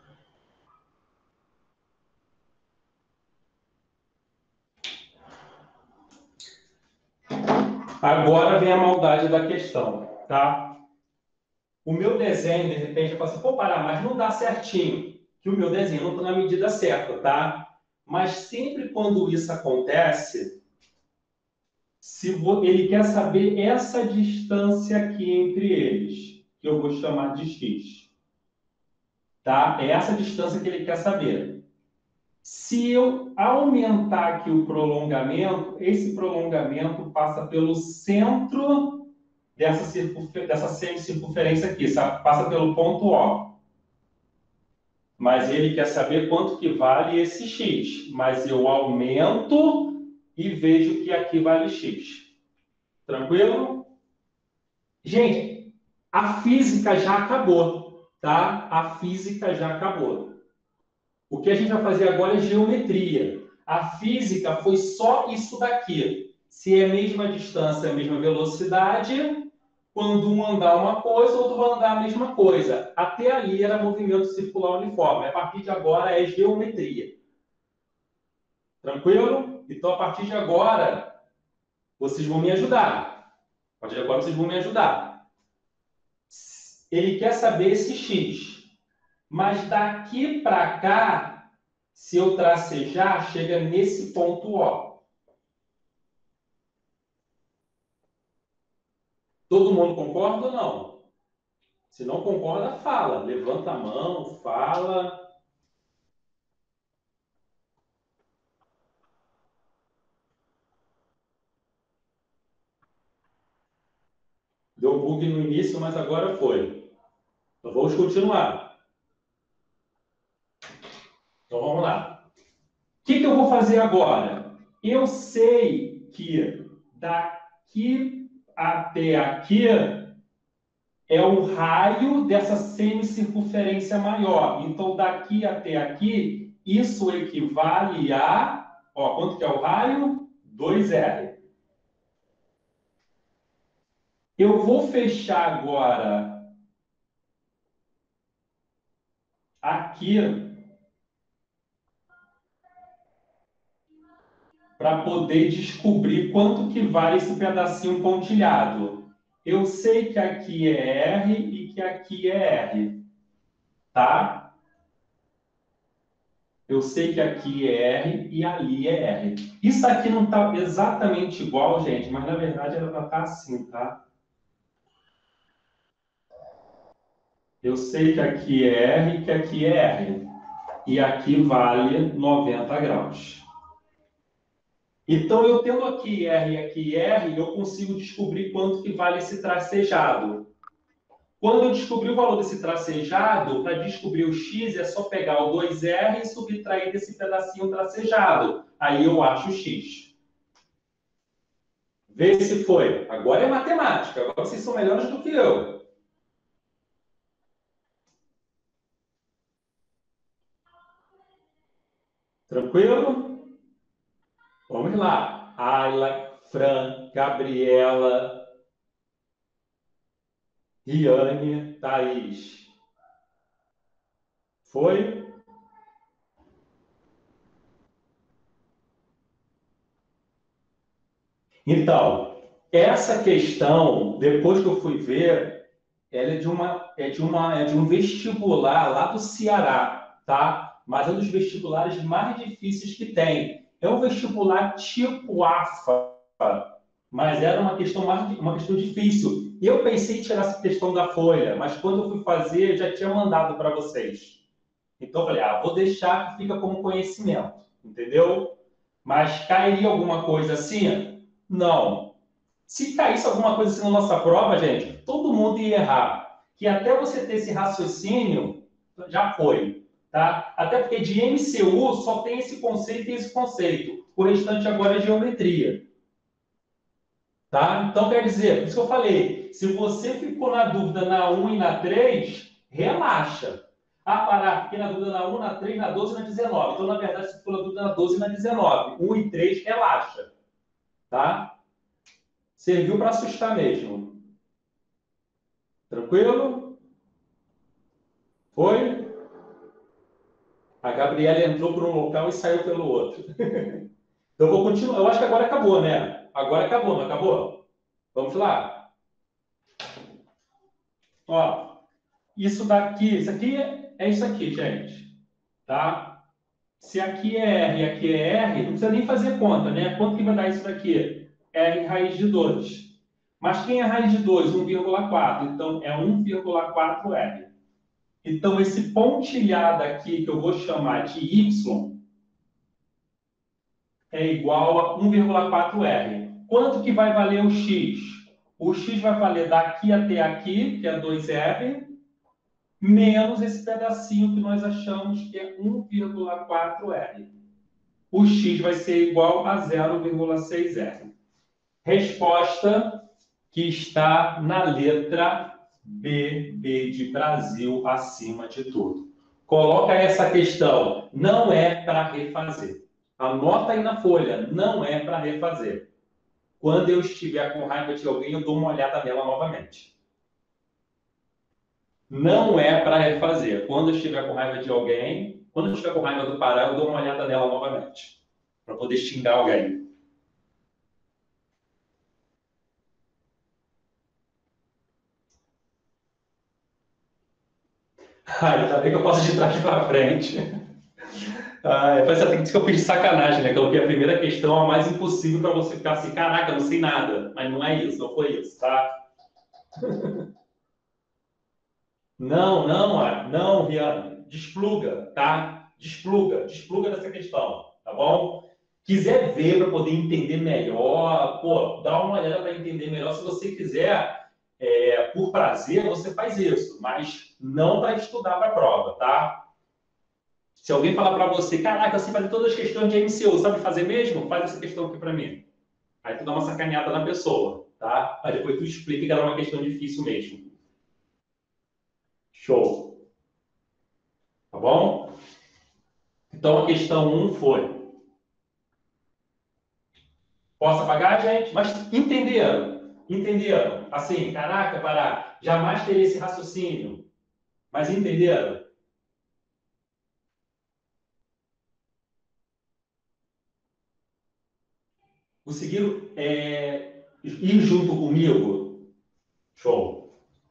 Agora vem a maldade da questão, tá? O meu desenho, de repente, eu posso, pô, parar, mas não dá certinho. Que o meu desenho não está na medida certa, tá? Mas sempre quando isso acontece, se ele quer saber essa distância aqui entre eles, que eu vou chamar de x. Tá? É essa distância que ele quer saber. Se eu aumentar aqui o prolongamento, esse prolongamento passa pelo centro dessa, dessa semicircunferência aqui, sabe? Passa pelo ponto O. mas ele quer saber quanto que vale esse x. Mas eu aumento e vejo que aqui vale x. Tranquilo? Gente, a física já acabou, tá? A física já acabou. O que a gente vai fazer agora é geometria. A física foi só isso daqui. Se é a mesma distância, a mesma velocidade, quando um andar uma coisa, o outro vai andar a mesma coisa. Até ali era movimento circular uniforme. A partir de agora é geometria. Tranquilo? Então, a partir de agora, vocês vão me ajudar. A partir de agora, vocês vão me ajudar. Ele quer saber esse x. Mas daqui para cá, se eu tracejar, chega nesse ponto O. Todo mundo concorda ou não? Se não concorda, fala. Levanta a mão, fala. Deu bug no início, mas agora foi. Então vamos continuar. Então vamos lá. O que, que eu vou fazer agora? Eu sei que daqui até aqui é o raio dessa semicircunferência maior. Então, daqui até aqui, isso equivale a... Ó, quanto que é o raio? dois R. Eu vou fechar agora aqui para poder descobrir quanto que vale esse pedacinho pontilhado. Eu sei que aqui é R e que aqui é R, tá? Eu sei que aqui é R e ali é R. Isso aqui não está exatamente igual, gente, mas na verdade ela vai estar assim, tá? Eu sei que aqui é R e que aqui é R. E aqui vale noventa graus. Então, eu tendo aqui R e aqui R, eu consigo descobrir quanto que vale esse tracejado. Quando eu descobrir o valor desse tracejado, para descobrir o x, é só pegar o dois R e subtrair desse pedacinho tracejado. Aí eu acho o x. Vê se foi. Agora é matemática. Agora vocês são melhores do que eu. Tranquilo? Vamos lá. Ayla, Fran, Gabriela, Riane, Thaís. Foi? Então, essa questão, depois que eu fui ver, ela é de, uma, é de, uma, é de um vestibular lá do Ceará, tá? Mas é um dos vestibulares mais difíceis que tem. É um vestibular tipo AFA, mas era uma questão, mais, uma questão difícil. Eu pensei em tirar essa questão da folha, mas quando eu fui fazer, eu já tinha mandado para vocês. Então, eu falei, ah, vou deixar que fica como conhecimento, entendeu? Mas cairia alguma coisa assim? Não. Se caísse alguma coisa assim na nossa prova, gente, todo mundo ia errar. Que até você ter esse raciocínio, já foi, tá? Até porque de M C U só tem esse conceito e esse conceito. O restante agora é geometria. Tá? Então, quer dizer, por isso que eu falei, se você ficou na dúvida na um e na três, relaxa. Ah, parar, fiquei na dúvida na um, na três, na doze e na dezenove. Então, na verdade, você ficou na dúvida na doze e na dezenove. um e três, relaxa. Tá? Serviu para assustar mesmo. Tranquilo? Foi? A Gabriela entrou por um local e saiu pelo outro. Então, eu vou continuar. Eu acho que agora acabou, né? Agora acabou, não acabou? Vamos lá? Ó, isso daqui, isso aqui é isso aqui, gente. Tá? Se aqui é R e aqui é R, não precisa nem fazer conta, né? Quanto que vai dar isso daqui? R raiz de dois. Mas quem é raiz de dois? um vírgula quatro. Então, é um vírgula quatro R. Então, esse pontilhado aqui, que eu vou chamar de Y, é igual a um vírgula quatro R. Quanto que vai valer o X? O X vai valer daqui até aqui, que é dois R, menos esse pedacinho que nós achamos que é um vírgula quatro R. O x vai ser igual a zero vírgula seis R. Resposta que está na letra B, B de Brasil, acima de tudo. Coloca essa questão, não é para refazer. Anota aí na folha, não é para refazer. Quando eu estiver com raiva de alguém, eu dou uma olhada nela novamente. Não é para refazer. Quando eu estiver com raiva de alguém, quando eu estiver com raiva do Pará, eu dou uma olhada nela novamente. Para poder xingar alguém. Ai, ainda bem que eu posso de trás para frente. Ah, essa tem que eu fiz de sacanagem, né? Que eu coloquei a primeira questão, a mais impossível para você ficar assim, caraca, não sei nada. Mas não é isso, não foi isso, tá? Não, não, não, Rihanna. Despluga, tá? Despluga, despluga dessa questão, tá bom? Quiser ver para poder entender melhor, pô, dá uma olhada para entender melhor. Se você quiser, é, por prazer, você faz isso, mas não para estudar para a prova, tá? Se alguém falar para você, caraca, você faz todas as questões de M C U, sabe fazer mesmo? Faz essa questão aqui para mim. Aí tu dá uma sacaneada na pessoa, tá? Aí depois tu explica que ela é uma questão difícil mesmo. Show. Tá bom? Então a questão um foi. Posso apagar, gente? Mas entenderam? Entenderam? Assim, caraca, Pará, jamais teria esse raciocínio. Mas entenderam? Conseguiram é, ir junto comigo? Show.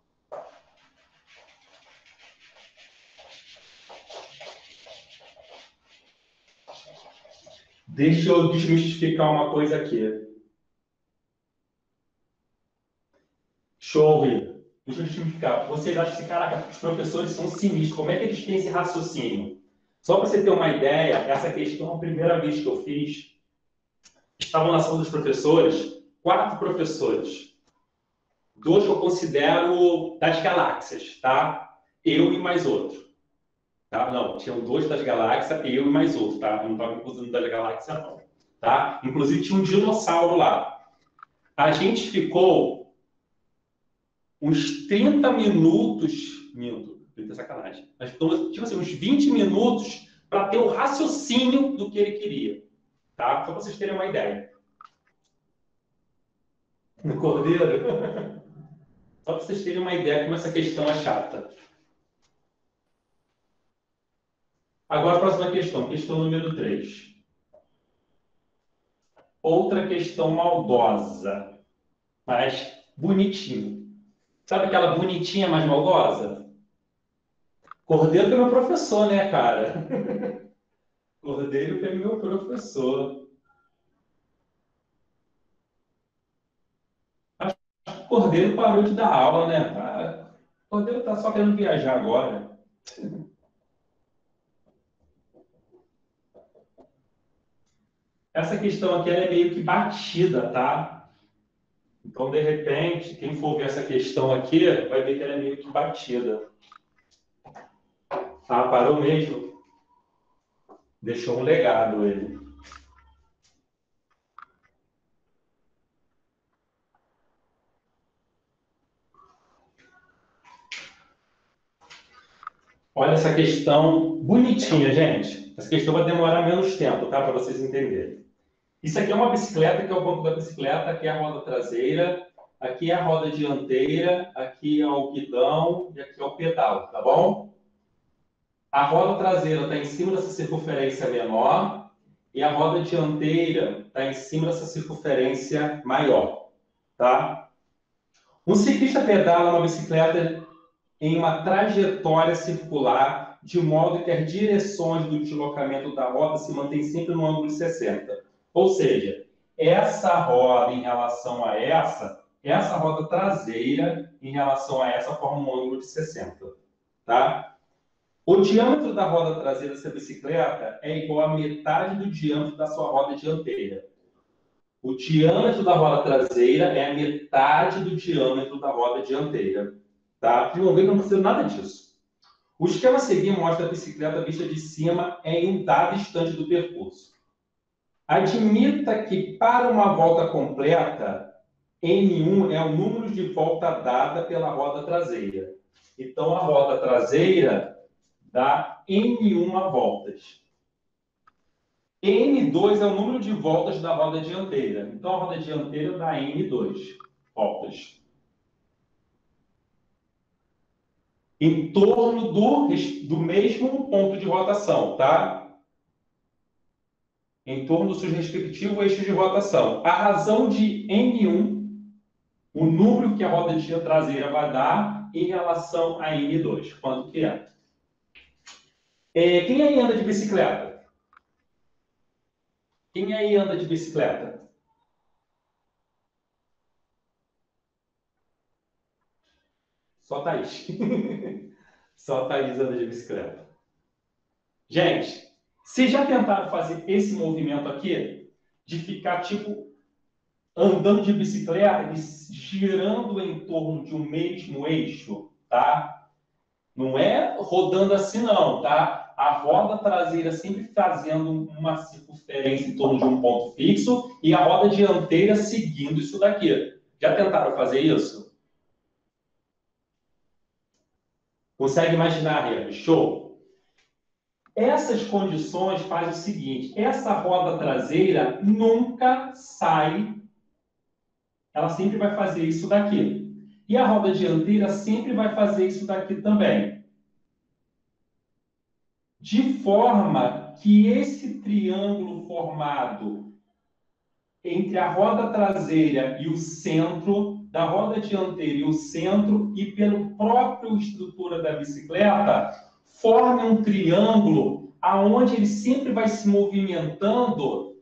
Deixa eu desmistificar uma coisa aqui. Show, Rita. Deixa eu desmistificar. Vocês acham que, caraca, os professores são sinistros. Como é que eles têm esse raciocínio? Só para você ter uma ideia, essa questão, a primeira vez que eu fiz, estavam na sala dos professores, quatro professores. Dois que eu considero das galáxias, tá? Eu e mais outro. Tá? Não, tinham dois das galáxias, eu e mais outro, tá? Eu não estava incluindo das galáxias, não. Tá? Inclusive, tinha um dinossauro lá. A gente ficou uns trinta minutos, minto, trinta é sacanagem, mas ficou, tipo assim, uns vinte minutos para ter o raciocínio do que ele queria. Tá? Só para vocês terem uma ideia. No Cordeiro? Só para vocês terem uma ideia como essa questão é chata. Agora, a próxima questão, questão número três. Outra questão maldosa, mas bonitinha. Sabe aquela bonitinha, mas maldosa? Cordeiro foi meu professor, né, cara? Cordeiro foi meu professor. Acho que o Cordeiro parou de dar aula, né? O Cordeiro tá só querendo viajar agora. Essa questão aqui ela é meio que batida, tá? Então, de repente, quem for ver essa questão aqui, vai ver que ela é meio que batida. Ah, parou mesmo? Deixou um legado ele. Olha essa questão bonitinha, gente. Essa questão vai demorar menos tempo, tá? Para vocês entenderem. Isso aqui é uma bicicleta, que é o banco da bicicleta, aqui é a roda traseira, aqui é a roda dianteira, aqui é o guidão e aqui é o pedal, tá bom? A roda traseira está em cima dessa circunferência menor e a roda dianteira está em cima dessa circunferência maior, tá? Um ciclista pedala uma bicicleta em uma trajetória circular, de modo que as direções do deslocamento da roda se mantêm sempre no ângulo de sessenta. Ou seja, essa roda em relação a essa, essa roda traseira em relação a essa forma um ângulo de sessenta. Tá? O diâmetro da roda traseira dessa bicicleta é igual à metade do diâmetro da sua roda dianteira. O diâmetro da roda traseira é a metade do diâmetro da roda dianteira. Tá? Vocês vão ver que eu não preciso nada disso. O esquema a seguir mostra a bicicleta vista de cima em um dado instante do percurso. Admita que para uma volta completa, N um é o número de volta dada pela roda traseira. Então, a roda traseira dá N uma voltas. N dois é o número de voltas da roda dianteira. Então, a roda dianteira dá N dois voltas. Em torno do, do mesmo ponto de rotação, tá? Em torno do seu respectivo eixo de rotação. A razão de N um, o número que a roda traseira vai dar em relação a N dois. Quanto que é? É, quem aí anda de bicicleta? Quem aí anda de bicicleta? Só Thaís. Só Thaís anda de bicicleta. Gente, vocês já tentaram fazer esse movimento aqui? De ficar, tipo, andando de bicicleta e girando em torno de um mesmo eixo, tá? Não é rodando assim, não, tá? A roda traseira sempre fazendo uma circunferência em torno de um ponto fixo e a roda dianteira seguindo isso daqui. Já tentaram fazer isso? Consegue imaginar, Rian? Show! Essas condições fazem o seguinte, essa roda traseira nunca sai, ela sempre vai fazer isso daqui. E a roda dianteira sempre vai fazer isso daqui também. De forma que esse triângulo formado entre a roda traseira e o centro, da roda dianteira e o centro, e pela própria estrutura da bicicleta, forme um triângulo aonde ele sempre vai se movimentando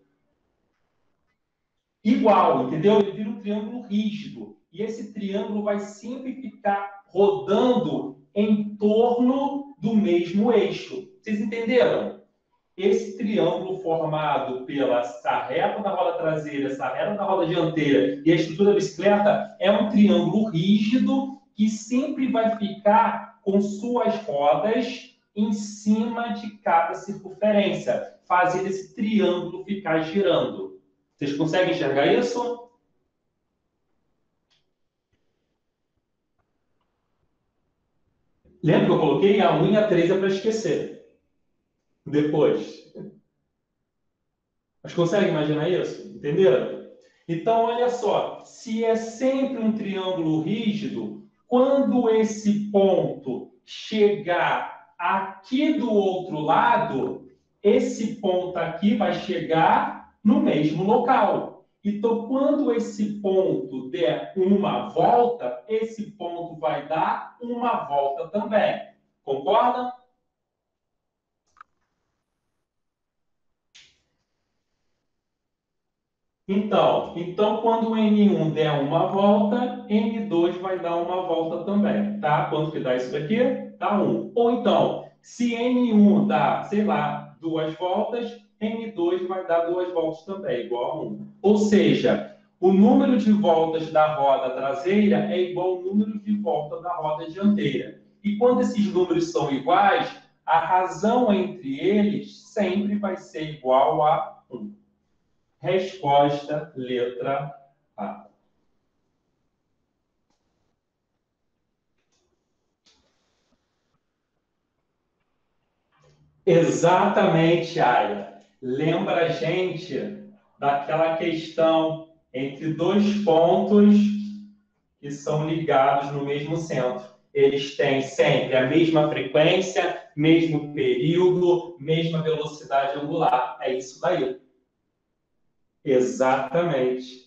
igual, entendeu? Ele vira um triângulo rígido. E esse triângulo vai sempre ficar rodando em torno do mesmo eixo. Vocês entenderam? Esse triângulo formado pela essa reta da roda traseira, essa reta da roda dianteira e a estrutura da bicicleta é um triângulo rígido que sempre vai ficar com suas rodas em cima de cada circunferência, fazendo esse triângulo ficar girando. Vocês conseguem enxergar isso? Lembra que eu coloquei a um e a três é para esquecer. Depois. Mas consegue imaginar isso? Entenderam? Então, olha só. Se é sempre um triângulo rígido, quando esse ponto chegar aqui do outro lado, esse ponto aqui vai chegar no mesmo local. Então, quando esse ponto der uma volta, esse ponto vai dar uma volta também. Concorda? Então, então, quando o N um der uma volta, N dois vai dar uma volta também, tá? Quanto que dá isso daqui? Dá um. Ou então, se N um dá, sei lá, duas voltas, N dois vai dar duas voltas também, igual a um. Ou seja, o número de voltas da roda traseira é igual ao número de voltas da roda dianteira. E quando esses números são iguais, a razão entre eles sempre vai ser igual a um. Resposta, letra A. Exatamente, Aya. Lembra a gente daquela questão entre dois pontos que são ligados no mesmo centro. Eles têm sempre a mesma frequência, mesmo período, mesma velocidade angular. É isso daí. Exatamente.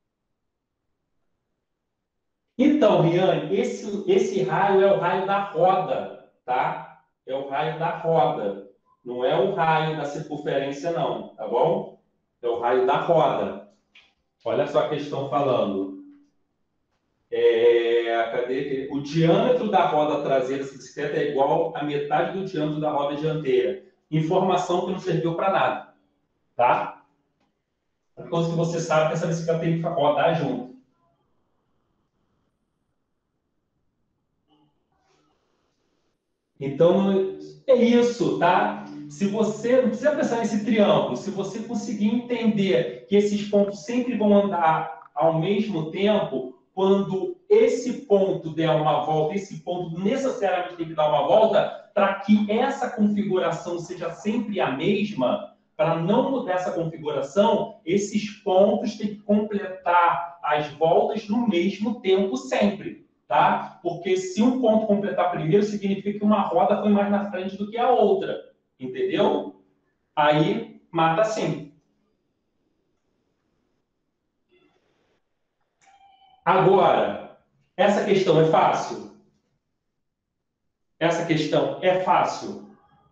Então, Riane, esse, esse raio é o raio da roda, tá? É o raio da roda. Não é o raio da circunferência, não, tá bom? É o raio da roda. Olha só a questão falando. É, cadê? O diâmetro da roda traseira dessa bicicleta é igual à metade do diâmetro da roda dianteira. Informação que não serviu para nada, tá? A coisa que você sabe é que essa bicicleta tem que rodar junto. Então, é isso, tá? Se você, não precisa pensar nesse triângulo, se você conseguir entender que esses pontos sempre vão andar ao mesmo tempo, quando esse ponto der uma volta, esse ponto necessariamente tem que dar uma volta, para que essa configuração seja sempre a mesma, para não mudar essa configuração, esses pontos têm que completar as voltas no mesmo tempo sempre. Tá? Porque se um ponto completar primeiro, significa que uma roda foi mais na frente do que a outra, entendeu? Aí, mata sim. Agora, essa questão é fácil? Essa questão é fácil?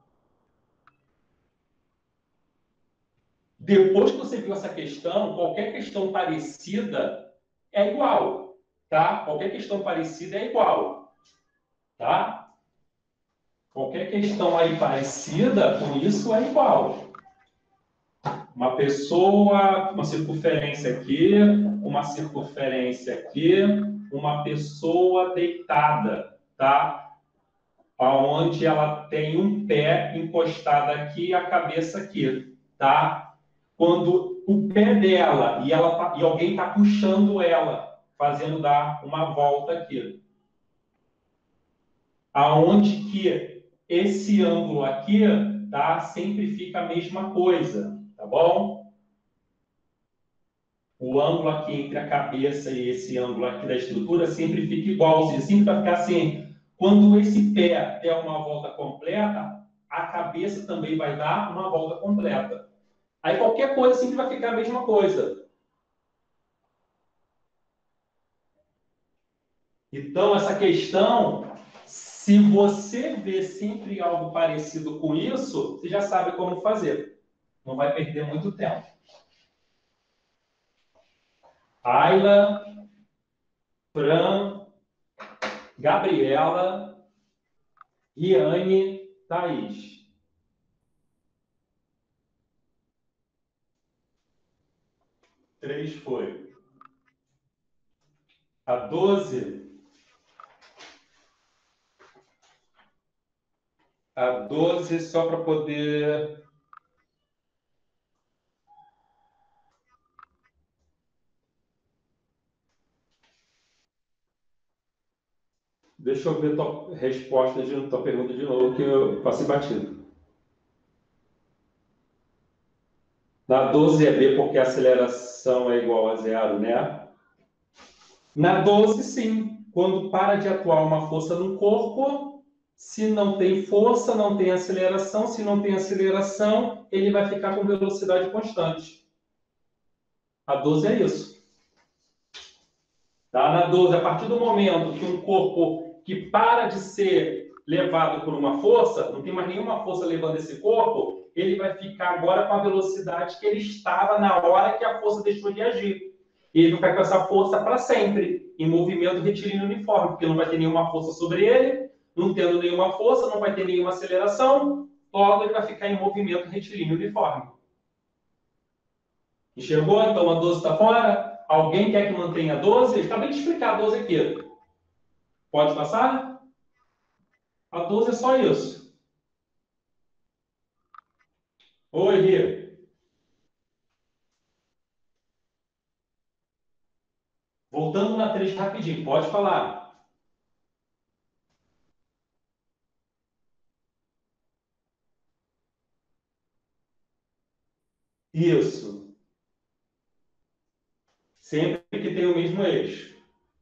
Depois que você viu essa questão, qualquer questão parecida é igual, tá? Qualquer questão parecida é igual, tá? Qualquer questão aí parecida com isso é igual. Uma pessoa, uma circunferência aqui, uma circunferência aqui, uma pessoa deitada, tá? Onde ela tem um pé encostado aqui e a cabeça aqui, tá? Quando o pé dela e, ela tá, e alguém está puxando ela, fazendo dar uma volta aqui. Aonde que esse ângulo aqui, tá? Sempre fica a mesma coisa, tá bom? O ângulo aqui entre a cabeça e esse ângulo aqui da estrutura sempre fica igual, ou seja, sempre vai ficar assim. Quando esse pé der uma volta completa, a cabeça também vai dar uma volta completa. Aí qualquer coisa sempre vai ficar a mesma coisa. Então, essa questão, se você vê sempre algo parecido com isso, você já sabe como fazer. Não vai perder muito tempo. Ayla, Fran, Gabriela, Riane, Thaís. Três foi. A doze. A doze só para poder. Deixa eu ver tua resposta de tua pergunta de novo, que eu passei batido. Na doze é B porque a aceleração é igual a zero, né? Na doze, sim. Quando para de atuar uma força no corpo, se não tem força, não tem aceleração. Se não tem aceleração, ele vai ficar com velocidade constante. A doze é isso. Tá? Na doze, a partir do momento que um corpo que para de ser levado por uma força, não tem mais nenhuma força levando esse corpo, ele vai ficar agora com a velocidade que ele estava na hora que a força deixou de agir. E ele vai ficar com essa força para sempre, em movimento retilíneo uniforme, porque não vai ter nenhuma força sobre ele, não tendo nenhuma força, não vai ter nenhuma aceleração, logo ele vai ficar em movimento retilíneo uniforme. Enxergou? Então a doze está fora? Alguém quer que mantenha a doze? Acabei de explicar a doze aqui. Pode passar? A doze é só isso. Oi, Ria. Voltando na três rapidinho, pode falar. Isso. Sempre que tem o mesmo eixo.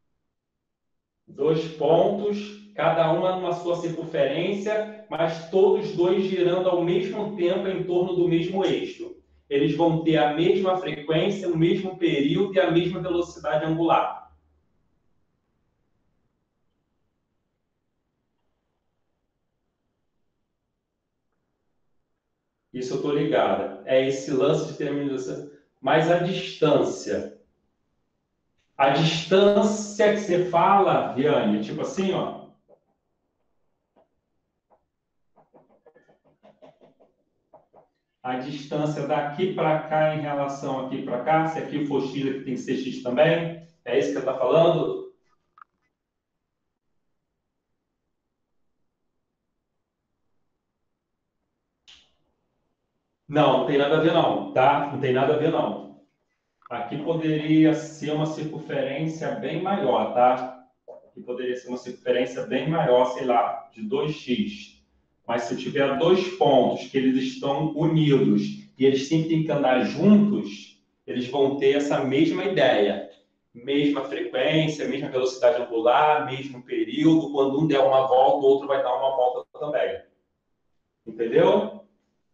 Dois pontos, cada uma numa sua circunferência, mas todos dois girando ao mesmo tempo em torno do mesmo eixo. Eles vão ter a mesma frequência, o mesmo período e a mesma velocidade angular. Isso eu estou ligada. É esse lance de terminação. Mas a distância. A distância que você fala, Viane, tipo assim, ó. A distância daqui para cá em relação aqui para cá, se aqui for x, aqui tem que ser x também. É isso que você está falando? Não, não tem nada a ver não, tá? Não tem nada a ver não. Aqui poderia ser uma circunferência bem maior, tá? Aqui poderia ser uma circunferência bem maior, sei lá, de dois x. Mas se eu tiver dois pontos que eles estão unidos e eles sempre têm que andar juntos, eles vão ter essa mesma ideia. Mesma frequência, mesma velocidade angular, mesmo período. Quando um der uma volta, o outro vai dar uma volta também. Entendeu?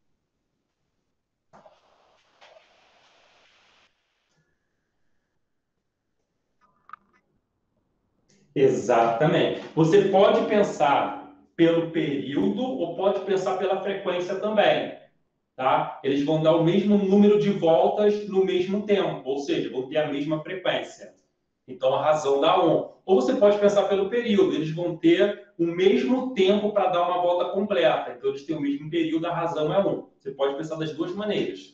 Exatamente. Você pode pensar pelo período ou pode pensar pela frequência também. Tá? Eles vão dar o mesmo número de voltas no mesmo tempo, ou seja, vão ter a mesma frequência. Então, a razão dá um. Ou você pode pensar pelo período, eles vão ter o mesmo tempo para dar uma volta completa. Então, eles têm o mesmo período, a razão é um. Você pode pensar das duas maneiras.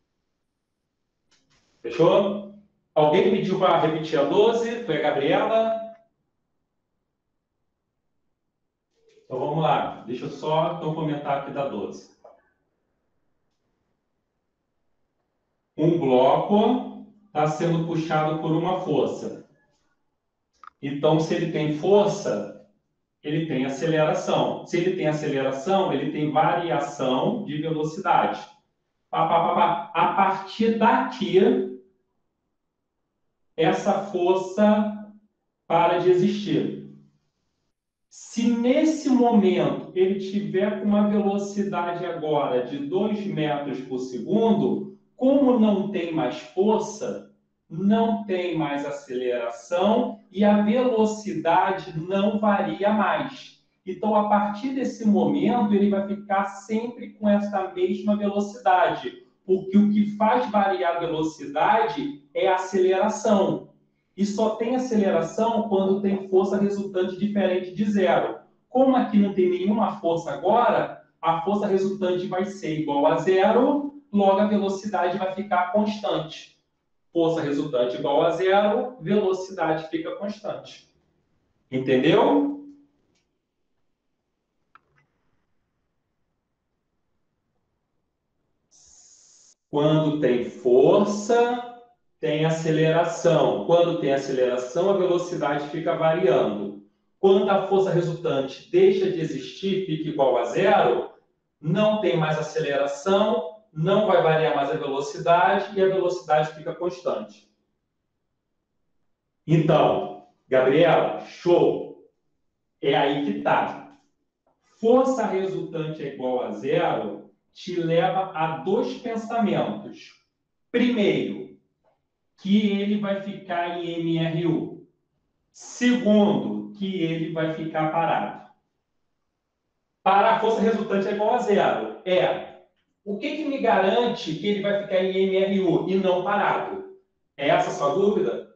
Fechou? Alguém pediu para repetir a doze? Foi a Gabriela? Então, vamos lá. Deixa eu só então, comentar aqui da doze. Um bloco está sendo puxado por uma força. Então, se ele tem força, ele tem aceleração. Se ele tem aceleração, ele tem variação de velocidade. Pá, pá, pá, pá. A partir daqui, essa força para de existir. Se nesse momento ele tiver com uma velocidade agora de dois metros por segundo, como não tem mais força, não tem mais aceleração e a velocidade não varia mais. Então, a partir desse momento, ele vai ficar sempre com essa mesma velocidade, porque o que faz variar a velocidade é a aceleração. E só tem aceleração quando tem força resultante diferente de zero. Como aqui não tem nenhuma força agora, a força resultante vai ser igual a zero, logo a velocidade vai ficar constante. Força resultante igual a zero, velocidade fica constante. Entendeu? Quando tem força, tem aceleração. Quando tem aceleração, a velocidade fica variando. Quando a força resultante deixa de existir, fica igual a zero, não tem mais aceleração, não vai variar mais a velocidade e a velocidade fica constante. Então, Gabriela, show! É aí que está. Força resultante é igual a zero te leva a dois pensamentos. Primeiro, que ele vai ficar em M R U. Segundo, que ele vai ficar parado. Para a força resultante é igual a zero. É. O que, que me garante que ele vai ficar em M R U e não parado? É essa a sua dúvida?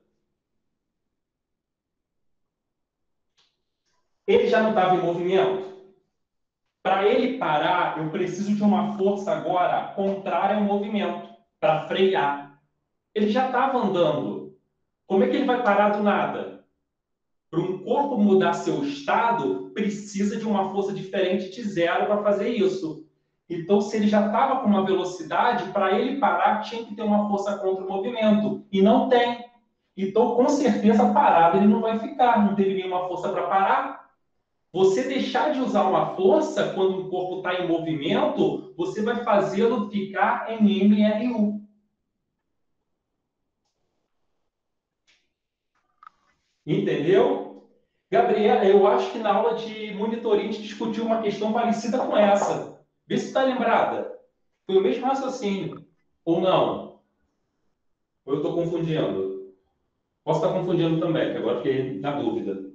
Ele já não estava em movimento? Para ele parar, eu preciso de uma força agora contrária ao movimento, para frear. Ele já estava andando. Como é que ele vai parar do nada? Para um corpo mudar seu estado, precisa de uma força diferente de zero para fazer isso. Então, se ele já estava com uma velocidade, para ele parar, tinha que ter uma força contra o movimento. E não tem. Então, com certeza, parado ele não vai ficar. Não teve nenhuma força para parar. Você deixar de usar uma força quando o corpo está em movimento, você vai fazê-lo ficar em M R U. Entendeu? Gabriela, eu acho que na aula de monitoria a gente discutiu uma questão parecida com essa. Vê se está lembrada. Foi o mesmo raciocínio. Ou não? Ou eu estou confundindo? Posso estar confundindo também, que agora fiquei na dúvida.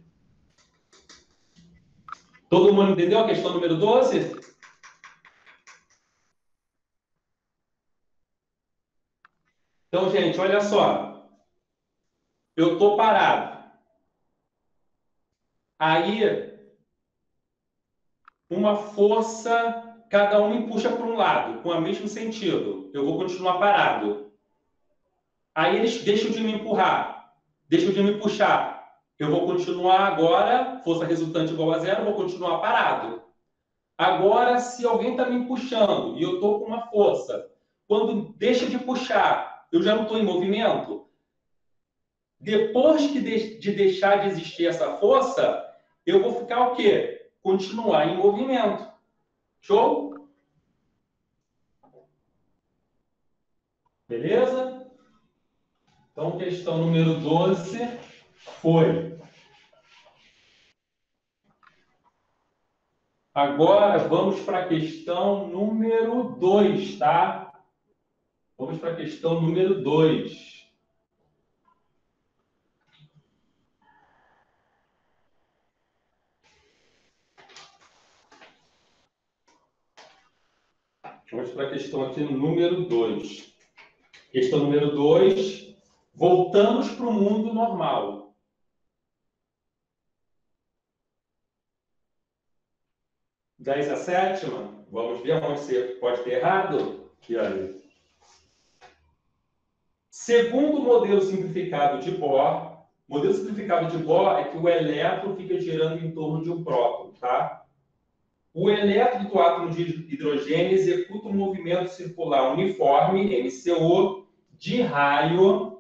Todo mundo entendeu a questão número doze? Então, gente, olha só. Eu estou parado. Aí, uma força, cada um me puxa para um lado, com o mesmo sentido. Eu vou continuar parado. Aí eles deixam de me empurrar, deixam de me puxar. Eu vou continuar agora, força resultante igual a zero, vou continuar parado. Agora, se alguém está me puxando e eu estou com uma força, quando deixa de puxar, eu já não estou em movimento? Depois que de, de deixar de existir essa força, eu vou ficar o quê? Continuar em movimento. Show? Beleza? Então, questão número doze foi. Agora, vamos para a questão número dois, tá? Vamos para a questão número dois. Vamos para a questão aqui número dois. Questão número dois. Voltamos para o mundo normal. dez a sétima. Vamos ver onde você pode ter errado. Aqui, olha. Segundo o modelo simplificado de Bohr, o modelo simplificado de Bohr é que o elétron fica girando em torno de um próton, tá? O elétron do átomo de hidrogênio executa um movimento circular uniforme, M C O, de raio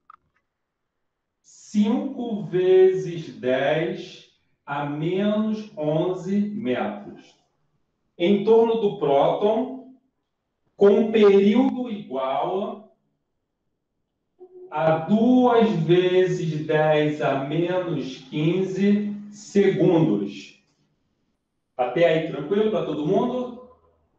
cinco vezes dez a menos onze metros. Em torno do próton, com um período igual a duas vezes dez a menos quinze segundos. Até aí, tranquilo para todo mundo?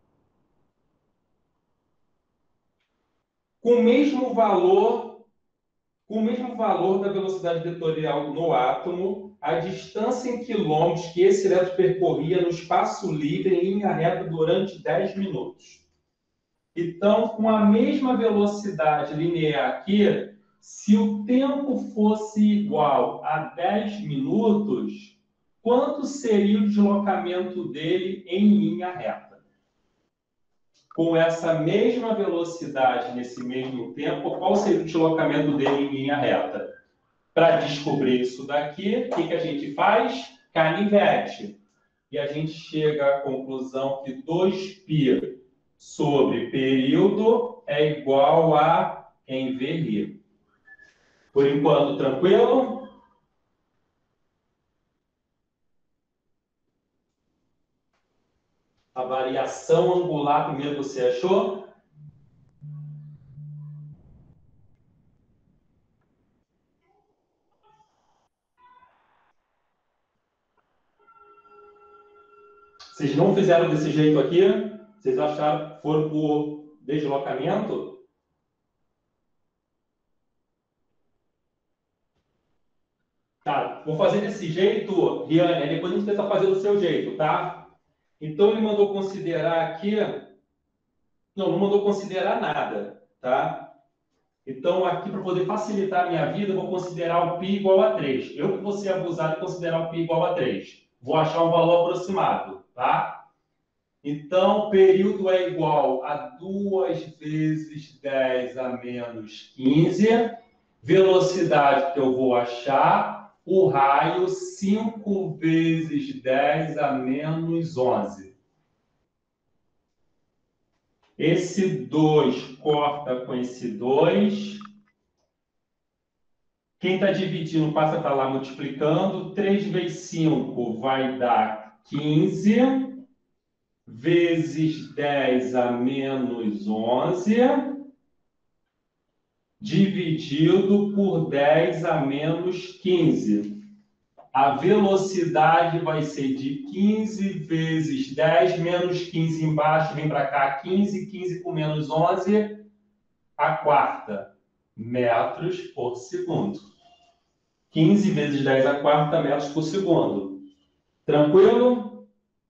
Com o mesmo valor, com o mesmo valor da velocidade vetorial no átomo, a distância em quilômetros que esse elétron percorria no espaço livre em linha reta durante dez minutos. Então, com a mesma velocidade linear aqui, se o tempo fosse igual a dez minutos, quanto seria o deslocamento dele em linha reta? Com essa mesma velocidade nesse mesmo tempo, qual seria o deslocamento dele em linha reta? Para descobrir isso daqui, o que, que a gente faz? Canivete. E a gente chega à conclusão que dois π sobre período é igual a enverrir. Por enquanto, tranquilo? A variação angular, primeiro você achou? Vocês não fizeram desse jeito aqui? Vocês acharam que foram por deslocamento? Tá, vou fazer desse jeito, Riane, depois a gente tenta fazer do seu jeito, tá? Então, ele mandou considerar aqui... Não, não mandou considerar nada, tá? Então, aqui, para poder facilitar a minha vida, eu vou considerar o π igual a três. Eu que vou ser abusado de considerar o π igual a três. Vou achar um valor aproximado, tá? Então, período é igual a duas vezes dez a menos quinze. Velocidade que eu vou achar, o raio, cinco vezes dez a menos onze. Esse dois corta com esse dois. Quem está dividindo passa para lá multiplicando. três vezes cinco vai dar quinze. Vezes dez a menos onze. Dividido por dez a menos quinze. A velocidade vai ser de quinze vezes dez, menos quinze embaixo, vem para cá, quinze, quinze com menos onze, a quarta, metros por segundo. quinze vezes dez a quarta, metros por segundo. Tranquilo?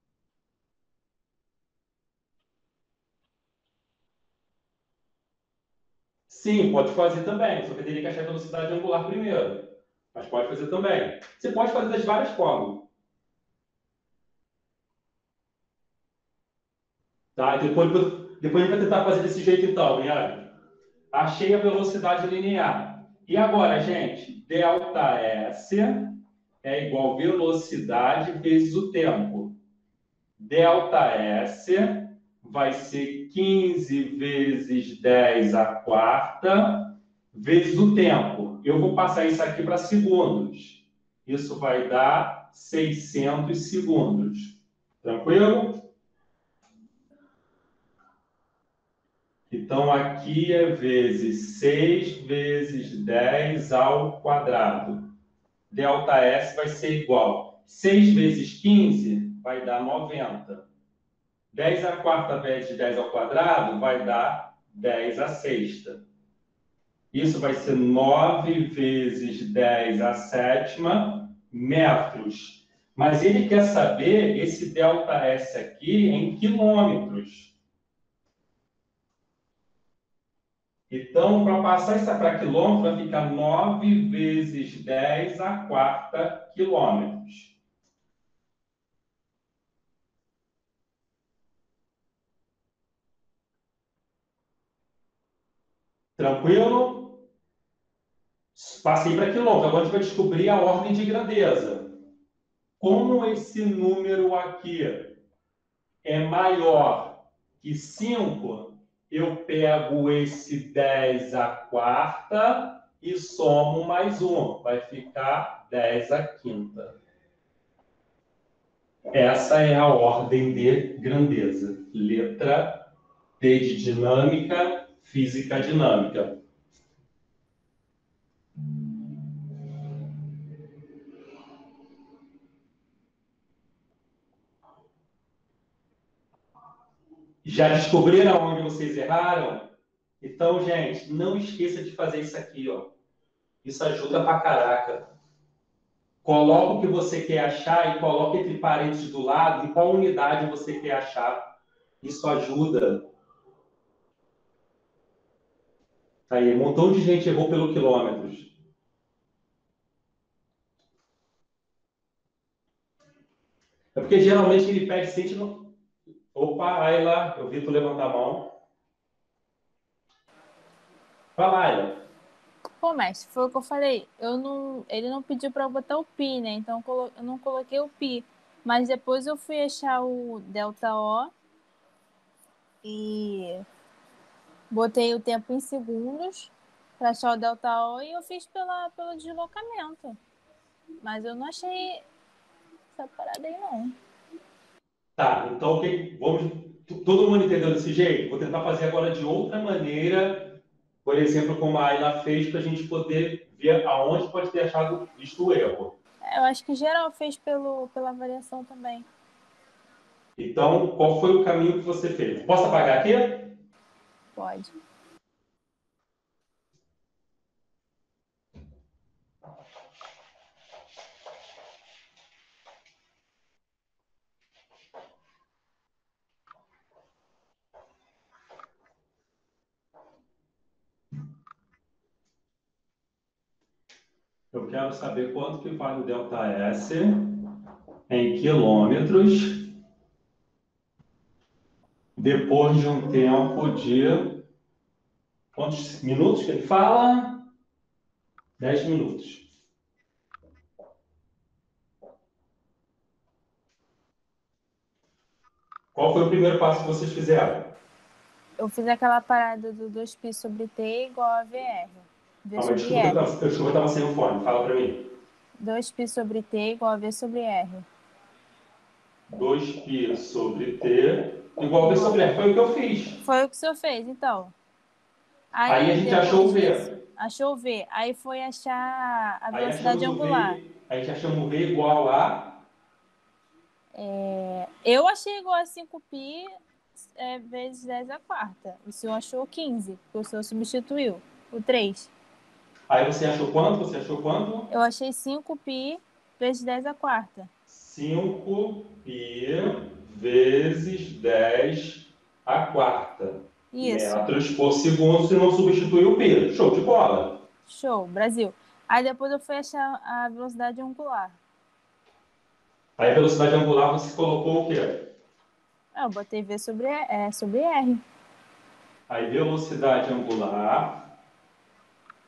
Sim, pode fazer também, só que eu teria que achar a velocidade angular primeiro. Mas pode fazer também. Você pode fazer das várias formas. Tá? Depois, depois a gente vai tentar fazer desse jeito então, Ian. Achei a velocidade linear. E agora, gente, ΔS é igual velocidade vezes o tempo. ΔS vai ser quinze vezes dez à quarta, vezes o tempo. Eu vou passar isso aqui para segundos. Isso vai dar seiscentos segundos. Tranquilo? Então, aqui é vezes seis vezes dez ao quadrado. ΔS vai ser igual. seis vezes quinze vai dar noventa. dez à quarta vezes dez ao quadrado vai dar dez à sexta. Isso vai ser nove vezes dez à sétima metros. Mas ele quer saber esse ΔS aqui em quilômetros. Então, para passar isso para quilômetros, vai ficar nove vezes dez à quarta quilômetros. Tranquilo? Passei para quilômetros. Agora a gente vai descobrir a ordem de grandeza. Como esse número aqui é maior que cinco, eu pego esse dez à quarta e somo mais um. Vai ficar dez à quinta. Essa é a ordem de grandeza. Letra D de dinâmica, física dinâmica. Já descobriram onde vocês erraram? Então, gente, não esqueça de fazer isso aqui, ó. Isso ajuda pra caraca. Coloca o que você quer achar e coloca entre parênteses do lado em qual unidade você quer achar. Isso ajuda. Aí, um montão de gente errou pelo quilômetros. É porque geralmente ele pede sente no... Opa, Ayla, eu vi tu levantar a mão. Fala, Ayla. Pô, mestre, foi o que eu falei. Eu não, ele não pediu para eu botar o pi, né? Então eu não coloquei o pi. Mas depois eu fui achar o delta O e botei o tempo em segundos para achar o delta O e eu fiz pela, pelo deslocamento. Mas eu não achei essa parada aí, não. Tá, então okay, vamos, todo mundo entendeu desse jeito? Vou tentar fazer agora de outra maneira, por exemplo, como a Ayla fez, para a gente poder ver aonde pode ter achado visto o erro. Eu acho que geral fez pelo, pela variação também. Então, qual foi o caminho que você fez? Posso apagar aqui? Pode. Eu quero saber quanto que vale o ΔS em quilômetros depois de um tempo de... Quantos minutos que ele fala? dez minutos. Qual foi o primeiro passo que vocês fizeram? Eu fiz aquela parada do dois pi sobre T igual a V R. V Ah, mas sobre desculpa, R. eu estava sem o fone. Fala para mim. dois pi sobre T igual a V sobre R. dois π sobre T igual a V sobre R. Foi o que eu fiz. Foi o que o senhor fez, então. Aí, Aí a gente achou o V. Disso, achou o V. Aí foi achar a Aí velocidade achamos angular. o V, a gente achamos o V igual a... É, eu achei igual a cinco pi é, vezes dez à quarta. O senhor achou quinze, porque o senhor substituiu o três. Aí você achou quanto? Você achou quanto? Eu achei cinco pi vezes dez à quarta. cinco π vezes dez à quarta. Isso. Metros por segundo, se não substituir o π. Show de bola. Show, Brasil. Aí depois eu fui achar a velocidade angular. Aí a velocidade angular você colocou o quê? Eu botei V sobre, é, sobre R. Aí velocidade angular,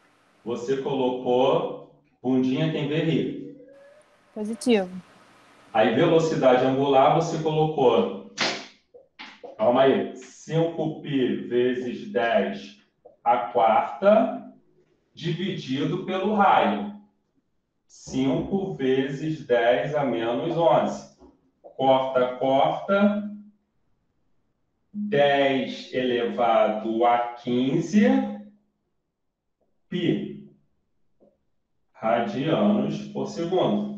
você colocou bundinha tem V R. Positivo. Aí, velocidade angular, você colocou, calma aí, cinco π vezes dez a quarta, dividido pelo raio. cinco vezes dez a menos onze. Corta, corta. dez elevado a quinze π radianos por segundo.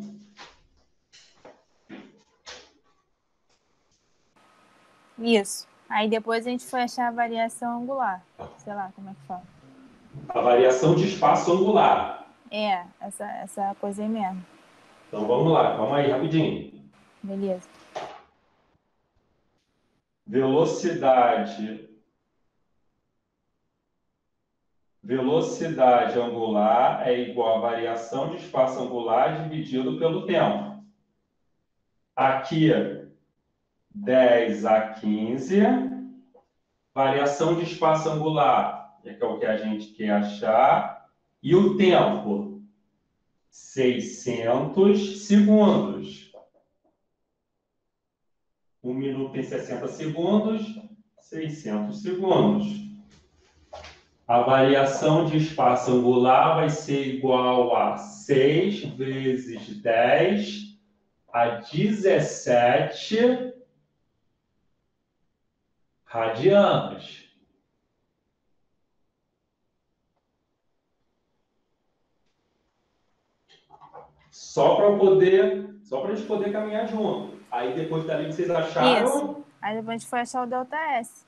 Isso. Aí depois a gente foi achar a variação angular. Sei lá como é que fala. A variação de espaço angular. É, essa, essa coisa aí mesmo. Então vamos lá, calma aí, rapidinho. Beleza. Velocidade. Velocidade angular é igual à variação de espaço angular dividido pelo tempo. Aqui, dez a quinze. Variação de espaço angular, que é o que a gente quer achar. E o tempo? seiscentos segundos. Um minuto tem sessenta segundos, seiscentos segundos. A variação de espaço angular vai ser igual a seis vezes dez a dezessete radianos. Só para poder, só para a gente poder caminhar junto. Aí depois dali que vocês acharam. Isso. Aí depois a gente foi achar o delta S.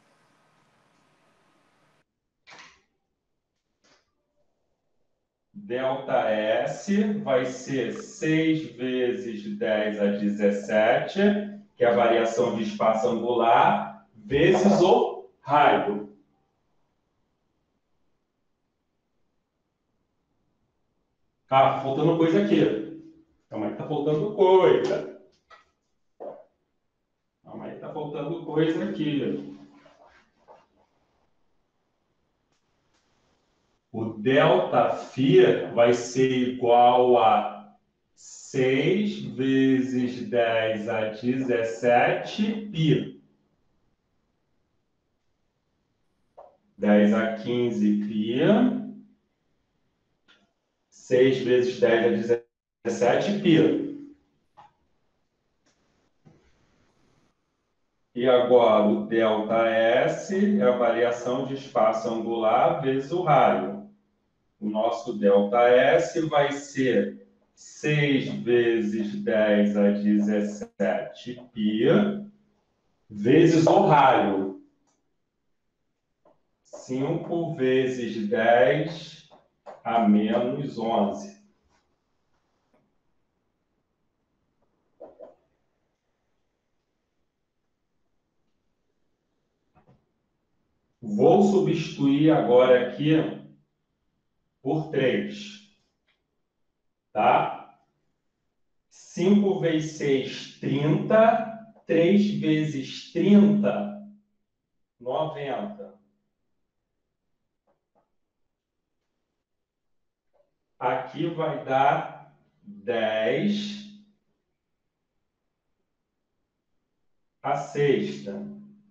Delta S vai ser seis vezes dez a dezessete, que é a variação de espaço angular, vezes o raio. Ah, faltando coisa aqui. Calma aí, tá faltando coisa. Calma aí, tá faltando coisa aqui. O ΔΦ vai ser igual a seis vezes dez a dezessete π. dez a quinze π. seis vezes dez a dezessete π. E agora o ΔS é a variação de espaço angular vezes o raio. O nosso ΔS vai ser seis vezes dez a dezessete π vezes o raio. cinco vezes dez a menos onze. Vou substituir agora aqui por três. Tá? cinco vezes seis, trinta. três vezes trinta, noventa. Aqui vai dar dez a sexta.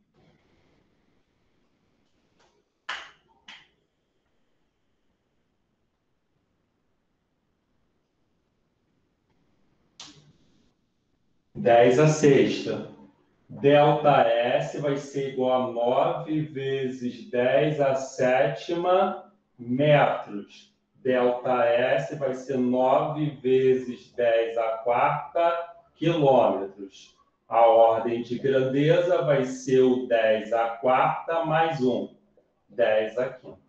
dez a sexta. ΔS vai ser igual a nove vezes dez a sétima metros. ΔS vai ser nove vezes dez a quarta quilômetros. A ordem de grandeza vai ser o dez a quarta mais um, dez a quinta.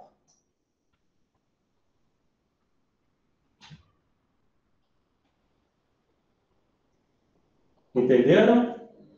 Entenderam?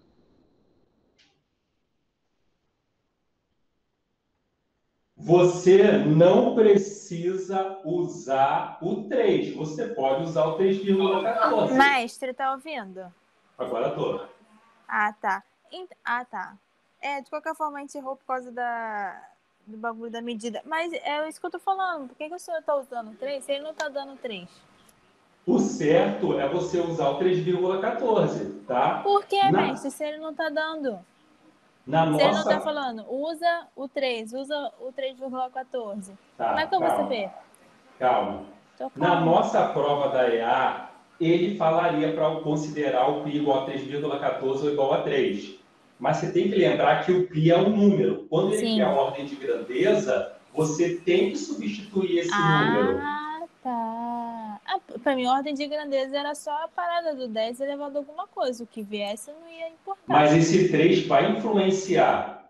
Você não precisa usar o três. Você pode usar o três vírgula quatorze. Mestre, tá ouvindo? Agora estou. Ah, tá. Ent- Ah, tá. É, de qualquer forma, a gente errou por causa da... do bagulho da medida. Mas é isso que eu tô falando. Por que, que o senhor tá usando três se ele não tá dando três? O certo é você usar o três vírgula quatorze, tá? Por que, Na, mestre? Se ele não tá dando. na Se ele não tá nossa... falando, usa o três, usa o três vírgula quatorze. Como é Tá, que eu vou calma, saber? calma. Tô Na calma. nossa prova da E A, ele falaria para considerar o π igual a três vírgula quatorze ou igual a três. Mas você tem que lembrar que o π é um número. Quando ele quer a Sim. ordem de grandeza, você tem que substituir esse número. Ah, tá. Ah, pra mim, ordem de grandeza era só a parada do dez elevado a alguma coisa. O que viesse não ia importar. Mas esse três vai influenciar.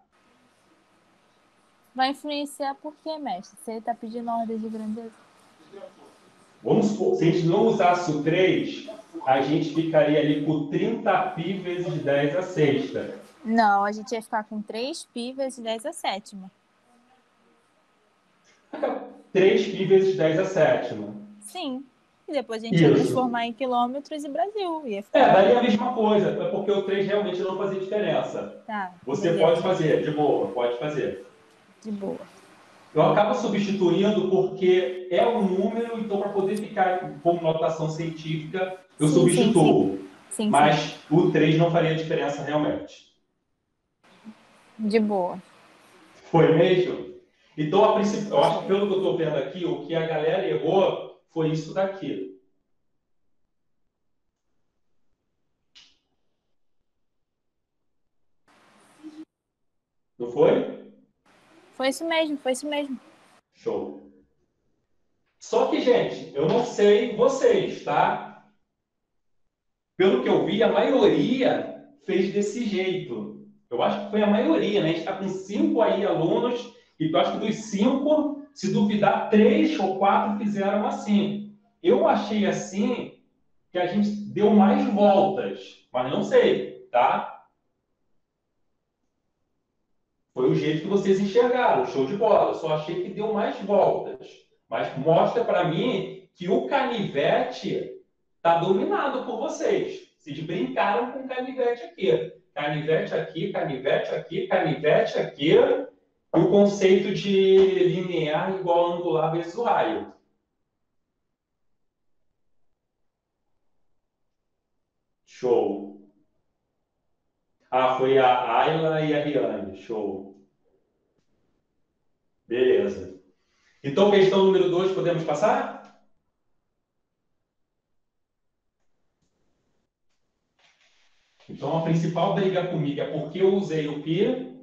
Vai influenciar por quê, mestre? Se ele tá pedindo a ordem de grandeza. Vamos supor, se a gente não usasse o três, a gente ficaria ali com trinta π vezes dez a sexta. Não, a gente ia ficar com três π vezes dez a sétima. três π vezes dez a sétima. Sim. E depois a gente ia Isso. transformar em quilômetros e Brasil. Ia ficar... É, daria a mesma coisa, é porque o três realmente não fazia diferença. Tá, Você beleza. pode fazer, de boa, pode fazer. De boa. Eu acabo substituindo porque é um número, então para poder ficar como notação científica, eu Sim, substituo. sim, sim. Sim, Mas sim. o três não faria diferença realmente. De boa. Foi mesmo? Então, a princípio, eu acho que pelo que eu estou vendo aqui, o que a galera errou foi isso daqui. Não foi? Foi isso mesmo, foi isso mesmo. Show. Só que, gente, eu não sei vocês, tá? Pelo que eu vi, a maioria fez desse jeito. Eu acho que foi a maioria, né? A gente está com cinco aí alunos, e eu acho que dos cinco, se duvidar, três ou quatro fizeram assim. Eu achei assim que a gente deu mais voltas, mas não sei, tá? Foi o jeito que vocês enxergaram, show de bola. Eu só achei que deu mais voltas. Mas mostra para mim que o canivete está dominado por vocês. Vocês brincaram com o canivete aqui. Canivete aqui, canivete aqui, canivete aqui. E o conceito de linear igual a angular vezes o raio. Show. Ah, foi a Ayla e a Riane. Show. Beleza. Então, questão número dois, podemos passar? Então, a principal briga comigo é porque eu usei o P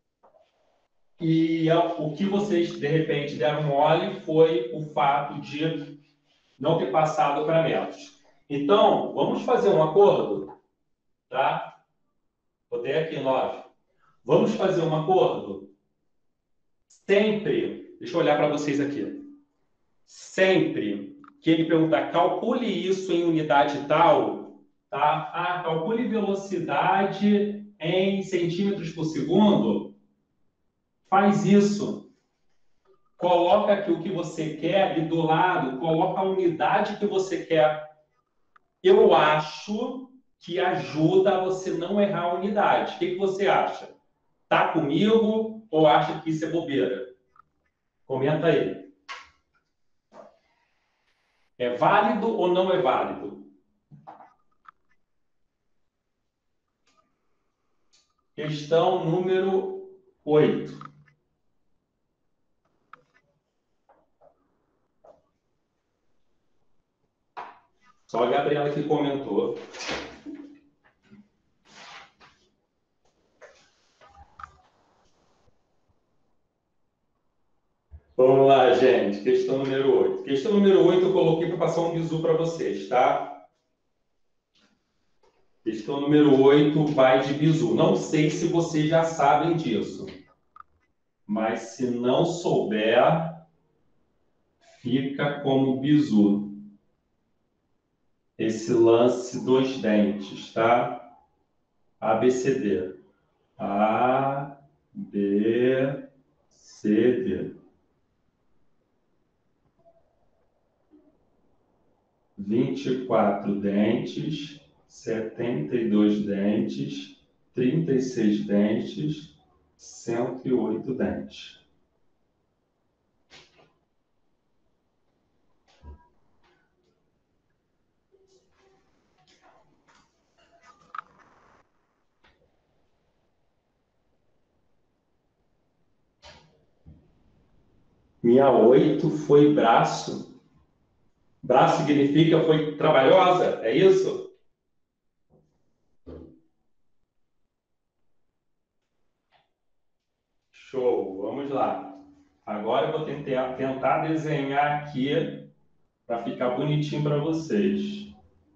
e o que vocês, de repente, deram mole foi o fato de não ter passado para metros. Então, vamos fazer um acordo, tá? Botei aqui nove. Vamos fazer um acordo? Sempre, deixa eu olhar para vocês aqui. Sempre que ele perguntar, calcule isso em unidade tal, tá? Ah, calcule velocidade em centímetros por segundo. Faz isso. Coloca aqui o que você quer e do lado coloca a unidade que você quer. Eu acho que ajuda a você não errar a unidade. O que, que você acha? Tá comigo ou acha que isso é bobeira? Comenta aí. É válido ou não é válido? Questão número oito. Só a Gabriela que comentou. Vamos lá, gente. Questão número oito. Questão número oito eu coloquei para passar um bizu para vocês, tá? Questão número oito vai de bizu. Não sei se vocês já sabem disso, mas se não souber, fica como bizu. Esse lance dos dentes, tá? A, B, C, D. A, B, C, D. vinte e quatro dentes, setenta e dois dentes, trinta e seis dentes, cento e oito dentes. Minha oito foi braço. Braço significa foi trabalhosa, é isso? Show, vamos lá. Agora eu vou tentar, tentar desenhar aqui para ficar bonitinho para vocês.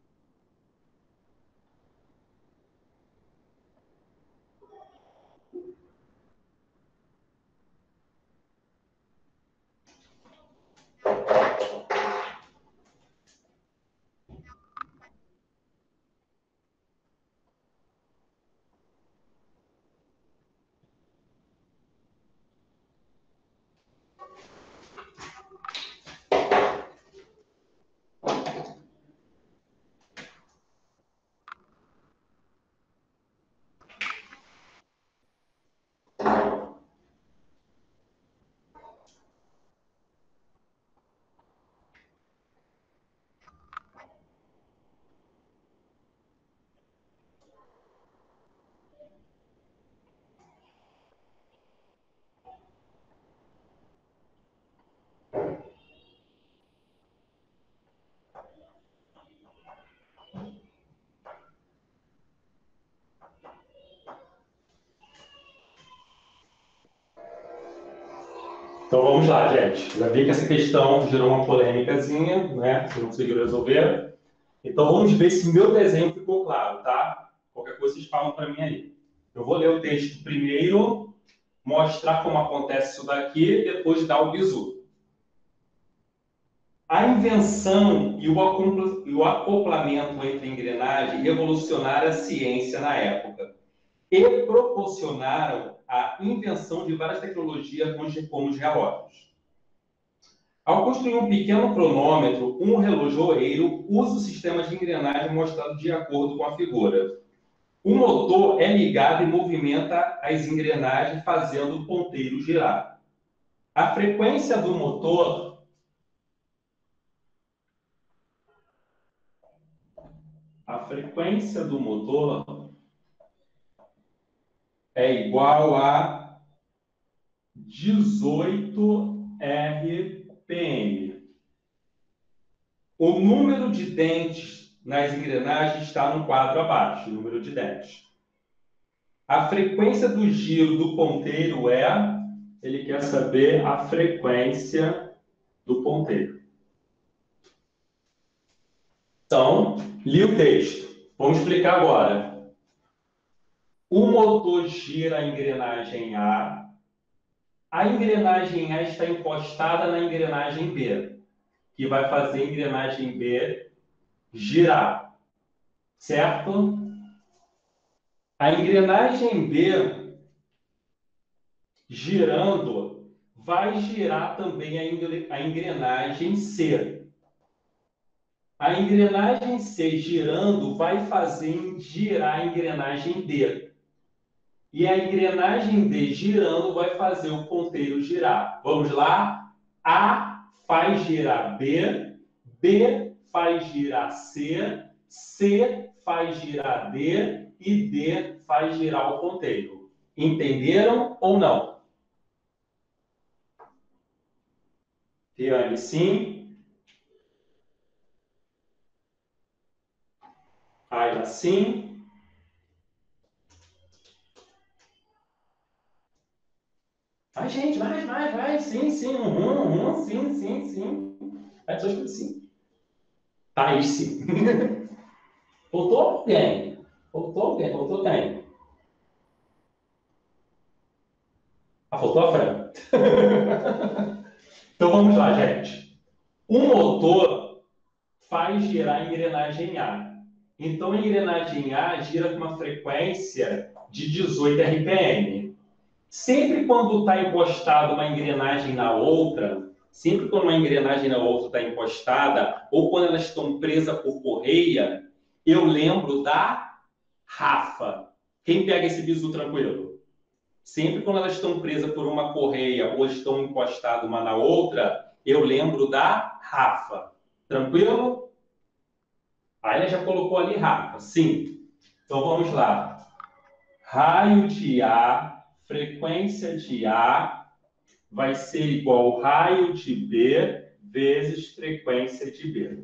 Então vamos lá, gente. Já vi que essa questão gerou uma polêmicazinha, né? Você não conseguiu resolver. Então vamos ver se meu desenho ficou claro, tá? Qualquer coisa vocês falam para mim aí. Eu vou ler o texto primeiro, mostrar como acontece isso daqui e depois dar o bizu. A invenção e o acoplamento entre engrenagens revolucionaram a ciência na época e proporcionaram a invenção de várias tecnologias como os relógios. Ao construir um pequeno cronômetro, um relojoeiro usa o sistema de engrenagem mostrado de acordo com a figura. O motor é ligado e movimenta as engrenagens, fazendo o ponteiro girar. A frequência do motor a frequência do motor é igual a dezoito R P M. O número de dentes nas engrenagens está no quadro abaixo, o número de dentes. A frequência do giro do ponteiro é, ele quer saber a frequência do ponteiro. Então, li o texto. Vamos explicar agora. O motor gira a engrenagem A. A engrenagem A está encostada na engrenagem B, que vai fazer a engrenagem B girar. Certo? A engrenagem B, girando, vai girar também a engrenagem C. A engrenagem C girando vai fazer girar a engrenagem D. E a engrenagem D girando vai fazer o ponteiro girar. Vamos lá? A faz girar B, B faz girar C, C faz girar D e D faz girar o ponteiro. Entenderam ou não? Tiane, sim. Ayla, sim. Vai, gente, vai, vai, vai. Sim, sim. Uhum, uhum, sim, sim, sim. Vai, pessoas sim. Thaís, sim. Faltou alguém? Faltou alguém? Faltou quem? Ah, faltou a Fran. Então vamos lá, gente. O motor faz girar a engrenagem A. Então a engrenagem A gira com uma frequência de dezoito R P M. Sempre quando está encostada uma engrenagem na outra, sempre quando uma engrenagem na outra está encostada, ou quando elas estão presas por correia, eu lembro da Rafa. Quem pega esse bizu tranquilo? Sempre quando elas estão presas por uma correia ou estão encostadas uma na outra, eu lembro da Rafa. Tranquilo? A Ayla já colocou ali Rafa. Sim. Então vamos lá. Raio de A, frequência de A, vai ser igual ao raio de B vezes frequência de B.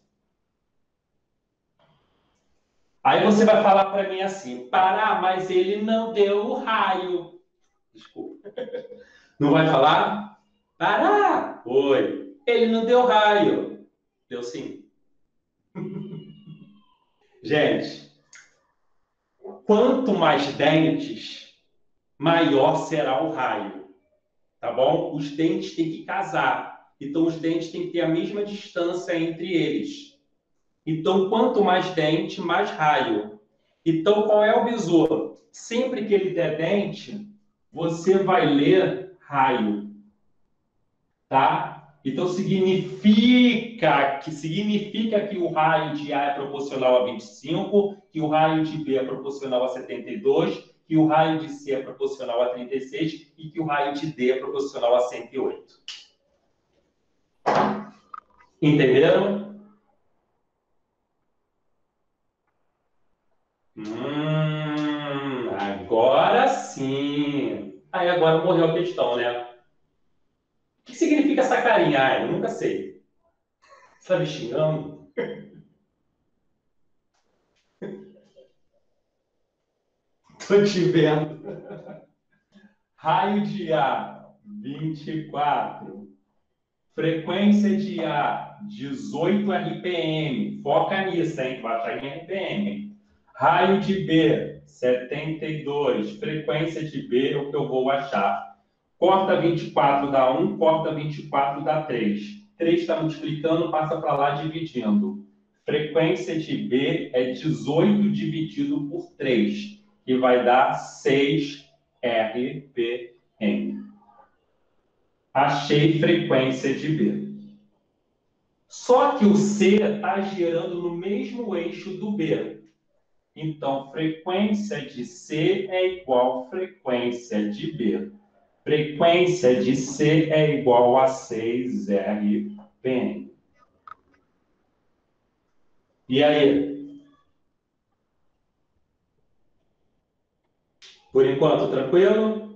Aí você vai falar para mim assim, Pará, mas ele não deu o raio. Desculpa. Não vai falar? Pará! Oi. Ele não deu raio. Deu sim. Gente, quanto mais dentes, maior será o raio. Tá bom? Os dentes têm que casar. Então, os dentes têm que ter a mesma distância entre eles. Então, quanto mais dente, mais raio. Então, qual é o bizu? Sempre que ele der dente, você vai ler raio. Tá? Então, significa que, significa que o raio de A é proporcional a vinte e cinco, que o raio de B é proporcional a setenta e dois, que o raio de C é proporcional a trinta e seis e que o raio de D é proporcional a cento e oito. Entenderam? Hum, agora sim. Aí agora morreu a questão, né? O que significa essa carinha? Ah, eu nunca sei. Você tá me xingando? Tô te vendo. Raio de A, vinte e quatro. Frequência de A, dezoito R P M. Foca nisso, hein? Vai achar em R P M. Raio de B, setenta e dois. Frequência de B é o que eu vou achar. Corta vinte e quatro dá um, corta vinte e quatro dá três. três está multiplicando, passa para lá dividindo. Frequência de B é dezoito dividido por três, que vai dar seis R P M. Achei frequência de B. Só que o C está girando no mesmo eixo do B. Então, frequência de C é igual a frequência de B. Frequência de C é igual a seis R P M. E aí? Por enquanto, tranquilo?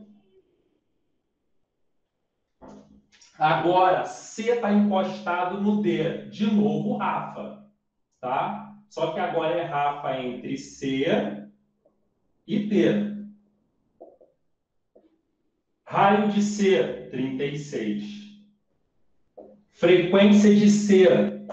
Agora, C está encostado no D. De novo, Rafa. Tá? Só que agora é Rafa entre C e D. Raio de C, trinta e seis. Frequência de C,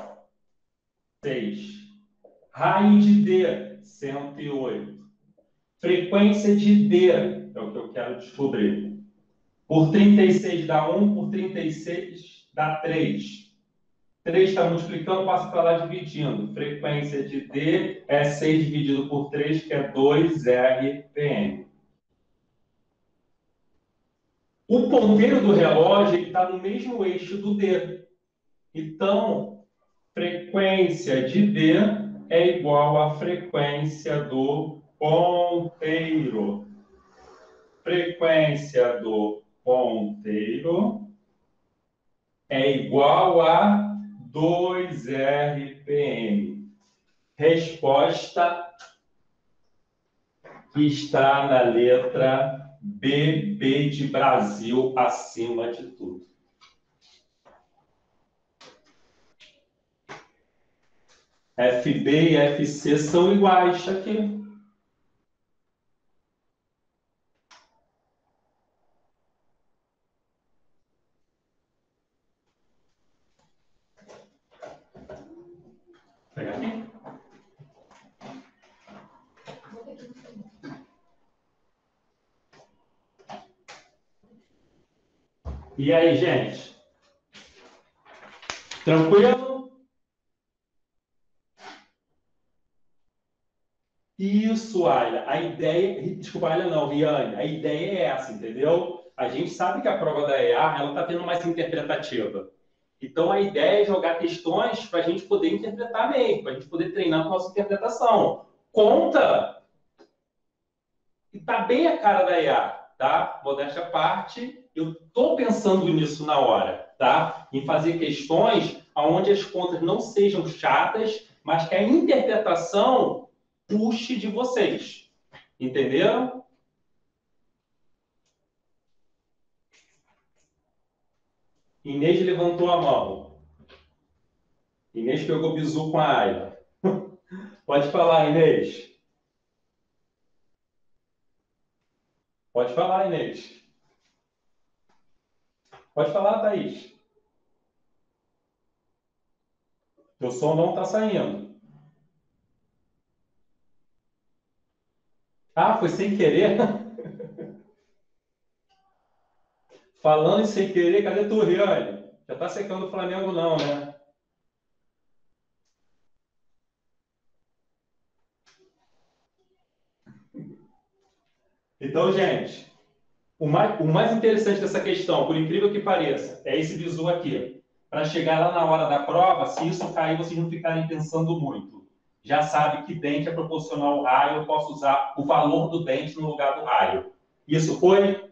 seis. Raio de D, cento e oito. Frequência de D, é o que eu quero descobrir. Por trinta e seis dá um, por trinta e seis dá três. três está multiplicando, passa para lá dividindo. Frequência de D é seis dividido por três, que é dois R P M. O ponteiro do relógio está no mesmo eixo do D. Então, frequência de D é igual à frequência do ponteiro. Frequência do ponteiro é igual a dois R P M. Resposta que está na letra B, B de Brasil, acima de tudo. F B e F C são iguais aqui. Pega aqui. E aí, gente? Tranquilo? Isso, Ayla. A ideia... Desculpa, Ayla não, Riane. A ideia é essa, entendeu? A gente sabe que a prova da E A ela está tendo mais interpretativa. Então, a ideia é jogar questões para a gente poder interpretar bem, para a gente poder treinar a nossa interpretação. Conta! E tá bem a cara da E A, tá? Modéstia à parte, eu estou pensando nisso na hora, tá? Em fazer questões onde as contas não sejam chatas, mas que a interpretação puxe de vocês. Entenderam? Inês levantou a mão. Inês pegou bizu com a Ayla. Pode falar, Inês. Pode falar, Inês. Pode falar, Thaís. Teu som não está saindo. Ah, foi sem querer? Falando em sem querer, cadê tu, Riane? Já está secando o Flamengo não, né? Então, gente, o mais, o mais interessante dessa questão, por incrível que pareça, é esse bizu aqui. Para chegar lá na hora da prova, se isso cair, vocês não ficarem pensando muito. Já sabe que dente é proporcional ao raio, eu posso usar o valor do dente no lugar do raio. Isso foi?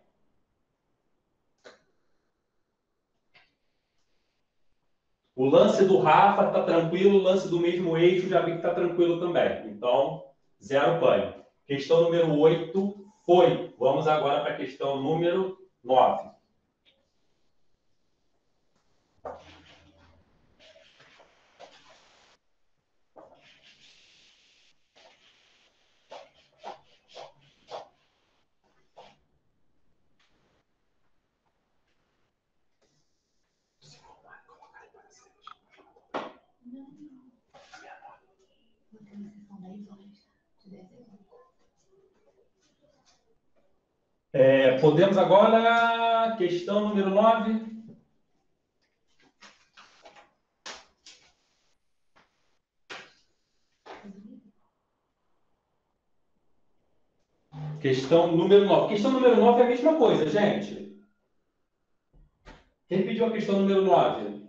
O lance do Rafa está tranquilo, o lance do mesmo eixo já vi que está tranquilo também. Então, zero pânico. Questão número oito foi. Vamos agora para a questão número nove. É, podemos agora, questão número nove. Questão número nove. Questão número nove é a mesma coisa, gente. Quem pediu a questão número nove?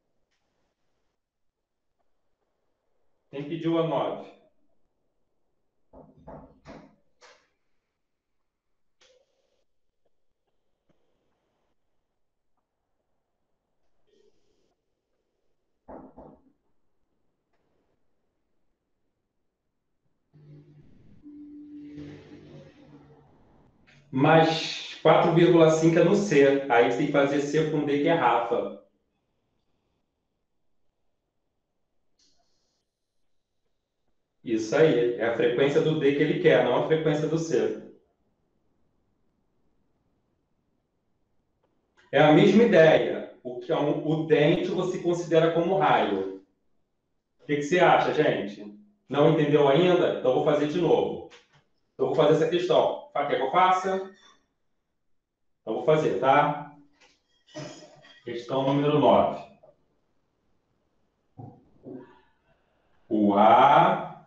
Quem pediu a nove? Mais quatro vírgula cinco é no C. Aí você tem que fazer C com D, que é Rafa. Isso aí. É a frequência do D que ele quer, não a frequência do C. É a mesma ideia. O, que é um, o dente você considera como raio. O que, que você acha, gente? Não entendeu ainda? Então, vou fazer de novo. Eu vou fazer essa questão. Quer que eu faça? Então, vou fazer, tá? Questão número nove. O A,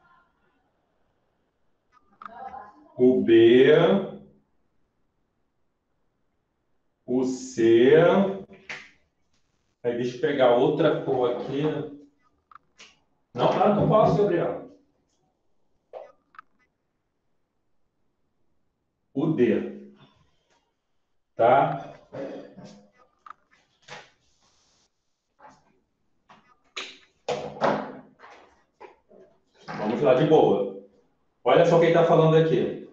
o B, o C. Aí, deixa eu pegar outra cor aqui. Não, claro que eu posso, Gabriel. O D. Tá? Vamos lá de boa. Olha só quem está falando aqui.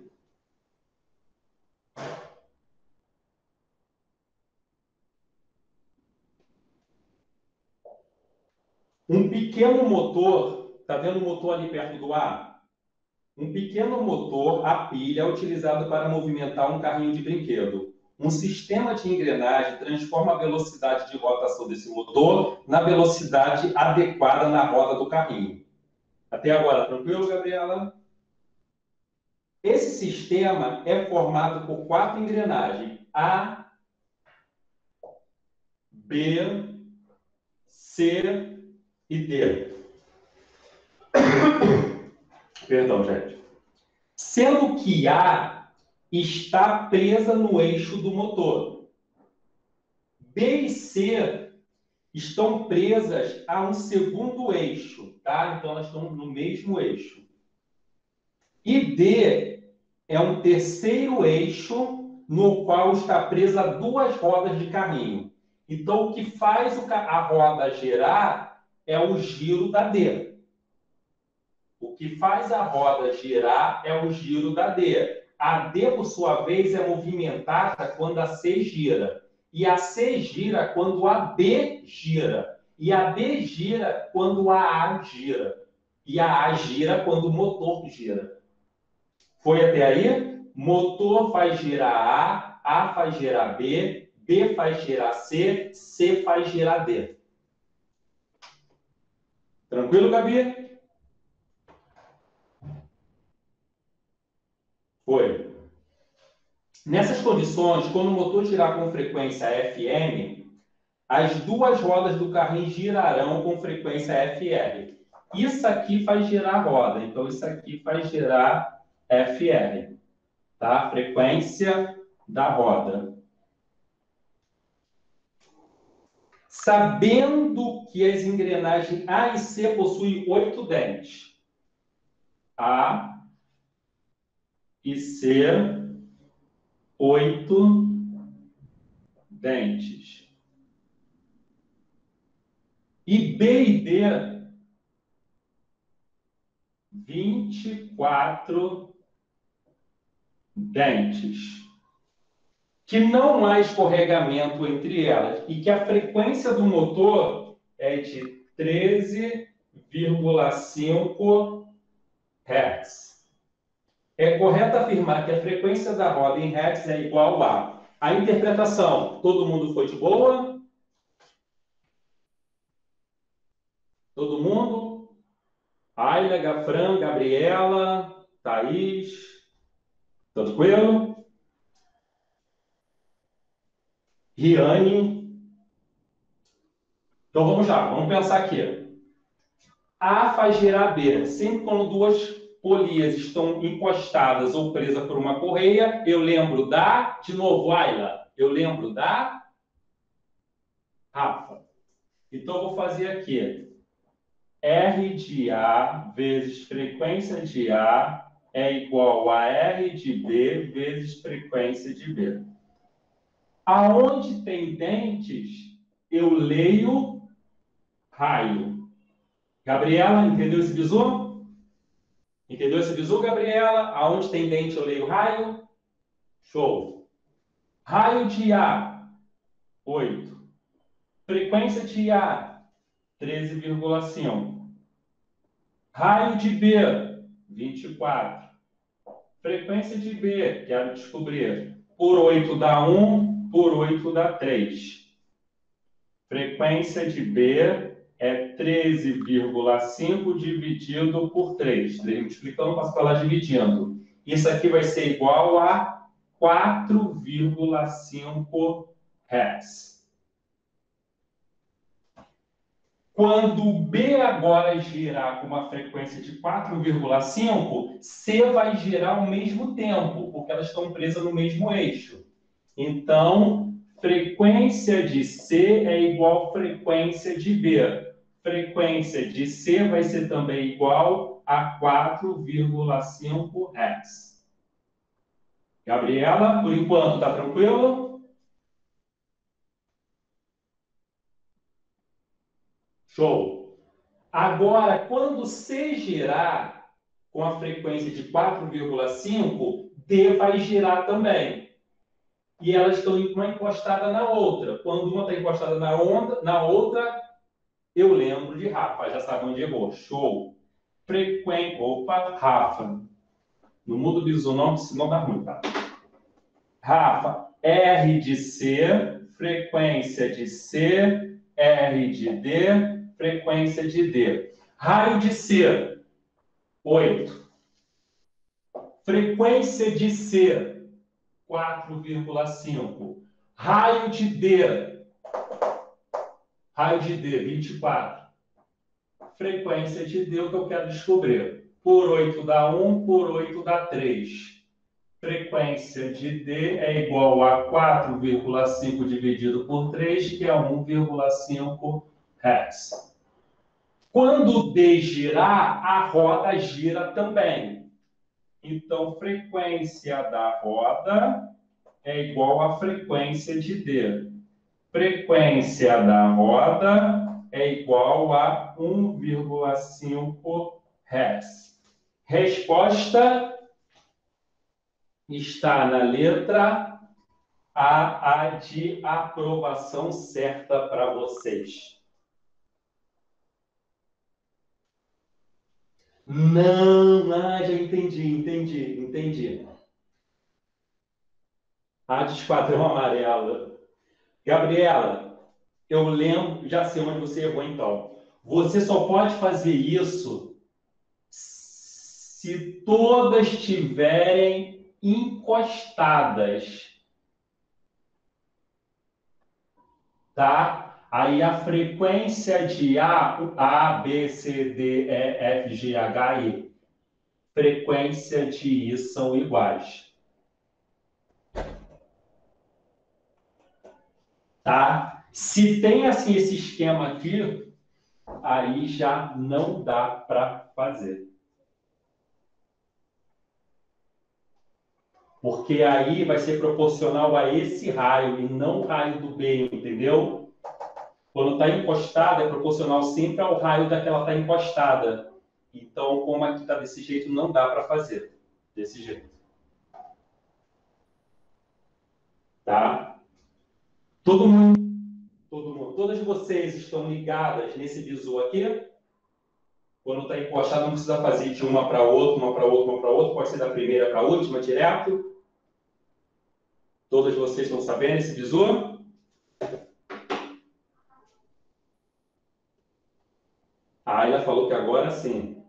Um pequeno motor, está vendo o motor ali perto do A? Um pequeno motor a pilha é utilizado para movimentar um carrinho de brinquedo. Um sistema de engrenagem transforma a velocidade de rotação desse motor na velocidade adequada na roda do carrinho. Até agora, tranquilo, Gabriela? Esse sistema é formado por quatro engrenagens: A, B, C e D. Perdão, gente. Sendo que A está presa no eixo do motor. B e C estão presas a um segundo eixo, tá? Então, elas estão no mesmo eixo. E D é um terceiro eixo no qual está presa duas rodas de carrinho. Então, o que faz a roda girar é o giro da D. O que faz a roda girar é o giro da D. A D, por sua vez, é movimentada quando a C gira. E a C gira quando a B gira. E a B gira quando a A gira. E a A gira quando o motor gira. Foi até aí? Motor faz girar A, A faz girar B, B faz girar C, C faz girar D. Tranquilo, Gabi? Foi. Nessas condições, quando o motor girar com frequência F M, as duas rodas do carrinho girarão com frequência F R. Isso aqui faz girar a roda, então isso aqui faz girar F R, tá? Frequência da roda. Sabendo que as engrenagens A e C possuem oito dentes. A e C, oito dentes. E B e D, vinte e quatro dentes. Que não há escorregamento entre elas e que a frequência do motor é de treze vírgula cinco hertz. É correto afirmar que a frequência da roda em hertz é igual a... A interpretação, todo mundo foi de boa? Todo mundo? Ayla, Gafran, Gabriela, Thaís, tranquilo? Riane. Então vamos lá, vamos pensar aqui. A faz girar B. Sempre quando duas polias estão encostadas ou presas por uma correia, eu lembro da, de novo, Ayla, eu lembro da Rafa. Então eu vou fazer aqui. R de A vezes frequência de A é igual a R de B vezes frequência de B. Aonde tem dentes, eu leio raio. Gabriela, entendeu esse bizu? Entendeu esse bizu, Gabriela? Aonde tem dente, eu leio raio? Show. Raio de A, oito. Frequência de A, treze vírgula cinco. Raio de B, vinte e quatro. Frequência de B, quero descobrir. Por oito dá um, por oito dá três. Frequência de B é treze vírgula cinco dividido por três. três multiplicando, passo para lá dividindo. Isso aqui vai ser igual a quatro vírgula cinco hertz. Quando B agora girar com uma frequência de quatro vírgula cinco, C vai girar ao mesmo tempo, porque elas estão presas no mesmo eixo. Então, frequência de C é igual a frequência de B. Frequência de C vai ser também igual a quatro vírgula cinco hertz. Gabriela, por enquanto, está tranquilo? Show! Agora, quando C girar com a frequência de quatro vírgula cinco, D vai girar também. E elas estão uma encostada na outra. Quando uma está encostada na, onda, na outra, eu lembro de Rafa. Já sabe onde errou. Show! Frequência... Opa, Rafa. Não muda o bizu não, senão dá ruim, tá? Rafa, R de C, frequência de C, R de D, frequência de D. Raio de C, oito. Frequência de C, quatro vírgula cinco. Raio de D, raio de D, vinte e quatro. Frequência de D, o que eu quero descobrir. Por oito dá um, por oito dá três. Frequência de D é igual a quatro vírgula cinco dividido por três, que é um vírgula cinco hertz. Quando D girar, a roda gira também. Então, frequência da roda é igual à frequência de D. Frequência da roda é igual a um vírgula cinco hertz. Resposta está na letra a, a de aprovação certa para vocês. Não, ah, já entendi, entendi, entendi. A de esquadrão amarela. Gabriela, eu lembro, já sei onde você errou então. Você só pode fazer isso se todas estiverem encostadas. Tá? Aí a frequência de A, A, B, C, D, E, F, G, H, I, frequência de I são iguais. Tá? Se tem assim esse esquema aqui, aí já não dá para fazer. Porque aí vai ser proporcional a esse raio e não o raio do B, entendeu? Quando está encostada, é proporcional sempre ao raio da que ela está encostada. Então, como aqui está desse jeito, não dá para fazer desse jeito. Tá? Todo mundo, todo mundo, todas vocês estão ligadas nesse bizu aqui? Quando está encostado, não precisa fazer de uma para outra, uma para outra, uma para outra. Pode ser da primeira para a última, direto. Todas vocês estão sabendo esse bizu? A Ayla falou que agora sim.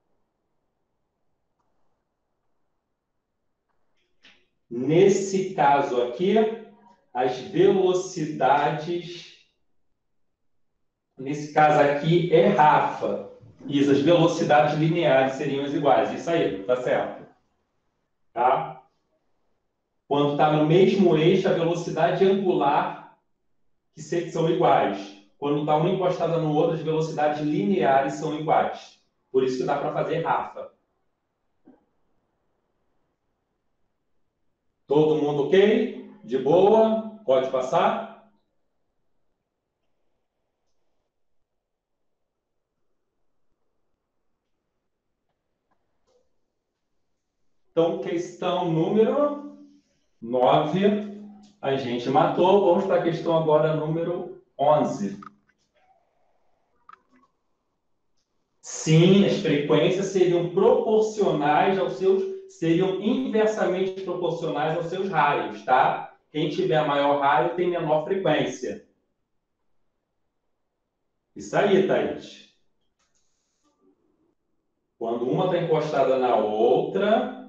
Nesse caso aqui, as velocidades... Nesse caso aqui é Rafa. Isso, as velocidades lineares seriam as iguais. Isso aí, tá certo. Tá? Quando está no mesmo eixo, a velocidade angular que são iguais. Quando está uma encostada no outro, as velocidades lineares são iguais. Por isso que dá para fazer Rafa. Todo mundo ok? De boa? Pode passar? Então, questão número nove, a gente matou. Vamos para a questão agora número onze. Sim, as frequências seriam proporcionais aos seus, seriam inversamente proporcionais aos seus raios, tá? Quem tiver maior raio tem menor frequência. Isso aí, Thaís. Quando uma está encostada na outra...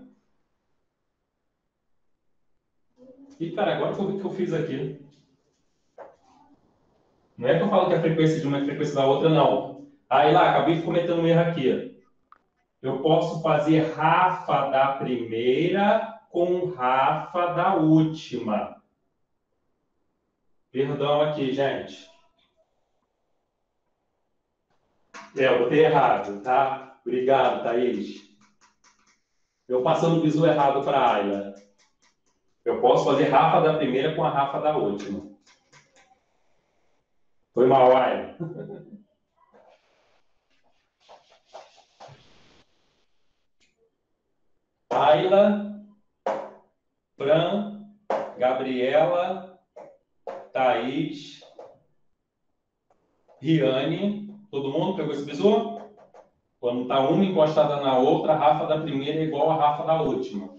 E, cara, agora que eu vi o que eu fiz aqui. Não é que eu falo que a frequência de uma é a frequência da outra, não. Aí lá, acabei de cometer um erro aqui. Eu posso fazer Rafa da primeira com Rafa da última. Perdão aqui, gente. É, eu botei errado, tá? Obrigado, Thaís. Eu passando o bizu errado para a Ayla. Eu posso fazer Rafa da primeira com a Rafa da última. Foi mal, Ayla. Ayla, Fran, Gabriela, Thaís, Riane. Todo mundo pegou esse bizu? Quando está uma encostada na outra, a Rafa da primeira é igual a Rafa da última.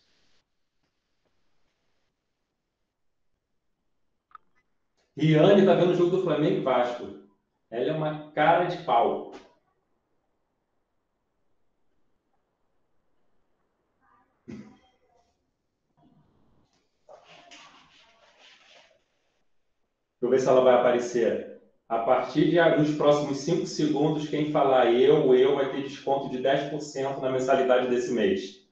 Riane está vendo o jogo do Flamengo e Vasco. Ela é uma cara de pau. Deixa eu ver se ela vai aparecer. A partir de, dos próximos cinco segundos, quem falar eu, eu, vai ter desconto de dez por cento na mensalidade desse mês.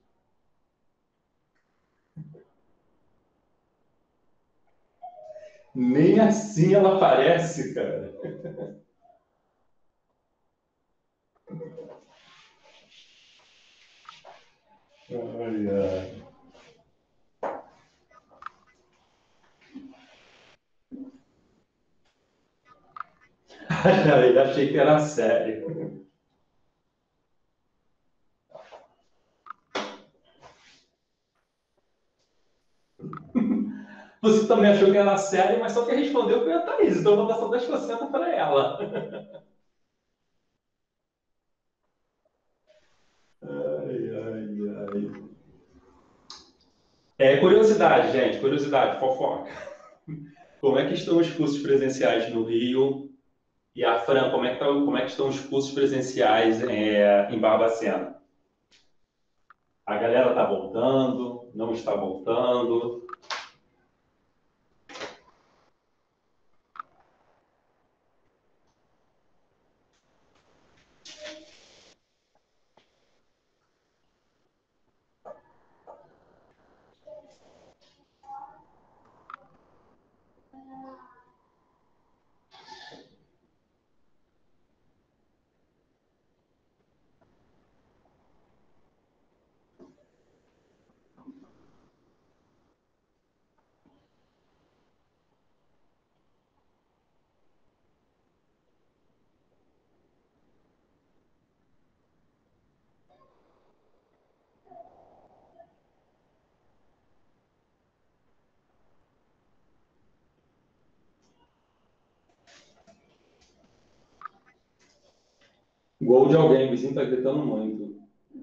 Nem assim ela aparece, cara. Ai, ai. Ai, achei que era sério. Você também achou que era sério, mas só que respondeu foi a Thaís, então eu vou dar só dez por cento para ela. Ai, ai, ai. É, curiosidade, gente, curiosidade, fofoca. Como é que estão os cursos presenciais no Rio? E a Fran, como é que, tá- como é que estão os cursos presenciais é, em Barbacena? A galera está voltando? Não está voltando? Gol de alguém, o vizinho está gritando muito.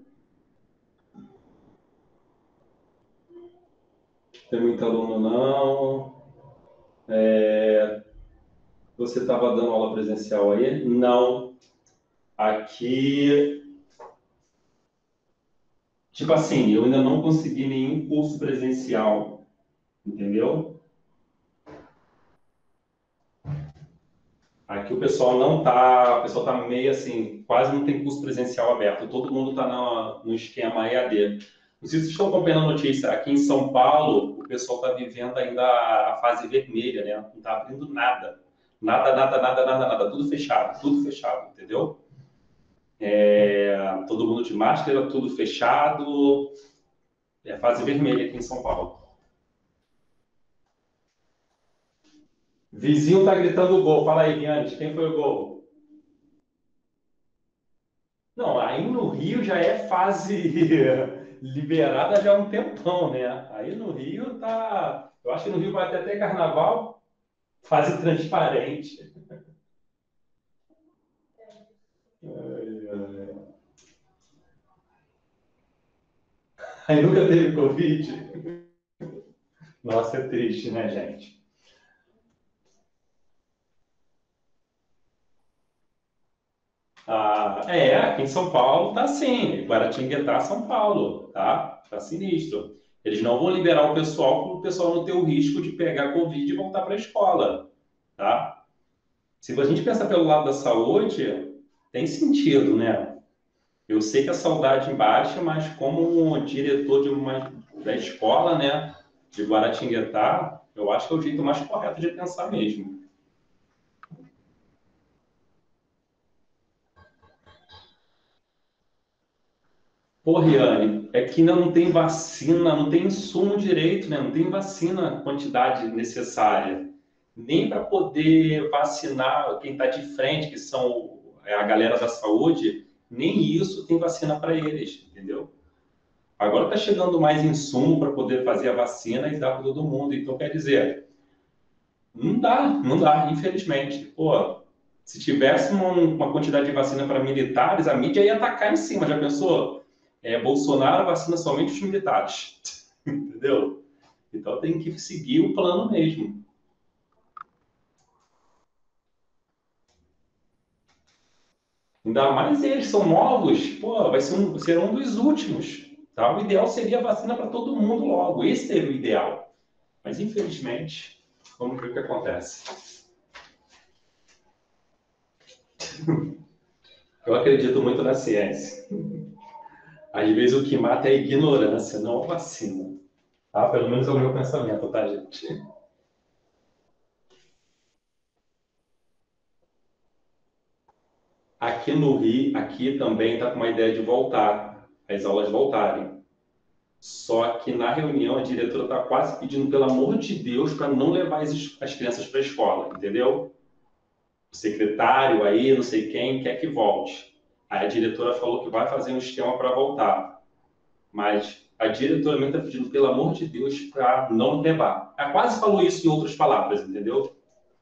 Tem muito aluno não. É, você estava dando aula presencial aí? Não. Aqui, tipo assim, eu ainda não consegui nenhum curso presencial, entendeu? Aqui o pessoal não tá, o pessoal tá meio assim, quase não tem curso presencial aberto, todo mundo está no esquema E A D. Não sei se vocês estão acompanhando a notícia, aqui em São Paulo, o pessoal está vivendo ainda a fase vermelha, né? Não está abrindo nada. Nada, nada, nada, nada, nada, tudo fechado, tudo fechado, entendeu? É, todo mundo de máscara, tudo fechado, é a fase vermelha aqui em São Paulo. Vizinho tá gritando gol, fala aí, Viantes, quem foi o gol? Não, aí no Rio já é fase liberada já há um tempão, né? Aí no Rio tá. Eu acho que no Rio vai até ter carnaval, fase transparente. Ai, ai. Aí nunca teve Covid. Nossa, é triste, né, gente? Ah, é, aqui em São Paulo tá assim, Guaratinguetá, São Paulo, tá? Tá sinistro. Eles não vão liberar o pessoal para o pessoal não ter o risco de pegar Covid e voltar para a escola, tá? Se a gente pensar pelo lado da saúde, tem sentido, né? Eu sei que a saudade baixa, mas como diretor de uma, da escola, né, de Guaratinguetá, eu acho que é o jeito mais correto de pensar mesmo. Pô, Riane, é que ainda não tem vacina, não tem insumo direito, né? Não tem vacina a quantidade necessária. Nem para poder vacinar quem está de frente, que são é, a galera da saúde, nem isso tem vacina para eles, entendeu? Agora está chegando mais insumo para poder fazer a vacina e dar para todo mundo. Então, quer dizer, não dá, não dá, infelizmente. Pô, se tivesse uma, uma quantidade de vacina para militares, a mídia ia atacar em cima. Já pensou? É, Bolsonaro vacina somente os militares. Entendeu? Então tem que seguir o plano mesmo. Ainda mais eles são novos, pô, vai ser um, será um dos últimos. Tá? O ideal seria a vacina para todo mundo logo. Esse seria o ideal. Mas infelizmente, vamos ver o que acontece. Eu acredito muito na ciência. Às vezes o que mata é a ignorância, não a vacina. Tá? Pelo menos é o meu pensamento, tá, gente? Aqui no Rio, aqui também está com uma ideia de voltar, as aulas voltarem. Só que na reunião a diretora está quase pedindo, pelo amor de Deus, para não levar as, as crianças para a escola, entendeu? O secretário aí, não sei quem, quer que volte. Aí a diretora falou que vai fazer um esquema para voltar. Mas A diretora também está pedindo, pelo amor de Deus, para não levar. Ela quase falou isso em outras palavras, entendeu?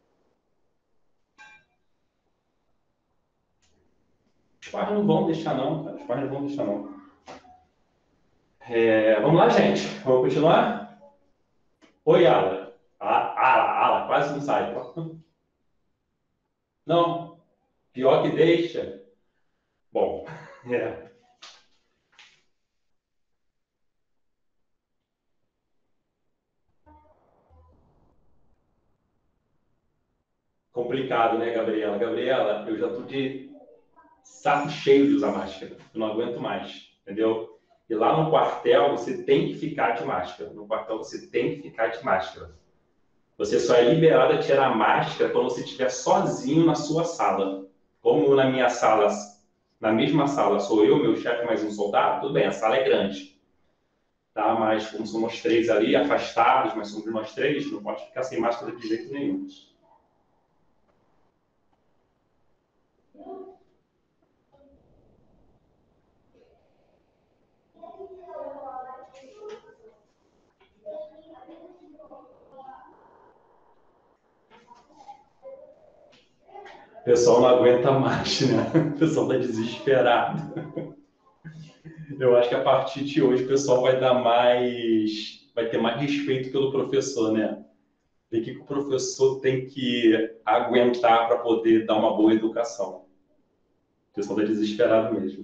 Os pais não vão deixar não, cara. Os pais não vão deixar não. É, vamos lá, gente. Vamos continuar? Oi, Ala. Ala, Ala, quase não sai. Não. Pior que deixa. Bom, é. Complicado, né, Gabriela? Gabriela, eu já tô de saco cheio de usar máscara. Eu não aguento mais, entendeu? E lá no quartel, você tem que ficar de máscara. No quartel, você tem que ficar de máscara. Você só é liberado a tirar a máscara quando você estiver sozinho na sua sala. Como na minha sala, na mesma sala, sou eu, meu chefe, mais um soldado, tudo bem, a sala é grande. Tá? Mas como somos três ali, afastados, mas somos nós três, não pode ficar sem máscara de jeito nenhum. O pessoal não aguenta mais, né? O pessoal está desesperado. Eu acho que a partir de hoje o pessoal vai dar mais, vai ter mais respeito pelo professor, né? E o que o professor tem que aguentar para poder dar uma boa educação. O pessoal está desesperado mesmo.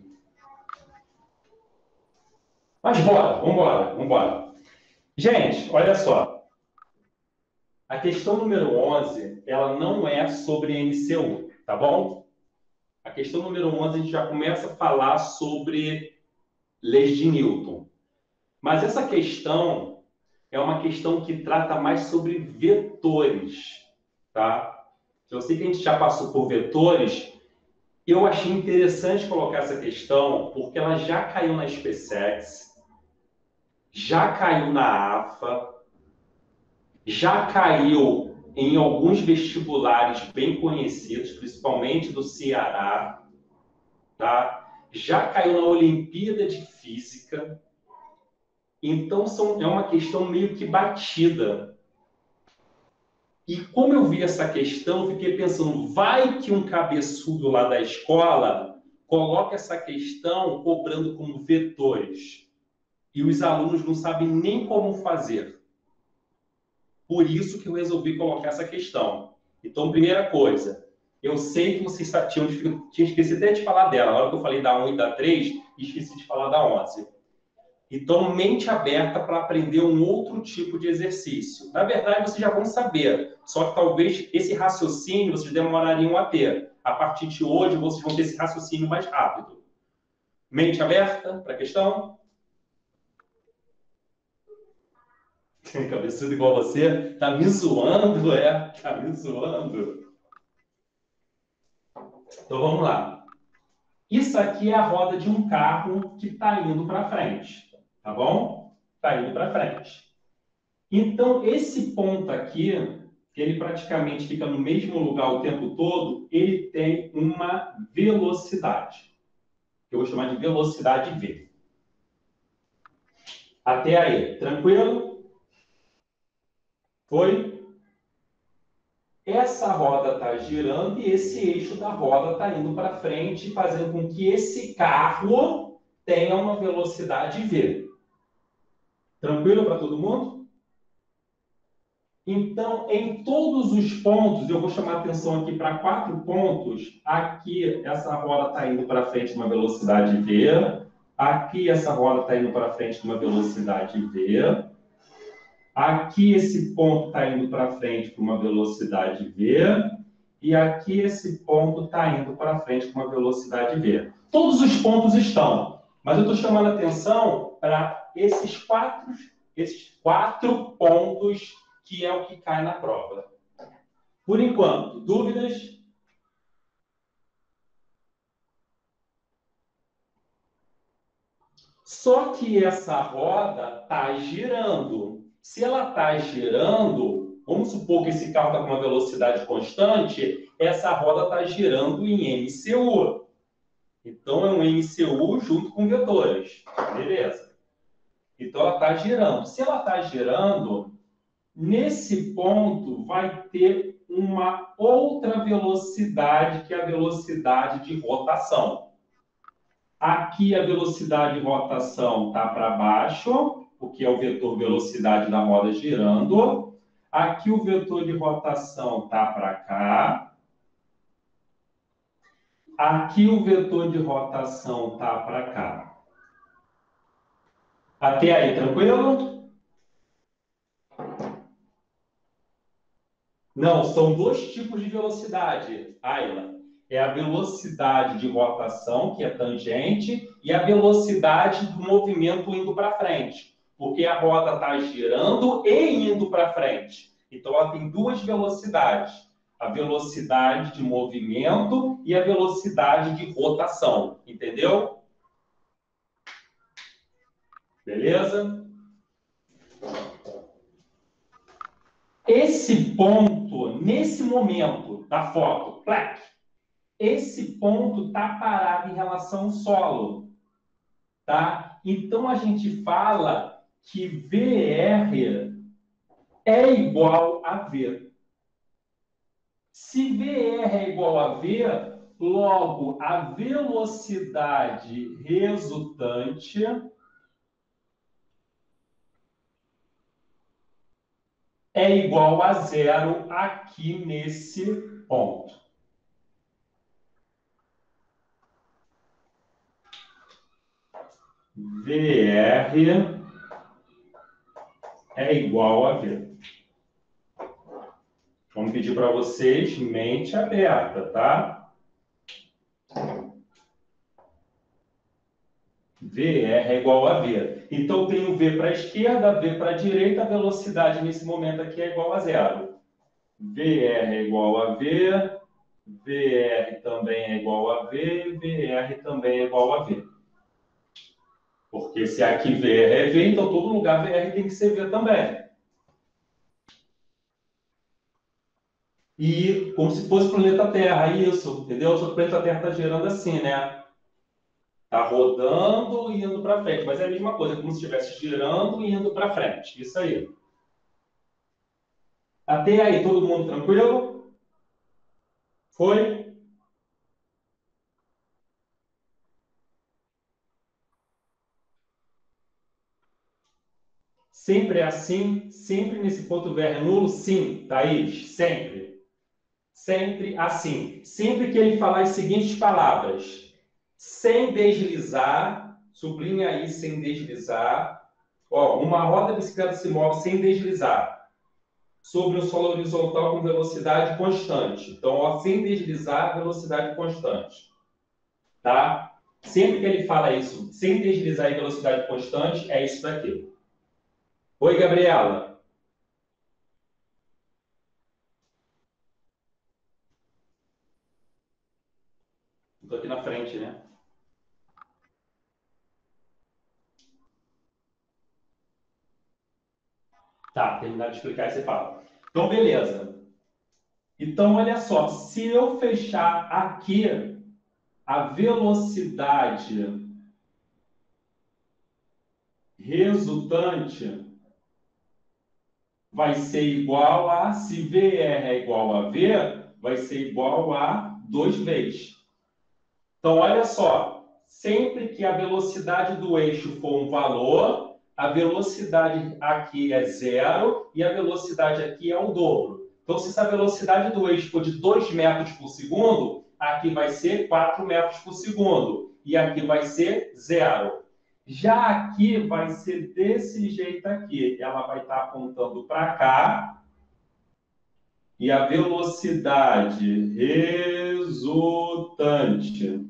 Mas bora, vamos embora, vamos embora. Gente, olha só. A questão número onze, ela não é sobre M C U, tá bom? A questão número onze, a gente já começa a falar sobre leis de Newton. Mas essa questão é uma questão que trata mais sobre vetores, tá? Eu sei que a gente já passou por vetores. Eu achei interessante colocar essa questão porque ela já caiu na SpaceX, já caiu na AFA, já caiu em alguns vestibulares bem conhecidos, principalmente do Ceará, tá? Já caiu na Olimpíada de Física. Então, são, é uma questão meio que batida. E como eu vi essa questão, eu fiquei pensando, vai que um cabeçudo lá da escola coloca essa questão cobrando como vetores. E os alunos não sabem nem como fazer. Por isso que eu resolvi colocar essa questão. Então, primeira coisa, eu sei que vocês tinham, tinha esqueci até de falar dela. Na hora que eu falei da um e da três, esqueci de falar da onze. Então, mente aberta para aprender um outro tipo de exercício. Na verdade, vocês já vão saber, só que talvez esse raciocínio vocês demorariam a ter. A partir de hoje, vocês vão ter esse raciocínio mais rápido. Mente aberta para a questão? Cabeçudo igual você? Tá me zoando, é? Tá me zoando. Então, vamos lá. Isso aqui é a roda de um carro que está indo para frente, tá bom? Está indo para frente. Então, esse ponto aqui, que ele praticamente fica no mesmo lugar o tempo todo, ele tem uma velocidade, que eu vou chamar de velocidade V. Até aí, tranquilo? Foi? Essa roda está girando e esse eixo da roda está indo para frente, fazendo com que esse carro tenha uma velocidade V. Tranquilo para todo mundo? Então, em todos os pontos, eu vou chamar atenção aqui para quatro pontos. Aqui, essa roda está indo para frente numa velocidade V. Aqui, essa roda está indo para frente numa velocidade V. Aqui, esse ponto está indo para frente com uma velocidade V. E aqui, esse ponto está indo para frente com uma velocidade V. Todos os pontos estão, mas eu estou chamando atenção para esses quatro, esses quatro pontos que é o que cai na prova. Por enquanto, dúvidas? Só que essa roda está girando. Se ela está girando, vamos supor que esse carro está com uma velocidade constante, essa roda está girando em M C U. Então, é um M C U junto com vetores. Beleza. Então, ela está girando. Se ela está girando, nesse ponto vai ter uma outra velocidade, que é a velocidade de rotação. Aqui a velocidade de rotação está para baixo, porque é o vetor velocidade da roda girando. Aqui o vetor de rotação está para cá. Aqui o vetor de rotação está para cá. Até aí, tranquilo? Não, são dois tipos de velocidade, Ayla. É a velocidade de rotação, que é tangente, e a velocidade do movimento indo para frente. Porque a roda está girando e indo para frente. Então, ela tem duas velocidades. A velocidade de movimento e a velocidade de rotação. Entendeu? Beleza? Esse ponto, nesse momento da foto, clac, esse ponto está parado em relação ao solo, tá? Então, a gente fala que V R é igual a V. Se V R é igual a V, logo, a velocidade resultante é igual a zero aqui nesse ponto. V R é igual a V. Vamos pedir para vocês mente aberta, tá? V R é igual a V. Então, tem o V para a esquerda, V para a direita, a velocidade nesse momento aqui é igual a zero. V R é igual a V, V R também é igual a V, V R também é igual a V. Porque se aqui V R é V, então todo lugar V R tem que ser V também. E como se fosse o planeta Terra, isso, entendeu? Só que o planeta Terra está girando assim, né? Está rodando e indo para frente, mas é a mesma coisa, como se estivesse girando e indo para frente. Isso aí. Até aí, todo mundo tranquilo? Foi? Sempre é assim? Sempre nesse ponto V R nulo? Sim, Thaís, sempre. Sempre assim. Sempre que ele falar as seguintes palavras, sem deslizar, sublinha aí sem deslizar. Ó, uma roda de bicicleta se move sem deslizar, sobre o solo horizontal com velocidade constante. Então, ó, sem deslizar, velocidade constante. Tá? Sempre que ele fala isso, sem deslizar em velocidade constante, é isso daqui. Oi, Gabriela. Estou aqui na frente, né? Tá, terminar de explicar e você fala. Então, beleza. Então, olha só. Se eu fechar aqui a velocidade resultante vai ser igual a, se V R é igual a V, vai ser igual a dois vezes. Então, olha só. Sempre que a velocidade do eixo for um valor, a velocidade aqui é zero e a velocidade aqui é o dobro. Então, se essa velocidade do eixo for de dois metros por segundo, aqui vai ser quatro metros por segundo. E aqui vai ser zero. Já aqui vai ser desse jeito aqui. Ela vai estar apontando para cá. E a velocidade resultante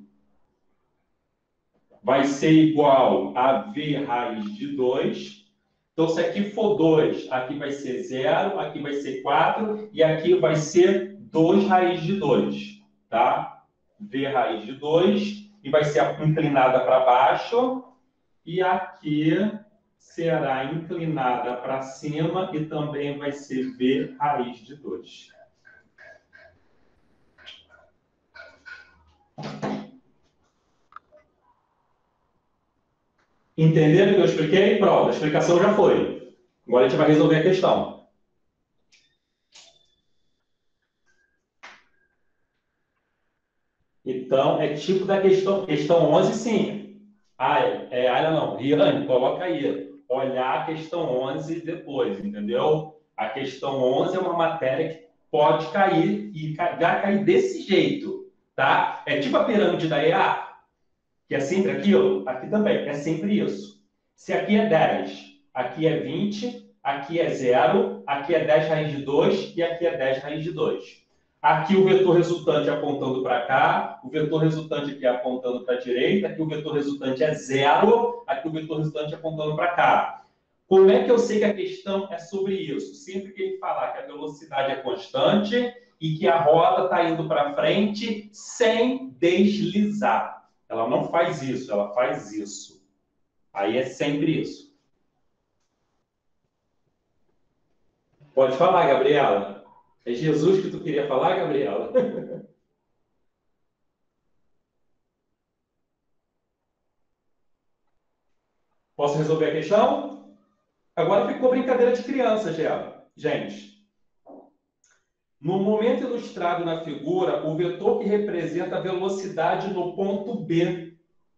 vai ser igual a V raiz de dois. Então, se aqui for dois, aqui vai ser zero, aqui vai ser quatro, e aqui vai ser dois raiz de dois, tá? V raiz de dois, e vai ser inclinada para baixo, e aqui será inclinada para cima, e também vai ser V raiz de dois. Entenderam o que eu expliquei? Pronto, a explicação já foi. Agora a gente vai resolver a questão. Então, é tipo da questão, questão onze, sim. Ah, é, é área não. Riane, coloca aí. Olhar a questão onze depois, entendeu? A questão onze é uma matéria que pode cair e vai cair desse jeito, tá? É tipo a pirâmide da E A, que é sempre aquilo, aqui também, é sempre isso. Se aqui é dez, aqui é vinte, aqui é zero, aqui é dez raiz de dois e aqui é dez raiz de dois. Aqui o vetor resultante apontando para cá, o vetor resultante aqui apontando para a direita, aqui o vetor resultante é zero, aqui o vetor resultante apontando para cá. Como é que eu sei que a questão é sobre isso? Sempre que ele falar que a velocidade é constante e que a roda está indo para frente sem deslizar. Ela não faz isso, ela faz isso. Aí é sempre isso. Pode falar, Gabriela. É Jesus que tu queria falar, Gabriela? Posso resolver a questão? Agora ficou brincadeira de criança, Gela. Gente, no momento ilustrado na figura, o vetor que representa a velocidade no ponto B.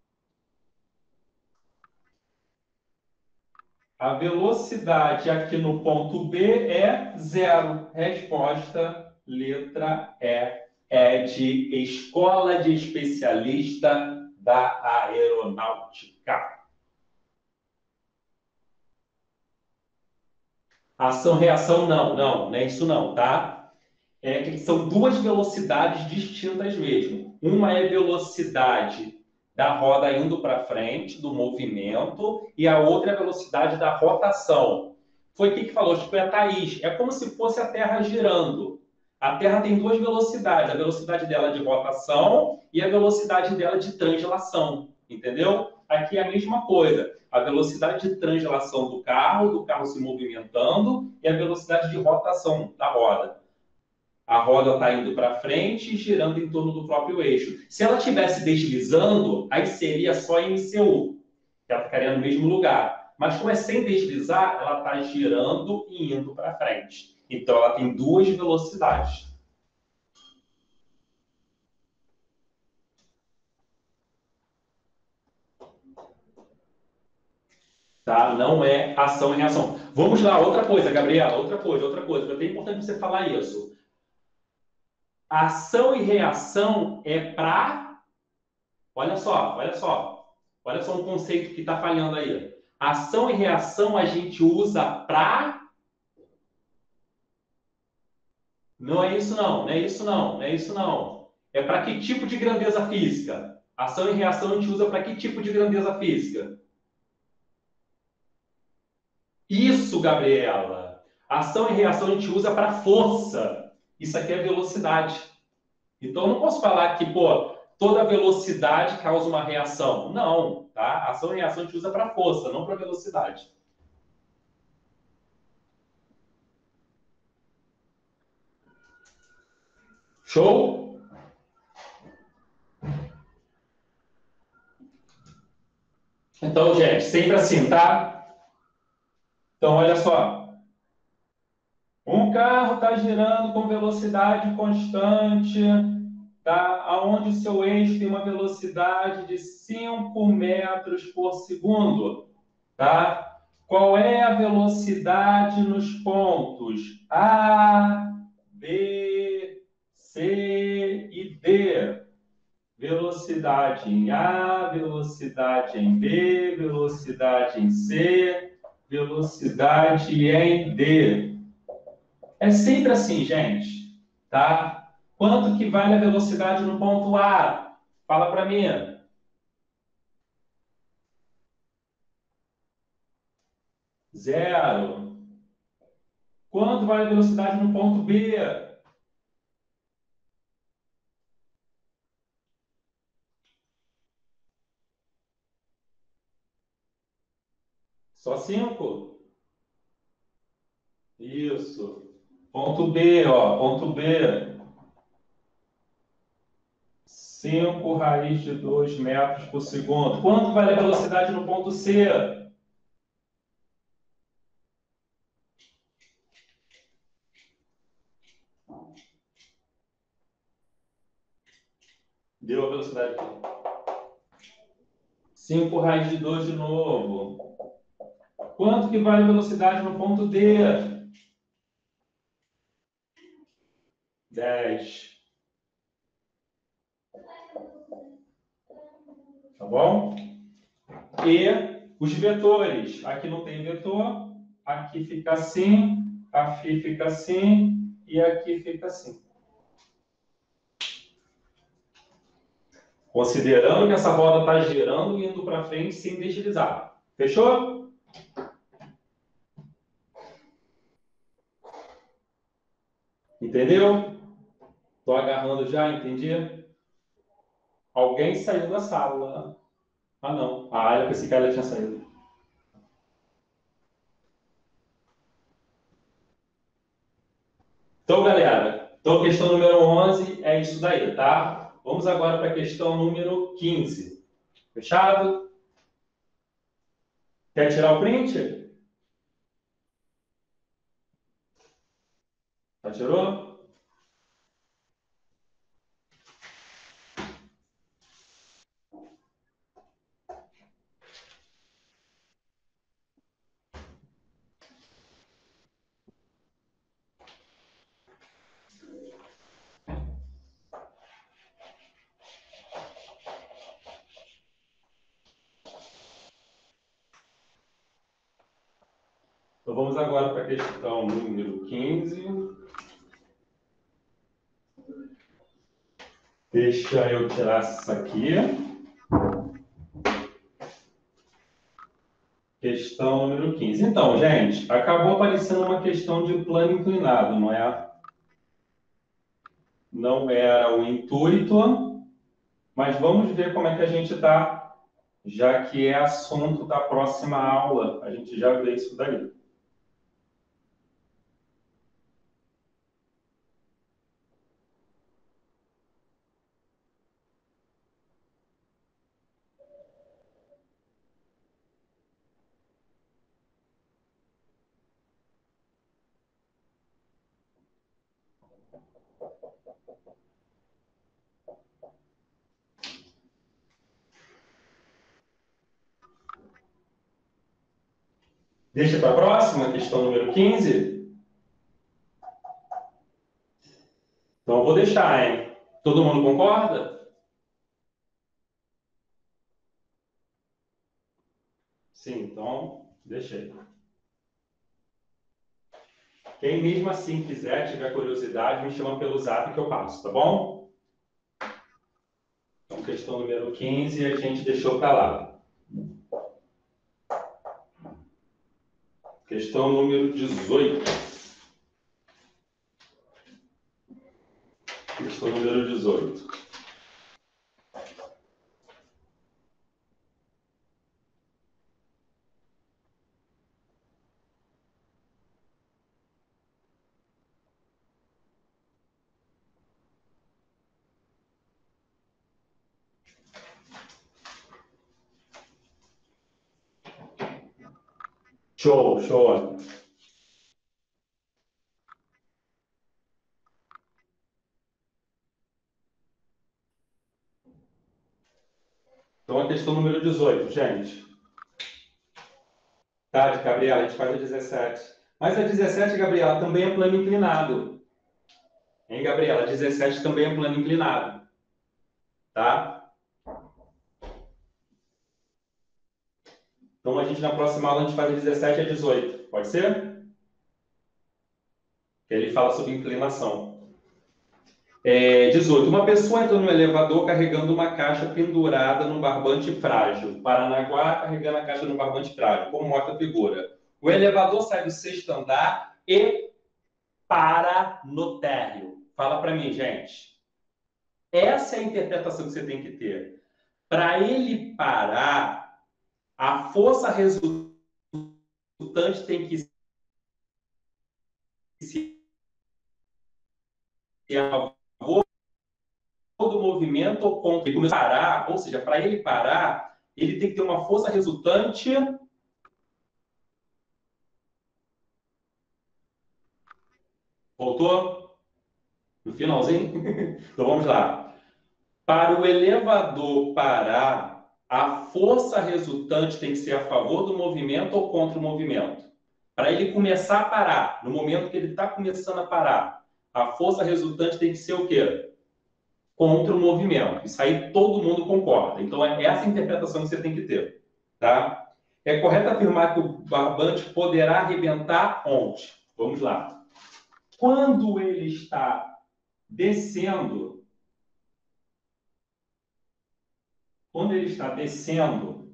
A velocidade aqui no ponto B é zero. Resposta, letra E. É de Escola de Especialista da Aeronáutica. Ação-reação, não, não, não é isso não, tá? É que são duas velocidades distintas mesmo. Uma é velocidade da roda indo para frente, do movimento, e a outra é a velocidade da rotação. Foi o que falou, tipo, é a Thaís. É como se fosse a Terra girando. A Terra tem duas velocidades, a velocidade dela de rotação e a velocidade dela de translação, entendeu? Aqui é a mesma coisa. A velocidade de translação do carro, do carro se movimentando, e a velocidade de rotação da roda. A roda está indo para frente e girando em torno do próprio eixo. Se ela estivesse deslizando, aí seria só M C U, que ela ficaria no mesmo lugar. Mas como é sem deslizar, ela está girando e indo para frente. Então ela tem duas velocidades. Tá? Não é ação e reação. Vamos lá, outra coisa, Gabriela, outra coisa, outra coisa. É até importante você falar isso. Ação e reação é para. Olha só, olha só. Olha só um conceito que está falhando aí. Ação e reação a gente usa para. Não é isso não, não é isso não, não é isso não. É para que tipo de grandeza física? Ação e reação a gente usa para que tipo de grandeza física? Isso, Gabriela. Ação e reação a gente usa para força. Isso aqui é velocidade. Então, eu não posso falar que, pô, toda velocidade causa uma reação. Não, tá? Ação e reação a gente usa para força, não para velocidade. Show? Então, gente, sempre assim, tá? Então, olha só. Um carro está girando com velocidade constante, tá? Aonde o seu eixo tem uma velocidade de cinco metros por segundo, tá? Qual é a velocidade nos pontos A, B, C e D? Velocidade em A, velocidade em B, velocidade em C, velocidade em D. É sempre assim, gente, tá? Quanto que vale a velocidade no ponto A? Fala para mim. Zero. Quanto vale a velocidade no ponto B? Só cinco? Isso. Ponto B, ó. Ponto B. cinco raiz de dois metros por segundo. Quanto vale a velocidade no ponto C? Deu a velocidade aqui. cinco raiz de dois de novo. Quanto que vale a velocidade no ponto D? dez. Tá bom? E os vetores. Aqui não tem vetor. Aqui fica assim. Aqui fica assim. E aqui fica assim. Considerando que essa roda está girando e indo para frente sem deslizar. Fechou? Entendeu? Estou agarrando já, entendi? Alguém saiu da sala. Ah, não. Ah, eu pensei que ela tinha saído. Então, galera, então questão número onze é isso daí, tá? Vamos agora para a questão número quinze. Fechado? Quer tirar o print? Já tirou? Então vamos agora para a questão número quinze. Deixa eu tirar isso aqui. Questão número quinze. Então, gente, acabou aparecendo uma questão de plano inclinado, não é? Não era o intuito, mas vamos ver como é que a gente está, já que é assunto da próxima aula. A gente já vê isso daí. Deixa para a próxima, questão número quinze. Então, eu vou deixar, hein? Todo mundo concorda? Sim, então, deixei. Quem mesmo assim quiser, tiver curiosidade, me chama pelo zap que eu passo, tá bom? Então, questão número quinze, a gente deixou para lá. Questão número dezoito. Questão número dezoito. Show, show. Então, a questão número dezoito, gente. Tá, de Gabriela, a gente faz a dezessete. Mas a dezessete, Gabriela, também é plano inclinado. Hein, Gabriela? A dezessete também é plano inclinado. Tá? Então, a gente, na próxima aula, a gente faz a dezessete e a dezoito. Pode ser? Que ele fala sobre inclinação. É, dezoito. Uma pessoa entra no elevador carregando uma caixa pendurada num barbante frágil. Paranaguá carregando a caixa num barbante frágil, como mostra a figura. O elevador sai do sexto andar e para no térreo. Fala para mim, gente. Essa é a interpretação que você tem que ter. Para ele parar, a força resultante tem que ser a favor do movimento ou contra. Ele começou a parar, ou seja, para ele parar, ele tem que ter uma força resultante. Voltou? No finalzinho? Então vamos lá. Para o elevador parar, a força resultante tem que ser a favor do movimento ou contra o movimento. Para ele começar a parar, no momento que ele está começando a parar, a força resultante tem que ser o quê? Contra o movimento. Isso aí todo mundo concorda. Então é essa interpretação que você tem que ter. Tá? É correto afirmar que o barbante poderá arrebentar onde? Vamos lá. Quando ele está descendo, quando ele está descendo,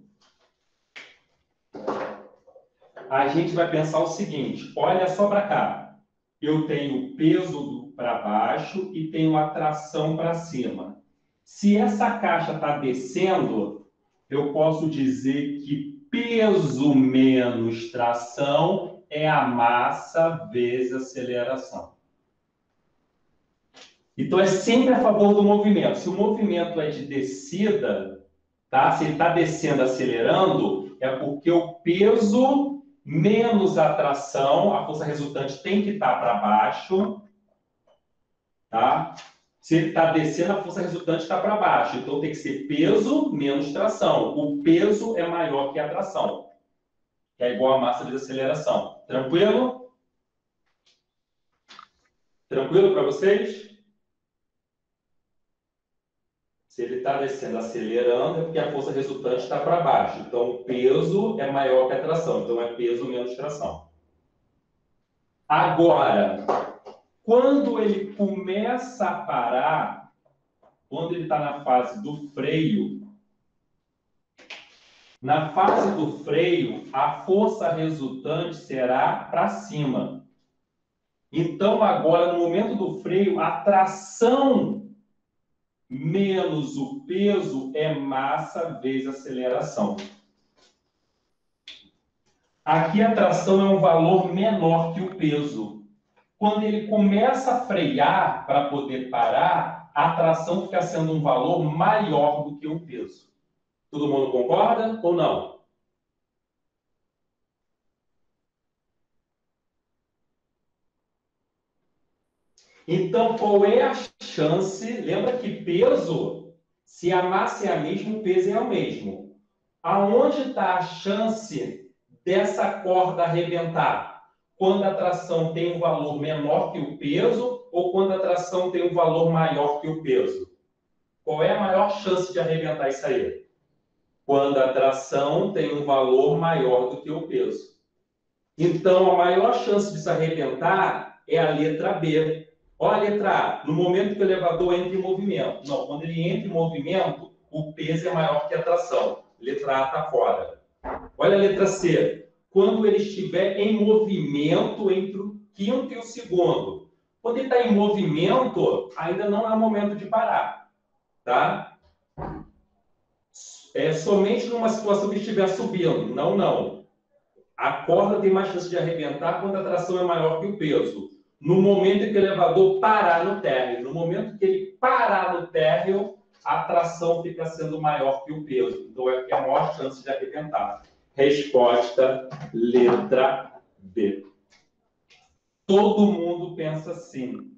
a gente vai pensar o seguinte, olha só para cá. Eu tenho peso para baixo e tenho a tração para cima. Se essa caixa está descendo, eu posso dizer que peso menos tração é a massa vezes aceleração. Então, é sempre a favor do movimento. Se o movimento é de descida, tá? Se ele está descendo, acelerando, é porque o peso menos a tração, a força resultante tem que estar para baixo, tá? Se ele está descendo, a força resultante está para baixo. Então, tem que ser peso menos tração. O peso é maior que a tração, que é igual a massa vezes aceleração. Tranquilo? Tranquilo para vocês? Se ele está descendo, acelerando, é porque a força resultante está para baixo. Então, o peso é maior que a tração. Então, é peso menos tração. Agora, quando ele começa a parar, quando ele está na fase do freio, na fase do freio, a força resultante será para cima. Então, agora, no momento do freio, a tração menos o peso é massa vezes aceleração. Aqui a tração é um valor menor que o peso. Quando ele começa a frear para poder parar, a tração fica sendo um valor maior do que o peso. Todo mundo concorda ou não? Então, qual é a chance? Lembra que peso, se a massa é a mesma, o peso é o mesmo. Aonde está a chance dessa corda arrebentar? Quando a tração tem um valor menor que o peso ou quando a tração tem um valor maior que o peso? Qual é a maior chance de arrebentar isso aí? Quando a tração tem um valor maior do que o peso. Então, a maior chance de se arrebentar é a letra B. Olha a letra A, no momento que o elevador entra em movimento. Não, quando ele entra em movimento, o peso é maior que a tração. Letra A está fora. Olha a letra C. Quando ele estiver em movimento entre o quinto e o segundo. Quando ele está em movimento, ainda não é o momento de parar. Tá? É somente numa situação que estiver subindo. Não, não. A corda tem mais chance de arrebentar quando a tração é maior que o peso. No momento em que o elevador parar no térreo. No momento que ele parar no térreo, a tração fica sendo maior que o peso. Então, é que é a maior chance de arrebentar. Resposta, letra B. Todo mundo pensa assim.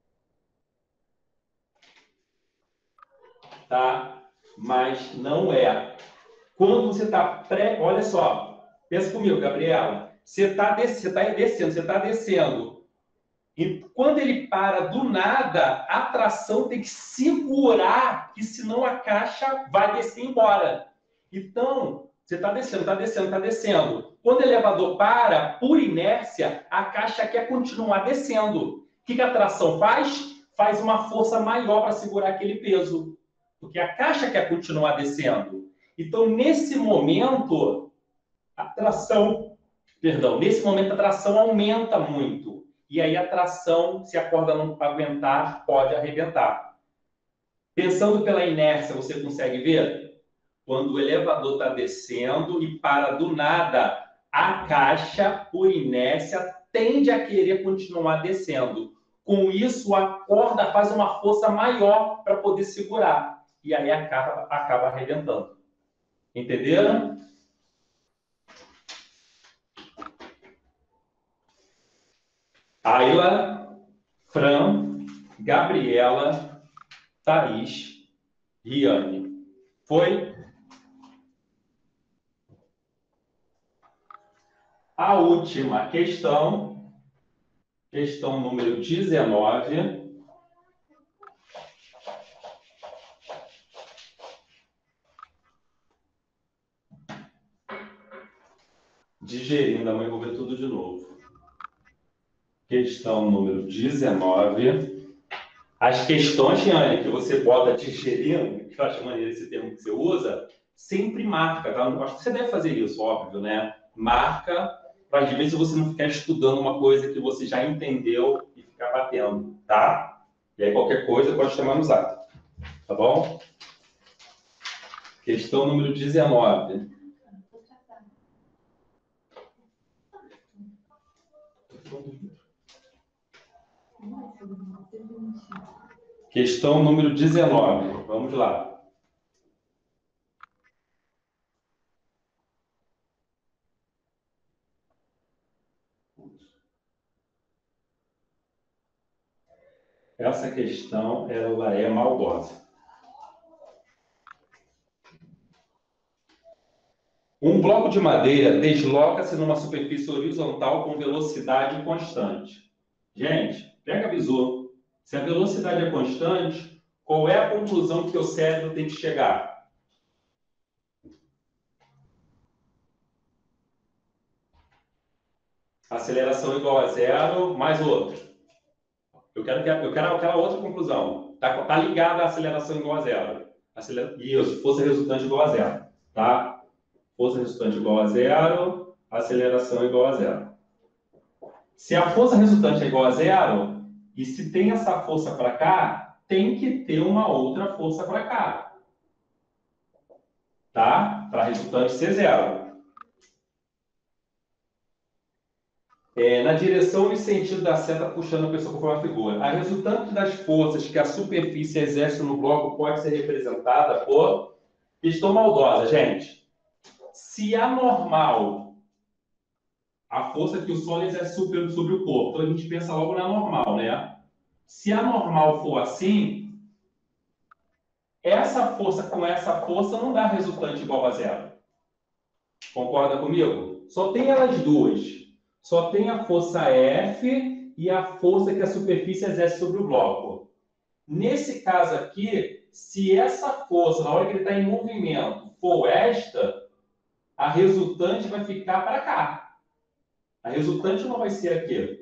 Tá? Mas não é. Quando você está pré... Olha só. Pensa comigo, Gabriela. Você está des... tá descendo, você está descendo. E quando ele para do nada, a tração tem que segurar, que senão a caixa vai descer embora. Então, você está descendo, está descendo, está descendo. Quando o elevador para, por inércia, a caixa quer continuar descendo. O que, que a tração faz? Faz uma força maior para segurar aquele peso. Porque a caixa quer continuar descendo. Então, nesse momento, a tração, perdão, nesse momento a tração aumenta muito. E aí a tração, se a corda não aguentar, pode arrebentar. Pensando pela inércia, você consegue ver? Quando o elevador está descendo e para do nada, a caixa, por inércia, tende a querer continuar descendo. Com isso, a corda faz uma força maior para poder segurar. E aí acaba, acaba arrebentando. Entenderam? Ayla, Fran, Gabriela, Thaís, Riane. Foi? A última questão, questão número dezenove. Digerindo, amanhã eu vou ver tudo de novo. Questão número dezenove. As questões, Riane, que você bota digerindo, que eu acho maneiro esse termo que você usa, sempre marca, tá? Eu acho que você deve fazer isso, óbvio, né? Marca, para às vezes você não ficar estudando uma coisa que você já entendeu e ficar batendo, tá? E aí qualquer coisa pode chamar no zap, tá bom? Questão número dezenove. Questão número dezenove. Vamos lá. Essa questão ela é maldosa. Um bloco de madeira desloca-se numa superfície horizontal com velocidade constante. Gente, pega a visão. Se a velocidade é constante, qual é a conclusão que o cérebro tem que chegar? Aceleração igual a zero, mais outro. Eu quero, eu quero aquela outra conclusão. Está tá ligada à aceleração igual a zero. Acelera... Isso, força resultante igual a zero. Tá? Força resultante igual a zero, aceleração igual a zero. Se a força resultante é igual a zero, e se tem essa força para cá, tem que ter uma outra força para cá. Tá? Para a resultante ser zero. É, na direção e sentido da seta puxando a pessoa conforme a figura. A resultante das forças que a superfície exerce no bloco pode ser representada por questão maldosa, gente. Se a normal, a força que o solo exerce sobre, sobre o corpo, então a gente pensa logo na normal, né? Se a normal for assim, essa força com essa força não dá resultante igual a zero. Concorda comigo? Só tem elas duas. Só tem a força F e a força que a superfície exerce sobre o bloco. Nesse caso aqui, se essa força, na hora que ele está em movimento, for esta, a resultante vai ficar para cá. A resultante não vai ser aqui.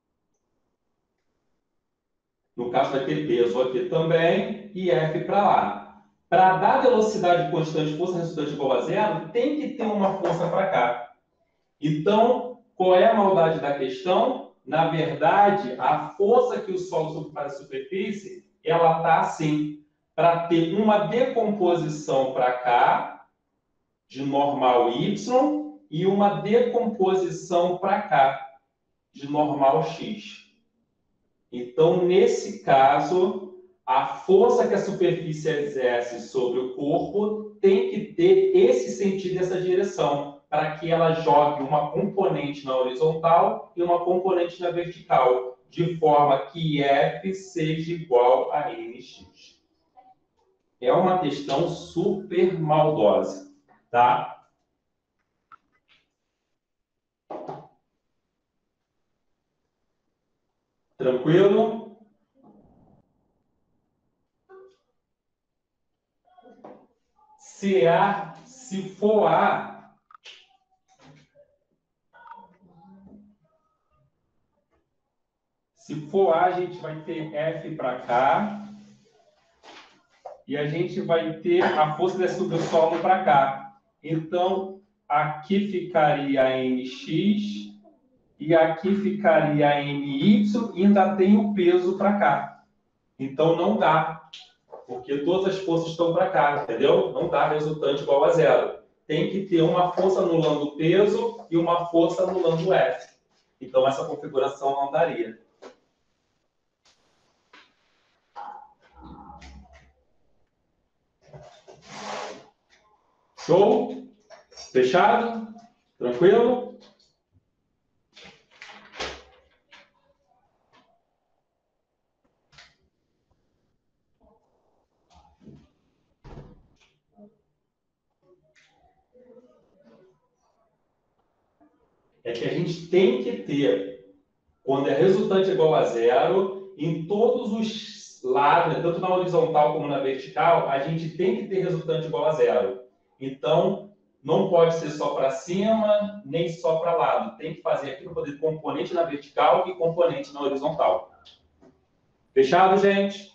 No caso, vai ter peso aqui também e F para lá. Para dar velocidade constante, força resultante igual a zero, tem que ter uma força para cá. Então, qual é a maldade da questão? Na verdade, a força que o solo faz à superfície, ela está assim. Para ter uma decomposição para cá, de normal Y, e uma decomposição para cá, de normal X. Então, nesse caso, a força que a superfície exerce sobre o corpo tem que ter esse sentido, essa direção, para que ela jogue uma componente na horizontal e uma componente na vertical, de forma que F seja igual a M X. É uma questão super maldosa, tá? Tranquilo? Se A, se for A, se for A, a gente vai ter F para cá e a gente vai ter a força desse subsolo para cá. Então, aqui ficaria M X e aqui ficaria M Y e ainda tem o peso para cá. Então, não dá, porque todas as forças estão para cá, entendeu? Não dá resultante igual a zero. Tem que ter uma força anulando o peso e uma força anulando o F. Então, essa configuração não daria. Show? Fechado? Tranquilo? É que a gente tem que ter, quando é resultante igual a zero, em todos os lados, tanto na horizontal como na vertical, a gente tem que ter resultante igual a zero. Então, não pode ser só para cima, nem só para lado. Tem que fazer aqui para poder componente na vertical e componente na horizontal. Fechado, gente?